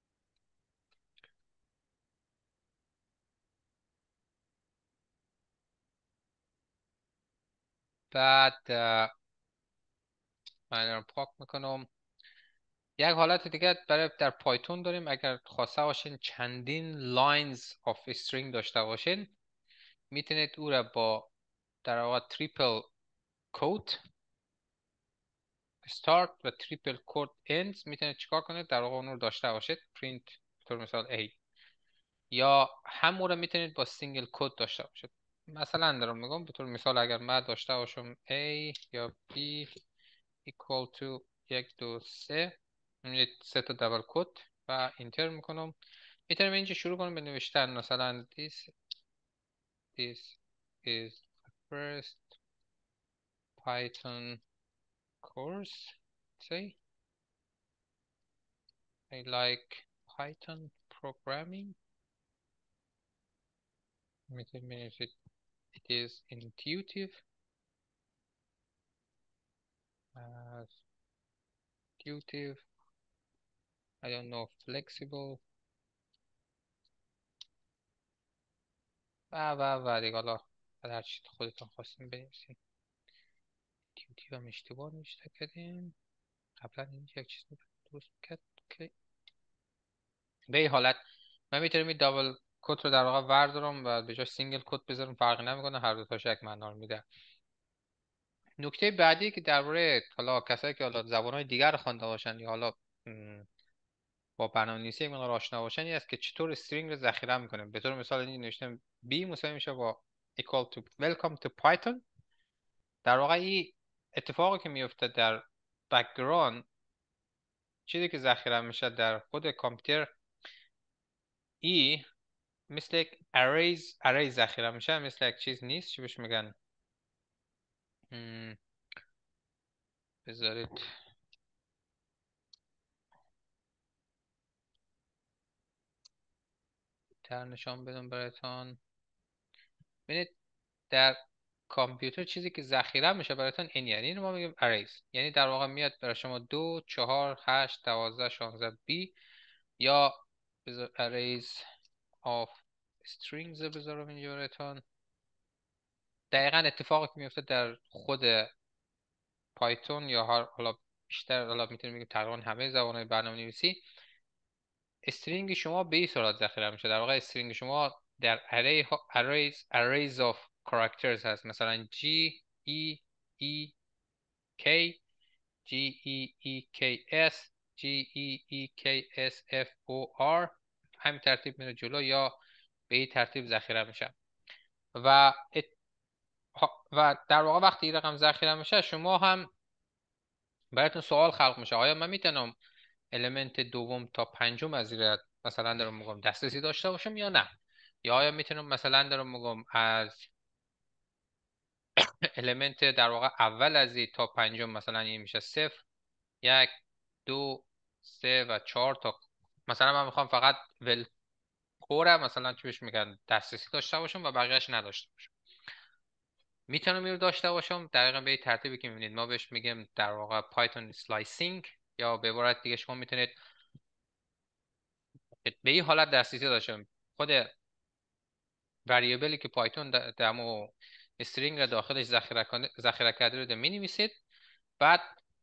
E: بعد من رو پاک میکنم. یک حالت دیگه برای در پایتون داریم. اگر خواسته باشین چندین lines of string داشته باشین میتونید او را با در واقع تریپل کوت start و تریپل کوت ends میتونید چیکار کنید؟ در واقع اون رو داشته باشید print طور مثال A، یا همون رو میتونید با سینگل کوت داشته باشید. مثلا دارم میگم به طور مثال اگر من داشته باشم A یا B equal to یک دو سه، میتونید سه تا دبل کوت و اینتر میکنم. میتونم اینجا شروع کنم به نوشتن مثلا this this is the first Python course. Say I like Python programming. میتونید بنویسید it is intuitive as intuitive I don't know flexible و و و دیگه حالا هر چی خودتون خواستیم بنویسید. intuitive هم اشتباه نوشته کردیم قبلا اینجا یک چیز درست کرد. اوکی به این حالت من میتونم این دابل کوت رو در واقع وردارم و به جای سینگل کوت بذارم، فرقی نمیکنه، هر دو تاش یک معنا رو میده. نکته بعدی که درباره حالا کسایی که حالا زبان‌های دیگر خوانده باشن یا حالا با برنامه‌نویسی یک مقدار آشنا باشن این است که چطور استرینگ رو ذخیره میکنیم. به طور مثال اینجا نوشتم b مساوی میشه با equal to welcome to Python. در واقع این اتفاقی که میفته در بک‌گراند، چیزی که ذخیره میشه در خود کامپیوتر ای مثل یک اریز اریز ذخیره میشه، مثل یک چیز نیست. چی بهش میگن؟ بذارید بهتر نشان بدم براتون. ببینید در کامپیوتر چیزی که ذخیره میشه براتون این، یعنی اینو ما میگیم arrays، یعنی در واقع میاد برای شما دو، چهار، هشت، دوازده، شانزده بی یا arrays of strings بذارم اینجا براتون. دقیقا اتفاقی که میفته در خود پایتون یا هر حالا بیشتر، حالا میتونیم بگیم تقریبا همه زبان‌های برنامه‌نویسی، استرینگ شما به این صورت ذخیره میشه. در واقع استرینگ شما در array arrays arrays of characters هست، مثلا G E E K G E E K S G E E K S F O R، همین ترتیب میره جلو یا به این ترتیب ذخیره میشه. و ات... و در واقع وقتی این رقم ذخیره میشه شما هم براتون سوال خلق میشه آیا من میتونم المنت دوم تا پنجم از این مثلا دارم میگم دسترسی داشته باشم یا نه، یا آیا میتونم مثلا دارم میگم از المنت در واقع اول از این تا پنجم مثلا این میشه صفر، یک، دو، سه و چهار تا مثلا من میخوام فقط ول کوره مثلا چی بهش میگن دسترسی داشته باشم و بقیهش نداشته باشم. میتونم این رو داشته باشم دقیقا به این ترتیبی که میبینید ما بهش میگیم در واقع پایتون سلایسینگ، یا به عبارت دیگه شما میتونید به این حالت دسترسی داشته خود وریبلی که پایتون دمو استرینگ را داخلش ذخیره ذخیره کرده رو مینویسید، بعد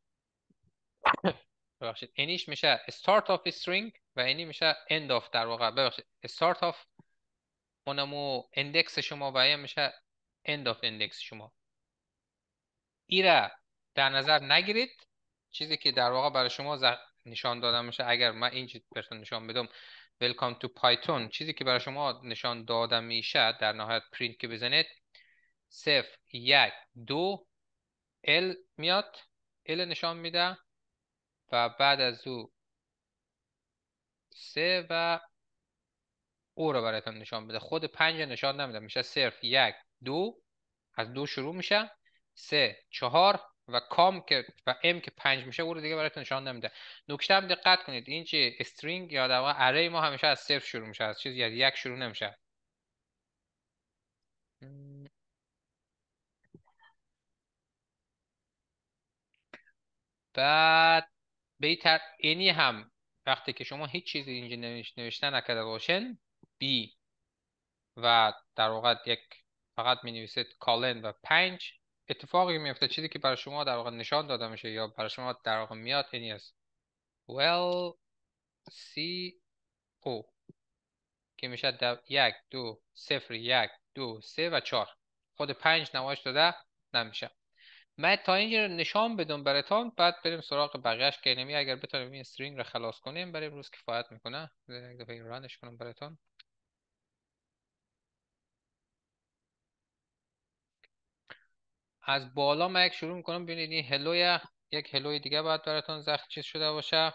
E: ببخشید اینیش میشه start of string و اینی میشه end of در واقع ببخشید start of اونمو اندکس شما و این میشه end of اندکس شما. ایره در نظر نگیرید، چیزی که در واقع برای شما نشان داده میشه اگر من این چیز براتون نشان بدم welcome to Python، چیزی که برای شما نشان داده میشه در نهایت پرینت که بزنید صفر، یک، دو ال میاد، ال نشان میده و بعد از او سه و او رو براتون نشان بده. خود پنج نشان نمیده، میشه صرف یک، دو، از دو شروع میشه، سه، چهار و کام که و ام که پنج میشه او رو دیگه براتون نشان نمیده. نکته هم دقت کنید این چه استرینگ یا در واقع اری ما همیشه از صفر شروع میشه، از چیز یعنی یک شروع نمیشه. بعد بیتر اینی هم وقتی که شما هیچ چیزی اینجا نوشته نوشته نکرده باشین بی و در واقع یک فقط می نویسید کالن و پنج، اتفاقی میفته چیزی که برای شما در واقع نشان داده میشه یا برای شما در واقع میاد اینی است well c o که میشه در یک، دو، صفر، یک، دو، سه و چهار. خود پنج نمایش داده نمیشه. من تا اینجا نشان بدم براتون، بعد بریم سراغ بقیه‌اش که نمی اگر بتونیم این استرینگ رو خلاص کنیم بریم روز کفایت میکنه. یک دفعه رانش کنم براتون. از بالا من یک شروع میکنم. ببینید این هلوی یک هلوی دیگه باید براتون زخم چیز شده باشه،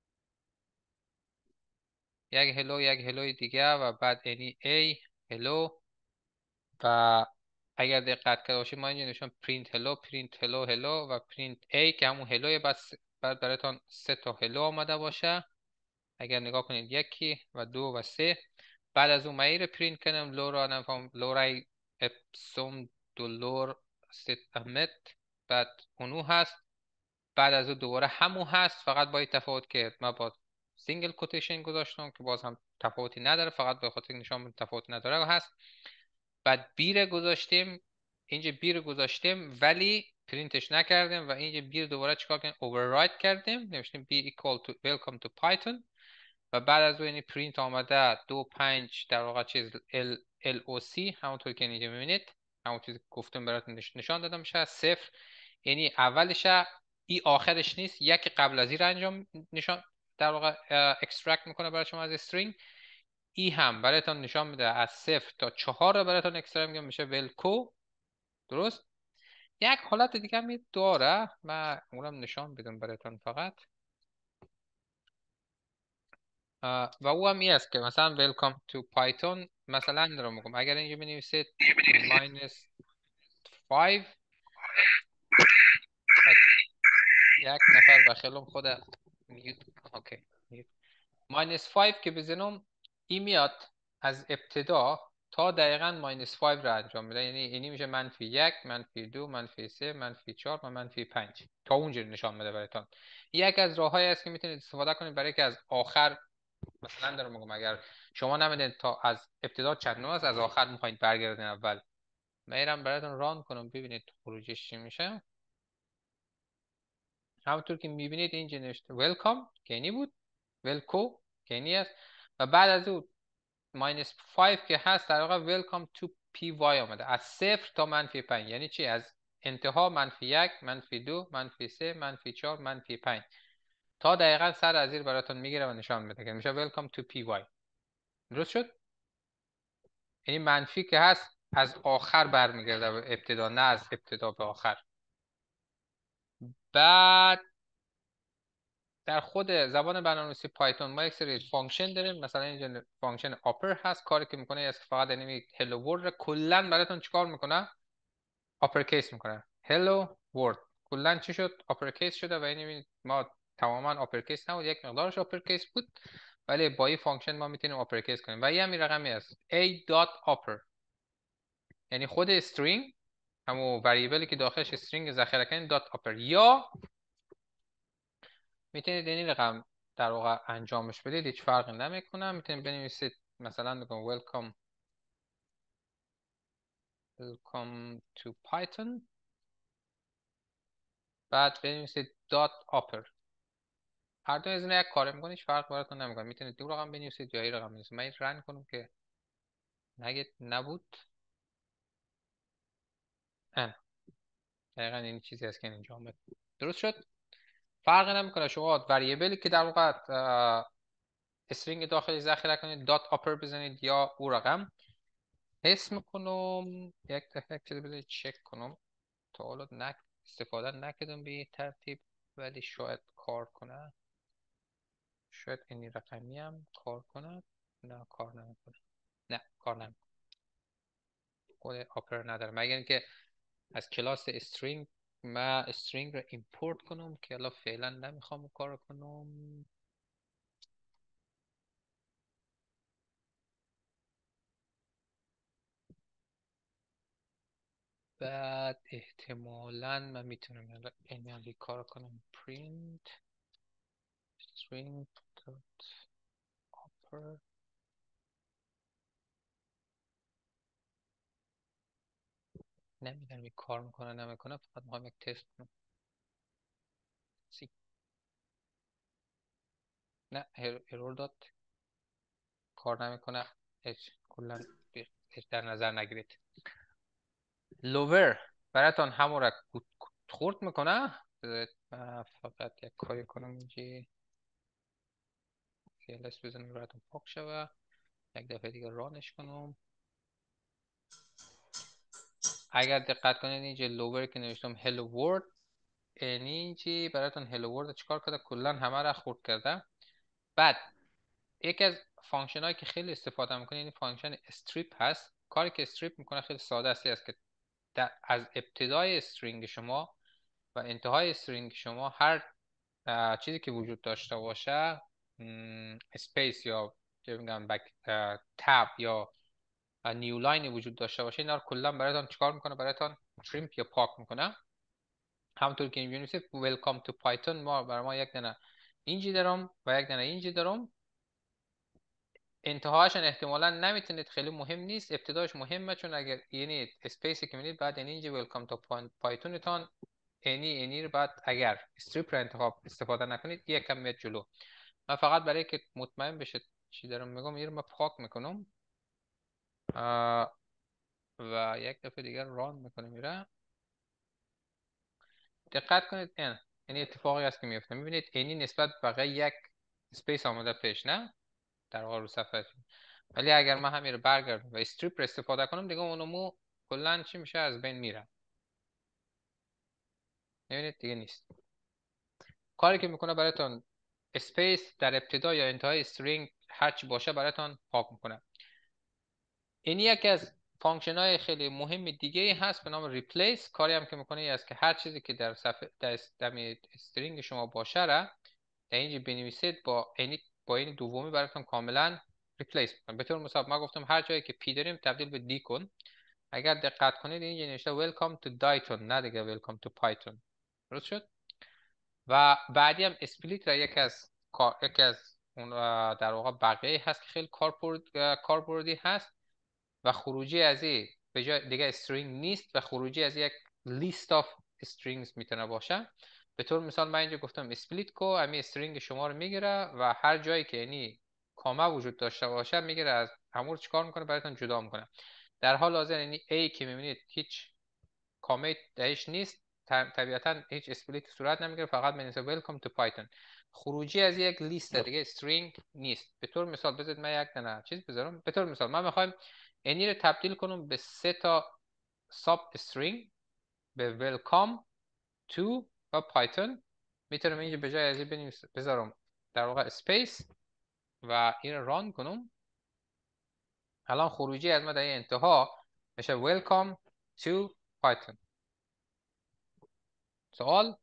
E: یک هلو یک هلوی دیگه و بعد اینی ای هلو و اگر دقت کرده باشید ما اینجا نشون پرینت هلو، پرینت هلو هلو و پرینت ای که همون هلوی بعد بعد براتون سه تا هلو آمده باشه. اگر نگاه کنید یکی و دو و سه، بعد از اون مایی رو پرینت کنم لورا نفهم لورای اپسوم دلار ست احمد، بعد اونو هست، بعد از اون دوباره همون هست فقط با این تفاوت که ما با سینگل کوتیشن گذاشتم که باز هم تفاوتی نداره، فقط به خاطر نشان تفاوت نداره هست. بعد بیر گذاشتیم اینجا بیر گذاشتیم ولی پرینتش نکردیم و اینجا بیر دوباره چیکار کردیم override کردیم، نوشتیم b equal to welcome to Python و بعد از اون یعنی پرینت آمده دو پنج در واقع چیز ال ال او سی همونطور که اینجا میبینید همون چیزی که گفتم براتون نشان دادم میشه صفر، یعنی اولش ای آخرش نیست، یکی قبل از این رو انجام نشان در واقع اکسترکت میکنه برای شما از استرینگ. ای هم براتون نشان میده از صفر تا چهار رو براتون اکسترکت میکنه میشه ولکو. درست. یک حالت دیگه هم داره من اونم نشان بدم براتون فقط و او هم این است که مثلا welcome to Python مثلا دارم میگم اگر اینجا بنویسید minus five یک نفر بخیلم خود میوت اوکی minus five که بزنم این میاد از ابتدا تا دقیقا ماینس پنج را انجام میده. یعنی اینی میشه منفی یک، منفی دو، منفی سه، منفی چهار و منفی پنج. تا اونجوری نشان میده برایتان. یک از راههایی است که میتونید استفاده کنید برای که از آخر، مثلا دارم میگم اگر شما نمیدونید تا از ابتدا چند است، از آخر میخواید برگردین اول. میرم براتون ران کنم ببینید خروجش چی میشه. همونطور که میبینید اینجا نوشته ویلکام که اینی بود، ویلکو که اینی است، و بعد از اون ماینس پنج که هست در واقع ویلکام تو پی وای آمده، از صفر تا منفی پنج. یعنی چی؟ از انتها منفی یک، منفی دو، منفی سه، منفی چهار، منفی پنج تا دقیقا سر از زیر براتون میگیره و نشان میده که میشه ویلکام تو پی وای. درست شد؟ یعنی منفی که هست از آخر برمیگرده به ابتدا، نه از ابتدا به آخر. بعد در خود زبان برنامه‌نویسی پایتون ما یک سری فانکشن داریم. مثلا اینجا فانکشن آپر هست، کاری که میکنه است که فقط اینمی هلو ورد رو کلا براتون چیکار میکنه؟ آپر کیس میکنه. هلو ورد کلا چی شد؟ آپر کیس شده. و اینمی ما تماما آپر کیس نبود، یک مقدارش آپر کیس بود، ولی با این فانکشن ما میتونیم آپر کیس کنیم. و این همین رقمی است a.upper، یعنی خود استرینگ، همون وریبلی که داخلش استرینگ ذخیره کنید دات آپر. یا میتونید این رقم در واقع انجامش بدید، هیچ فرقی نمیکنه. میتونید بنویسید مثلا بگم welcome welcome to Python، بعد بنویسید dot upper. هر دو از اینا یک کار میکنه، هیچ فرق براتون نمیکنه. میتونید دو رقم بنویسید یا این رقم بنویسید. من این رن کنم که نگید نبود. اه دقیقا این چیزی هست که اینجا آمد. درست شد؟ فرق نمیکنه. شما وریبلی که در واقع استرینگ داخلی ذخیره کنید دات آپر بزنید یا او رقم. حس میکنم یک دفعه چیزی بذارید چک کنم. تا حالا نک استفاده نکردم به این ترتیب، ولی شاید کار کنه. شاید این رقمی هم کار کنه. نه کار نمیکنه. نه کار نمیکنه. خود آپر نداره، مگر اینکه از کلاس استرینگ ما استرینگ رو ایمپورت کنم که الان فعلا نمیخوام کار کنم. بعد احتمالاً من میتونم این کار کنم print string dot upper. نمیدونم این کار میکنه نمیکنه، فقط میخوام یک تست کنم. سی نه ارور داد، کار نمیکنه. هیچ کلا هیچ در نظر نگیرید. لوور براتون همون را خورد میکنه. فقط یک کاری کنم اینجا فیلس بزنم براتون پاک شوه. یک دفعه دیگه رانش کنم. اگر دقت کنید اینجا لوور که نوشتم hello world، اینجا براتون hello world چیکار کرده؟ کلا همه را خورد کرده. بعد یکی از فانکشن هایی که خیلی استفاده میکنه این فانکشن استریپ هست. کاری که استریپ میکنه خیلی ساده است که از ابتدای استرینگ شما و انتهای استرینگ شما هر چیزی که وجود داشته باشه، اسپیس یا چه میگم بک تاب یا نیو لاین وجود داشته باشه، اینا رو کلا براتون چیکار میکنه؟ براتون تریمپ یا پاک میکنه. همونطور که اینجا میشه ویلکام تو پایتون، ما برای ما یک دونه اینجی دارم و یک دونه اینجی دارم. انتهاشون احتمالاً نمیتونید، خیلی مهم نیست. ابتداش مهمه، چون اگر یعنی اسپیسی که میدید بعد اینجا ویلکام تو پایتونتون اینی اینی رو بعد اگر استریپ رو انتخاب استفاده نکنید یک کم میاد جلو. من فقط برای که مطمئن بشید چی دارم میگم این رو من پاک میکنم و یک دفعه دیگر ران میکنم. میره دقت کنید این این اتفاقی است که میفته. میبینید اینی نسبت بقیه یک اسپیس آمده پیش، نه در واقع رو صفحه. ولی اگر من همین رو برگردم و استریپ رو استفاده کنم دیگه اونمو کلا چی میشه؟ از بین میره. میبینید دیگه نیست. کاری که میکنه براتون اسپیس در ابتدا یا انتهای استرینگ هرچی باشه براتون پاک میکنه. این یکی از فانکشن های خیلی مهم دیگه هست به نام ریپلیس. کاری هم که میکنه ای است که هر چیزی که در صفحه در استرینگ شما باشه را در اینجا بنویسید با این با این دومی براتون کاملا ریپلیس میکنم. به طور مثال ما گفتم هر جایی که پی داریم تبدیل به دی کن. اگر دقت کنید اینجا نوشته ویلکام تو دایتون، نه دیگه ویلکام تو پایتون. درست شد؟ و بعدی هم اسپلیت را یکی از یکی از اون در واقع بقیه هست که خیلی کاربردی هست و خروجی از این به جای دیگه استرینگ نیست و خروجی از یک لیست آف استرینگز میتونه باشه. به طور مثال من اینجا گفتم اسپلیت کو، همین استرینگ شما رو میگیره و هر جایی که یعنی کامه وجود داشته باشه میگیره از همون چیکار میکنه براتون جدا میکنه. در حال حاضر یعنی A که میبینید هیچ کامه درش نیست، طبیعتا هیچ اسپلیت صورت نمیگیره، فقط می‌نویسه ویلکام تو پایتون. خروجی از یک لیست دیگه استرینگ نیست. به طور مثال بذارید من یک دونه چیز بذارم. به طور مثال من میخوایم اینی رو تبدیل کنم به سه تا ساب استرینگ به ویلکام تو و پایتون. میتونم اینجا به جای از این بنویسم بذارم در واقع اسپیس و این رو ران کنم. الان خروجی از ما در این انتها میشه ویلکام تو پایتون. سوال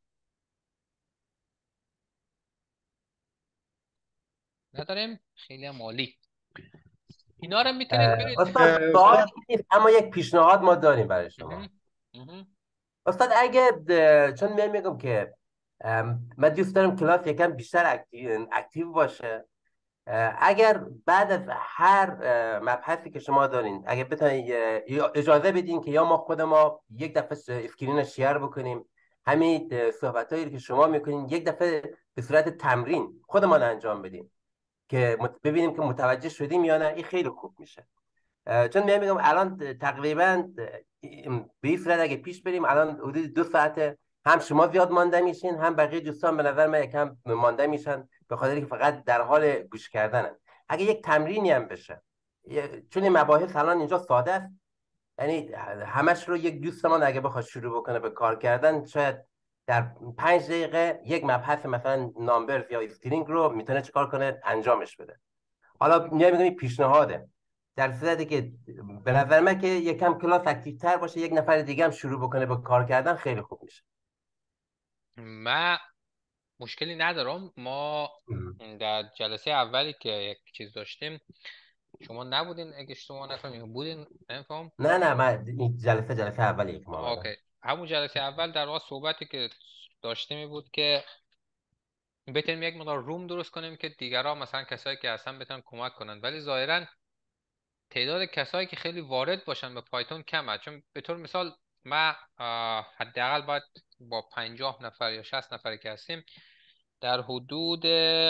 E: نداریم؟ خیلی عالی. اینا رو میتونید برید.
G: استاد سوال نیست اما یک پیشنهاد ما داریم برای شما. استاد اگه چون من میگم که من دوست دارم کلاس یکم بیشتر اکتیو, اکتیو باشه، اگر بعد از هر مبحثی که شما دارین اگه بتونید اجازه بدین که یا ما خود ما یک دفعه اسکرین شیر بکنیم، همین صحبتایی که شما میکنین یک دفعه به صورت تمرین خودمان انجام بدیم که ببینیم که متوجه شدیم یا نه، این خیلی خوب میشه. چون من میگم الان تقریبا به این صورت اگه پیش بریم الان حدود دو ساعته، هم شما زیاد مانده میشین هم بقیه دوستان به نظر من یکم مانده میشن به خاطر که فقط در حال گوش کردنن. اگه یک تمرینی هم بشه، چون این مباحث الان اینجا ساده است، یعنی همش رو یک دوستمان اگه بخواد شروع بکنه به کار کردن شاید در پنج دقیقه یک مبحث مثلا نامبرز یا استرینگ رو میتونه چیکار کنه انجامش بده. حالا میگم این پیشنهاده، در صورتی که به نظر من که یکم کلاس اکتیو تر باشه یک نفر دیگه هم شروع بکنه به کار کردن خیلی خوب میشه.
E: من مشکلی ندارم. ما در جلسه اولی که یک چیز داشتیم شما نبودین اگه اشتباه نکنم، بودین؟ نمیفهم.
G: نه نه من این جلسه جلسه اولی که ما
E: اوکی. همون جلسه اول در واقع صحبتی که داشتیم بود که بتونیم یک مقدار روم درست کنیم که دیگران مثلا کسایی که هستن بتونن کمک کنن، ولی ظاهرا تعداد کسایی که خیلی وارد باشن به پایتون کمه. چون به طور مثال ما حداقل باید با پنجاه نفر یا شصت نفری که هستیم در حدود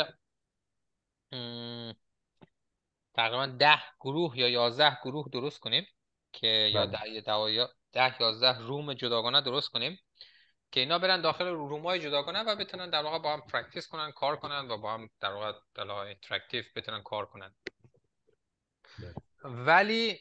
E: تقریبا ده گروه یا یازده گروه درست کنیم که یا ده ده ده یازده روم جداگانه درست کنیم که اینا برن داخل رومای جداگانه و بتونن در واقع با هم پرکتیس کنن، کار کنن و با هم در واقع اینتراکتیو بتونن کار کنن. ولی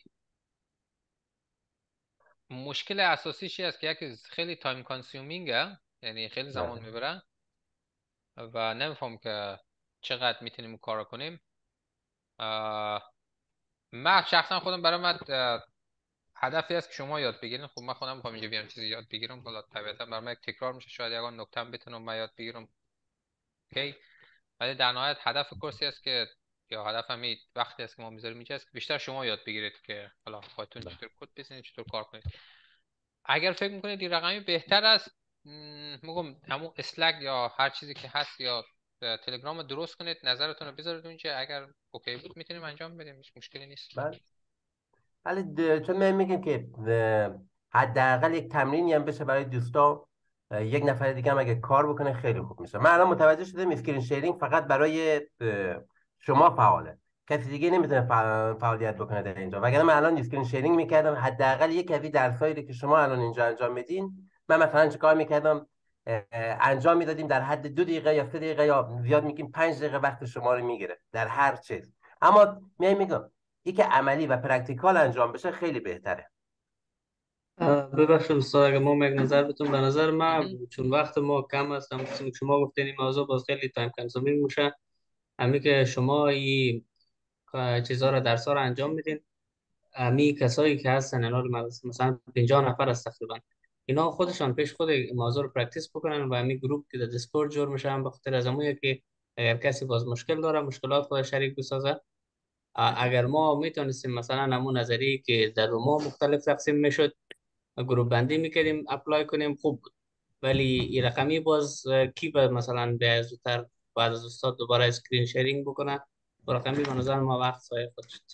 E: مشکل اساسیش است که یکی خیلی تایم کانسیومینگه، یعنی خیلی زمان میبره و نمیفهم که چقدر میتونیم کار کنیم. من شخصا خودم برای من هدفی است که شما یاد بگیرین. خب من خودم میخوام اینجا بیام چیزی یاد بگیرم، حالا طبیعتا برای من تکرار میشه، شاید یگان نکته بتونم من یاد بگیرم. اوکی، ولی در نهایت هدف کورسی است که یا هدف همین وقتی است که ما میذاریم اینجا است که بیشتر شما یاد بگیرید که حالا پایتون چطور کد بزنید، چطور کار کنید. اگر فکر میکنید این رقمی بهتر است، میگم همون اسلک یا هر چیزی که هست یا تلگرام درست کنید، نظرتون رو بذارید اونجا. اگر اوکی بود میتونیم انجام بدیم، هیچ مشکلی نیست.
G: ولی چون من میگم که حداقل یک تمرینی هم بشه برای دوستا، یک نفر دیگه هم اگه کار بکنه خیلی خوب میشه. من الان متوجه شدم اسکرین شیرینگ فقط برای شما فعاله، کسی دیگه نمیتونه فعالیت بکنه در اینجا. وگرنه من الان اسکرین شیرینگ میکردم حداقل یک از درسایی که شما الان اینجا انجام میدین من مثلا چیکار میکردم انجام میدادیم در حد دو دقیقه یا سه دقیقه یا زیاد میگیم پنج دقیقه وقت شما رو میگیره در هر چیز. اما میام میگم این که عملی و پرکتیکال انجام بشه خیلی بهتره.
Q: ببخشید استاد اگه ما یک نظر بتون، به نظر من چون وقت ما کم است، هم شما گفتین این موضوع باز خیلی تایم کنسومینگ میشه، همین که شما این چیزها رو درس ها رو انجام میدین، همین کسایی که هستن اینا مثلا پنجاه نفر است تقریبا، اینا خودشان پیش خود موضوع رو پرکتیس بکنن و همین گروپ که در دیسکورد جور میشن، به خاطر از همون که اگر کسی باز مشکل داره مشکلات خود شریک بسازه اگر ما میتونستیم مثلا همون نظریه که در روما مختلف تقسیم میشد گروه بندی میکردیم اپلای کنیم خوب بود. ولی این رقمی باز کی باید مثلا به زودتر بعد از استاد دوباره اسکرین شیرینگ بکنه و رقمی به نظر ما وقت ضایع خود شد.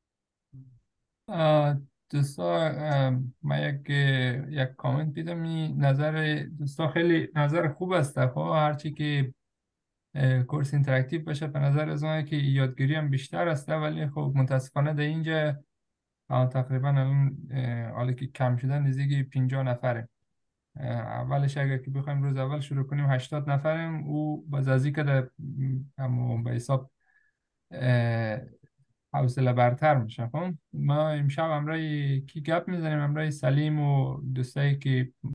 A: دوستا من یک یک کامنت دیدم، این نظر دوستا خیلی نظر خوب است. خب هرچی که کورس اینتراکتیو باشه به نظر از اونه که یادگیری هم بیشتر است، ولی خب متاسفانه در اینجا تقریبا الان حالا که کم شدن نزدیک پنجاه نفره. اولش اگر که بخوایم روز اول شروع کنیم هشتاد نفریم، او باز از اینکه در همون به حساب حوصله برتر میشه. خب ما امشب همراه کی گپ میزنیم؟ همراه سلیم و دوستایی که